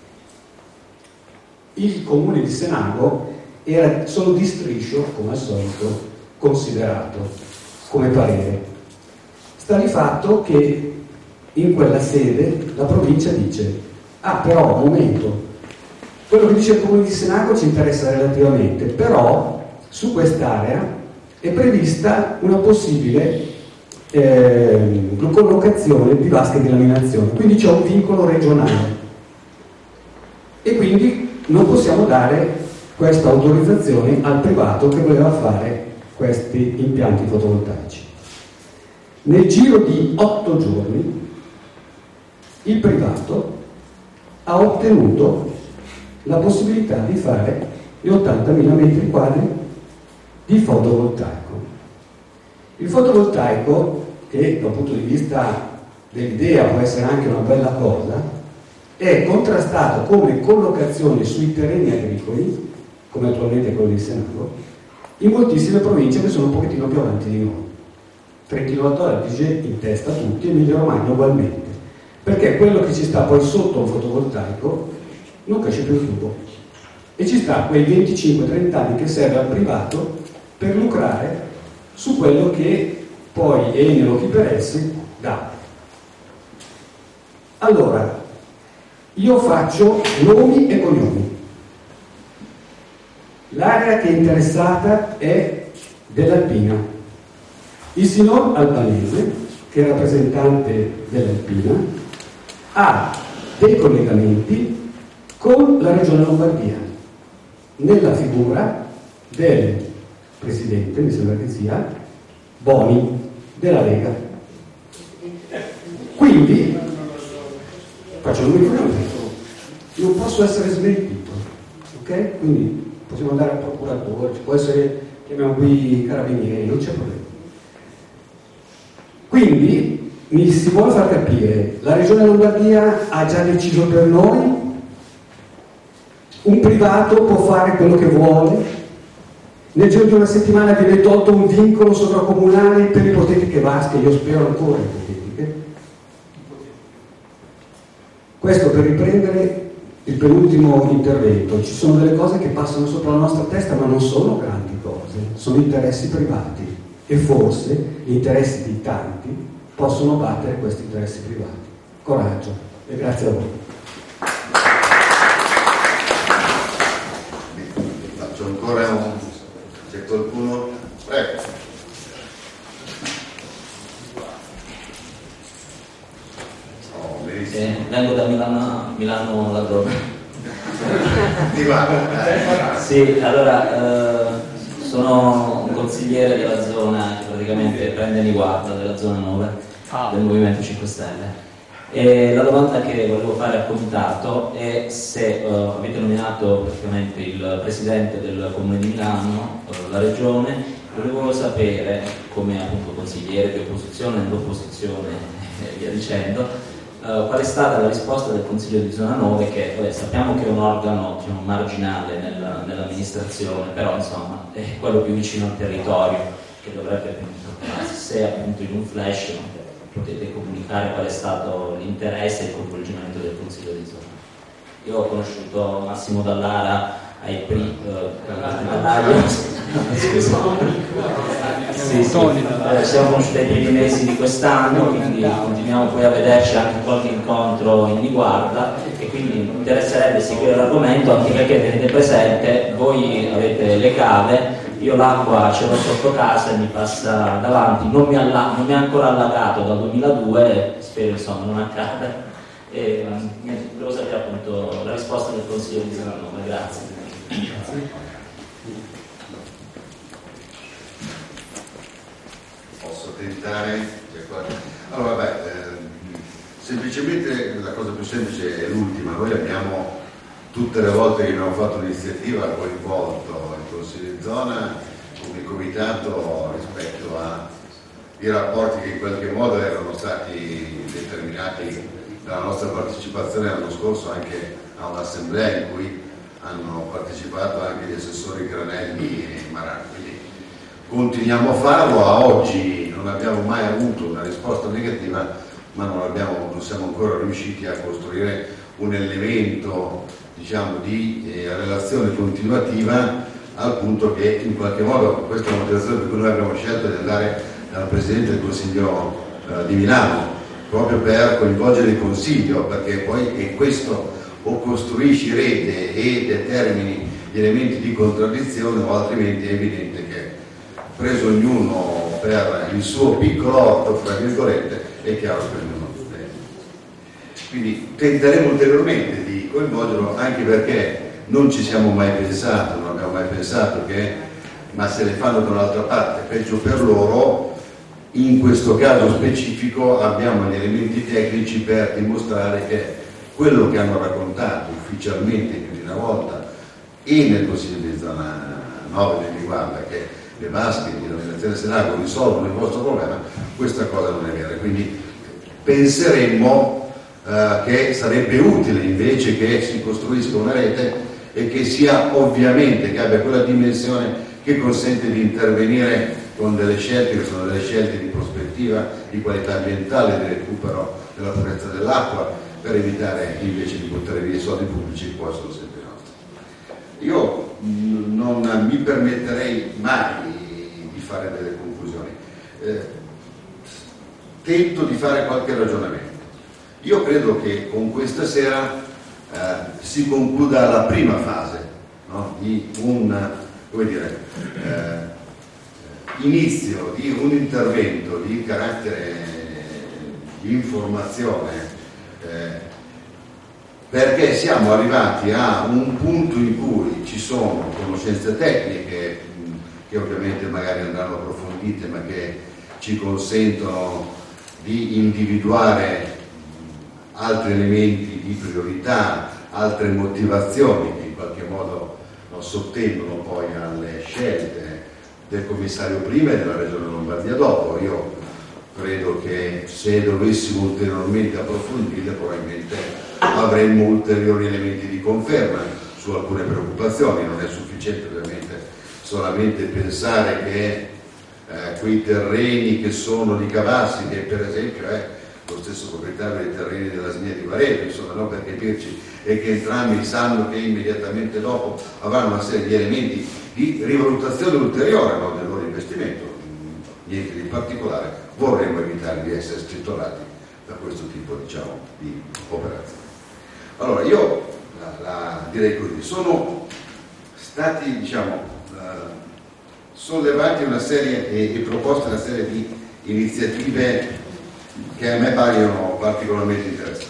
Il comune di Senago era solo di striscio, come al solito, considerato come parere. Sta di fatto che in quella sede la provincia dice: ah, però, un momento, quello che dice il comune di Senago ci interessa relativamente, però su quest'area è prevista una possibile collocazione di vasche di laminazione, quindi c'è un vincolo regionale e quindi non possiamo dare questa autorizzazione al privato che voleva fare questi impianti fotovoltaici. Nel giro di 8 giorni il privato ha ottenuto la possibilità di fare gli 80.000 metri quadri di fotovoltaico. Il fotovoltaico, che dal punto di vista dell'idea può essere anche una bella cosa, è contrastato come collocazione sui terreni agricoli, come attualmente quello di Senago, in moltissime province che sono un pochettino più avanti di noi. Trentino Alto Adige in testa a tutti e Emilia Romagna ugualmente, perché quello che ci sta poi sotto un fotovoltaico non cresce più il tubo e ci sta quei 25-30 anni che serve al privato per lucrare su quello che poi Enel o chi per essi dà. Allora, Io faccio nomi e cognomi. L'area che è interessata è dell'Alpina. Il signor Albanese, che è rappresentante dell'Alpina, ha dei collegamenti con la Regione Lombardia, nella figura del Presidente, mi sembra che sia, Boni, della Lega. Quindi, faccio un microfono, non posso essere smentito, ok? Quindi possiamo andare al procuratore, può essere, chiamiamo qui i carabinieri, non c'è problema. Quindi mi si vuole far capire, la Regione Lombardia ha già deciso per noi, un privato può fare quello che vuole, nel giro di una settimana viene tolto un vincolo sovracomunale per ipotetiche vasche, io spero ancora ipotetiche. Questo per riprendere il penultimo intervento. Ci sono delle cose che passano sopra la nostra testa, ma non sono grandi cose, sono interessi privati e forse gli interessi di tanti possono battere questi interessi privati. Coraggio e grazie a voi. Faccio ancora un... c'è qualcuno? Prego. Vengo da Milano Ladrone. Di qua. Sì, allora sono un consigliere della zona che praticamente prende riguardo della zona 9 del Movimento 5 Stelle. E la domanda che volevo fare al comitato è se avete nominato praticamente il presidente del Comune di Milano, la regione, volevo sapere, come appunto consigliere di opposizione, nell'opposizione e via dicendo, qual è stata la risposta del Consiglio di Zona 9, che sappiamo che è un organo, diciamo, marginale nell'amministrazione, però insomma è quello più vicino al territorio che dovrebbe appunto, se appunto in un flash potete comunicare qual è stato l'interesse e il coinvolgimento del Consiglio di Zona. Io ho conosciuto Massimo Dallara ai primi siamo conosciuti ai primi mesi di quest'anno, quindi continuiamo poi a vederci anche qualche incontro in riguarda, e quindi mi interesserebbe seguire l'argomento, anche perché tenete presente, voi avete le cave, io l'acqua ce l'ho sotto casa e mi passa davanti, non mi ha ancora allagato dal 2002, spero insomma non accada. E volevo sapere appunto la risposta del Consiglio di Zona 9. Grazie. Posso tentare? Allora vabbè, semplicemente la cosa più semplice è l'ultima. Noi abbiamo tutte le volte che abbiamo fatto un'iniziativa coinvolto il Consiglio di Zona come comitato rispetto ai rapporti che in qualche modo erano stati determinati dalla nostra partecipazione l'anno scorso anche a un'assemblea in cui hanno partecipato anche gli assessori Granelli e Marani. Quindi continuiamo a farlo. A oggi non abbiamo mai avuto una risposta negativa, ma non siamo ancora riusciti a costruire un elemento, diciamo, di relazione continuativa, al punto che in qualche modo questa è la motivazione per cui noi abbiamo scelto di andare dal Presidente del Consiglio di Milano, proprio per coinvolgere il Consiglio, perché poi è questo, o costruisci rete e determini gli elementi di contraddizione, o altrimenti è evidente che, preso ognuno per il suo piccolo orto, fra virgolette, è chiaro che ognuno. Quindi tenteremo ulteriormente di coinvolgerlo, anche perché non ci siamo mai pensato, non abbiamo mai pensato che, ma se le fanno da un'altra parte, peggio per loro. In questo caso specifico abbiamo gli elementi tecnici per dimostrare che quello che hanno raccontato ufficialmente più di una volta e nel Consiglio di Zona 9 che riguarda che le vasche di denominazione Senago risolvono il vostro problema, questa cosa non è vera. Quindi penseremmo che sarebbe utile invece che si costruisca una rete e che sia ovviamente, che abbia quella dimensione che consente di intervenire con delle scelte che sono delle scelte di prospettiva, di qualità ambientale, di recupero della purezza dell'acqua, per evitare invece di buttare via i soldi pubblici che poi sono sempre nostri. Io non mi permetterei mai di fare delle conclusioni, tento di fare qualche ragionamento. Io credo che con questa sera si concluda la prima fase, no? Di un, come dire, inizio di un intervento di carattere di informazione, perché siamo arrivati a un punto in cui ci sono conoscenze tecniche che ovviamente magari andranno approfondite, ma che ci consentono di individuare altri elementi di priorità, altre motivazioni che in qualche modo sottendono poi alle scelte del commissario prima e della Regione Lombardia dopo. Io credo che se dovessimo ulteriormente approfondire probabilmente avremmo ulteriori elementi di conferma su alcune preoccupazioni. Non è sufficiente ovviamente solamente pensare che quei terreni che sono di Cavassi, che per esempio è lo stesso proprietario dei terreni della Snia di Varese, insomma, no, per capirci, e che entrambi sanno che immediatamente dopo avranno una serie di elementi di rivalutazione ulteriore, no, del loro investimento, niente di particolare, vorremmo evitare di essere stritolati da questo tipo, diciamo, di operazioni. Allora io direi così, sono stati, diciamo, sollevati una serie e proposte una serie di iniziative che a me paiono particolarmente interessanti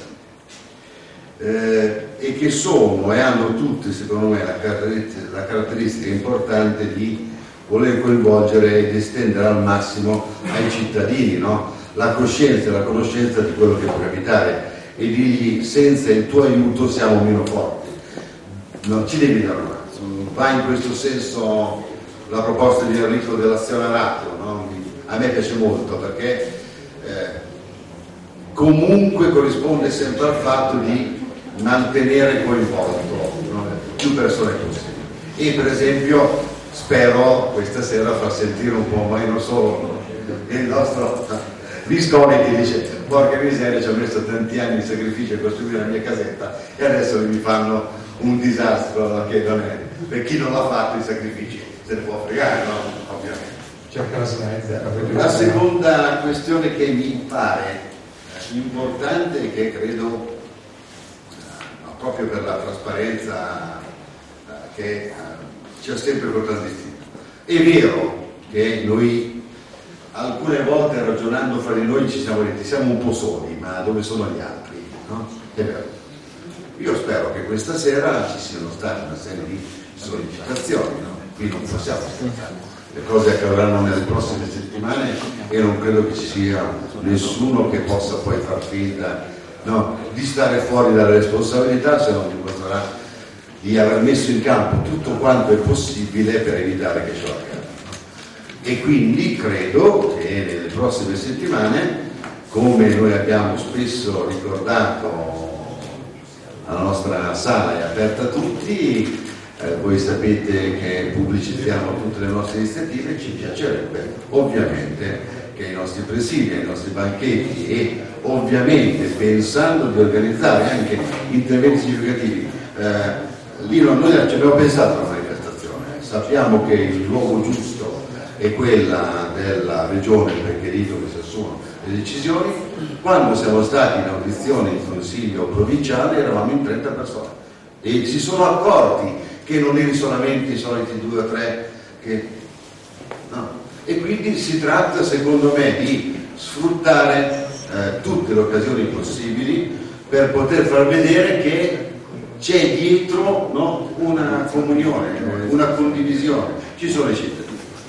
e che sono e hanno tutte, secondo me, la caratteristica importante di voler coinvolgere ed estendere al massimo ai cittadini, no? La coscienza e la conoscenza di quello che può capitare e dirgli: senza il tuo aiuto siamo meno forti, non ci devi dare una mano. Va in questo senso la proposta di Enrico dell'azionariato, no? A me piace molto perché comunque corrisponde sempre al fatto di mantenere coinvolto, no? Più persone possibili. E per esempio spero questa sera far sentire un po' meno solo il nostro Viscone, che dice: porca miseria, ci ho messo tanti anni di sacrificio a costruire la mia casetta e adesso mi fanno un disastro, che non è, per chi non l'ha fatto i sacrifici se ne può fregare, no? Ovviamente. La seconda questione che mi pare importante e che credo proprio per la trasparenza che ci ha sempre contraddistinto. È vero che noi alcune volte, ragionando fra di noi, ci siamo detti: siamo un po' soli, ma dove sono gli altri? No? È vero. Io spero che questa sera ci siano state una serie di sollecitazioni, no? Qui non possiamo aspettare. Le cose accadranno nelle prossime settimane e non credo che ci sia nessuno che possa poi far finta, no, di stare fuori dalle responsabilità, se non dimostrerà di aver messo in campo tutto quanto è possibile per evitare che ciò accada. E quindi credo che nelle prossime settimane, come noi abbiamo spesso ricordato, la nostra sala è aperta a tutti, voi sapete che pubblicizziamo tutte le nostre iniziative, ci piacerebbe ovviamente che i nostri presidi, i nostri banchetti e ovviamente pensando di organizzare anche interventi significativi, lì noi ci abbiamo pensato alla manifestazione, sappiamo che il luogo giusto è quella della regione, perché lì dove si assumono le decisioni. Quando siamo stati in audizione in consiglio provinciale eravamo in 30 persone e si sono accorti che non eri solamente i soliti 2 o 3 che... no. E quindi si tratta, secondo me, di sfruttare tutte le occasioni possibili per poter far vedere che c'è dietro, no, una comunione, una condivisione, ci sono i cittadini.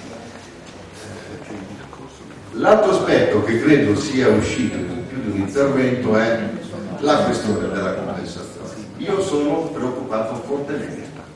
L'altro aspetto che credo sia uscito in più di un intervento è la questione della compensazione. Io sono preoccupato fortemente,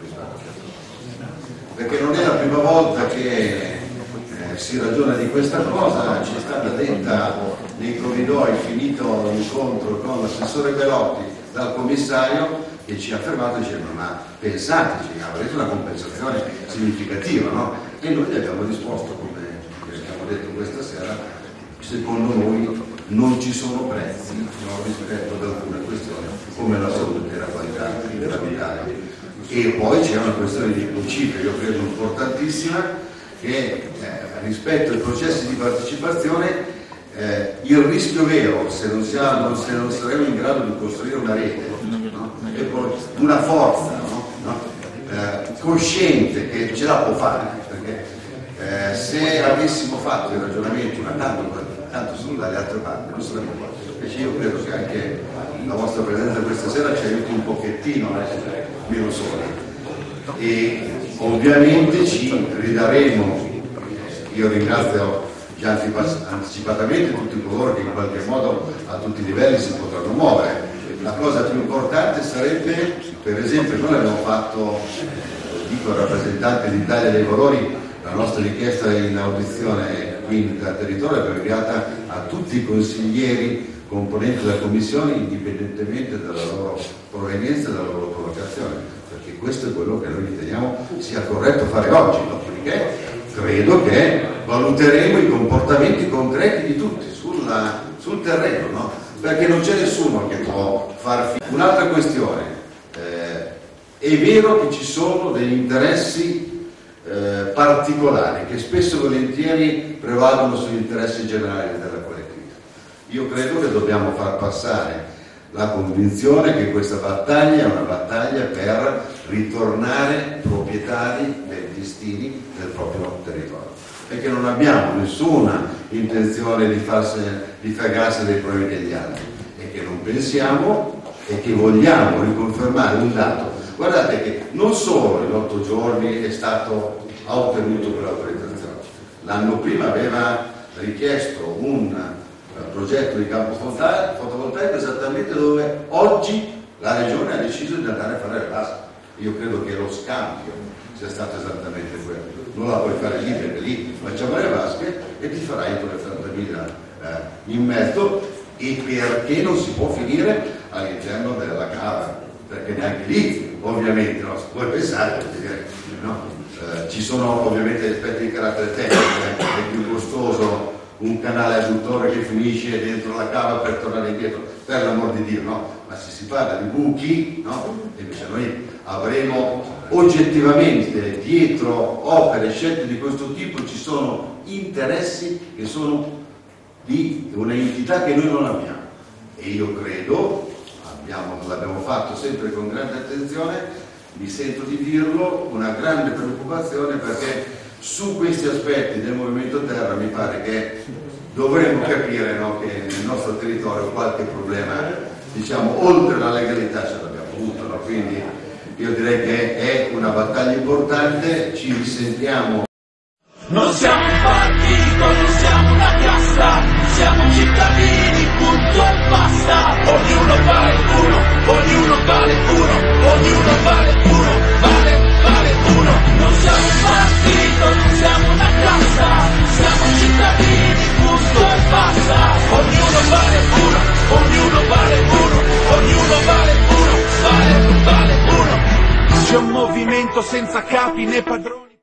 perché non è la prima volta che si ragiona di questa cosa. Ci è stata detta nei corridoi, finito l'incontro con l'assessore Belotti, dal commissario, che ci ha fermato dicendo: ma pensateci, avrete una compensazione significativa, no? E noi gli abbiamo risposto, come abbiamo detto questa sera: secondo noi non ci sono prezzi, no, rispetto ad alcune questioni come la salute e la qualità dell'abitare. E poi c'è una questione di principio, io credo importantissima, che rispetto ai processi di partecipazione il rischio vero, se non saremo in grado di costruire una rete, no, è quello una forza, cosciente, che ce la può fare, perché se avessimo fatto i ragionamenti una tanto sono dalle altre parti non sarebbe qua. Invece io credo che anche la vostra presenza questa sera ci aiuti un pochettino a essere meno soli, e ovviamente ci ridaremo. Io ringrazio già anticipatamente tutti coloro che in qualche modo a tutti i livelli si potranno muovere. La cosa più importante sarebbe, per esempio, noi abbiamo fatto, dico al rappresentante d'Italia dei Valori, la nostra richiesta in audizione qui in territorio è inviata a tutti i consiglieri componenti della Commissione, indipendentemente dalla loro provenienza e dalla loro collocazione, perché questo è quello che noi riteniamo sia corretto fare oggi. Dopodiché credo che valuteremo i comportamenti concreti di tutti sul terreno, no? Perché non c'è nessuno che può far finta. Un'altra questione, è vero che ci sono degli interessi particolari che spesso e volentieri prevalgono sugli interessi generali della collettività. Io credo che dobbiamo far passare la convinzione che questa battaglia è una battaglia per ritornare proprietari dei destini del proprio territorio, perché non abbiamo nessuna intenzione di fregarsi dei problemi degli altri, e che non pensiamo e che vogliamo riconfermare un dato. Guardate che non solo in 8 giorni ha ottenuto quell'autorizzazione, l'anno prima aveva richiesto un progetto di campo fotovoltaico esattamente dove oggi la regione ha deciso di andare a fare le vasche. Io credo che lo scambio sia stato esattamente quello. Non la puoi fare lì, perché lì facciamo le vasche e ti farai quelle 30.000 in mezzo, e perché non si può finire all'interno della cava, perché neanche lì ovviamente puoi pensare, ci sono ovviamente aspetti di carattere tecnico, è più costoso un canale adduttore che finisce dentro la cava per tornare indietro, per l'amor di Dio, no? Ma se si parla di buchi, no? Invece noi avremo oggettivamente dietro opere, scelte di questo tipo, ci sono interessi che sono di una entità che noi non abbiamo, e io credo, l'abbiamo fatto sempre con grande attenzione, mi sento di dirlo, una grande preoccupazione, perché su questi aspetti del movimento terra mi pare che dovremmo capire, no, che nel nostro territorio qualche problema, diciamo, oltre la legalità ce l'abbiamo avuto, no? Quindi io direi che è una battaglia importante, ci risentiamo. Non siamo un partito, non siamo una casta, siamo cittadini, punto e basta. Ognuno vale uno, ognuno vale uno, ognuno vale uno, vale uno. Non siamo un partito, non siamo una casta, siamo cittadini, punto e basta. Ognuno vale uno, ognuno vale uno, ognuno vale uno, vale uno. C'è un movimento senza capi né padroni.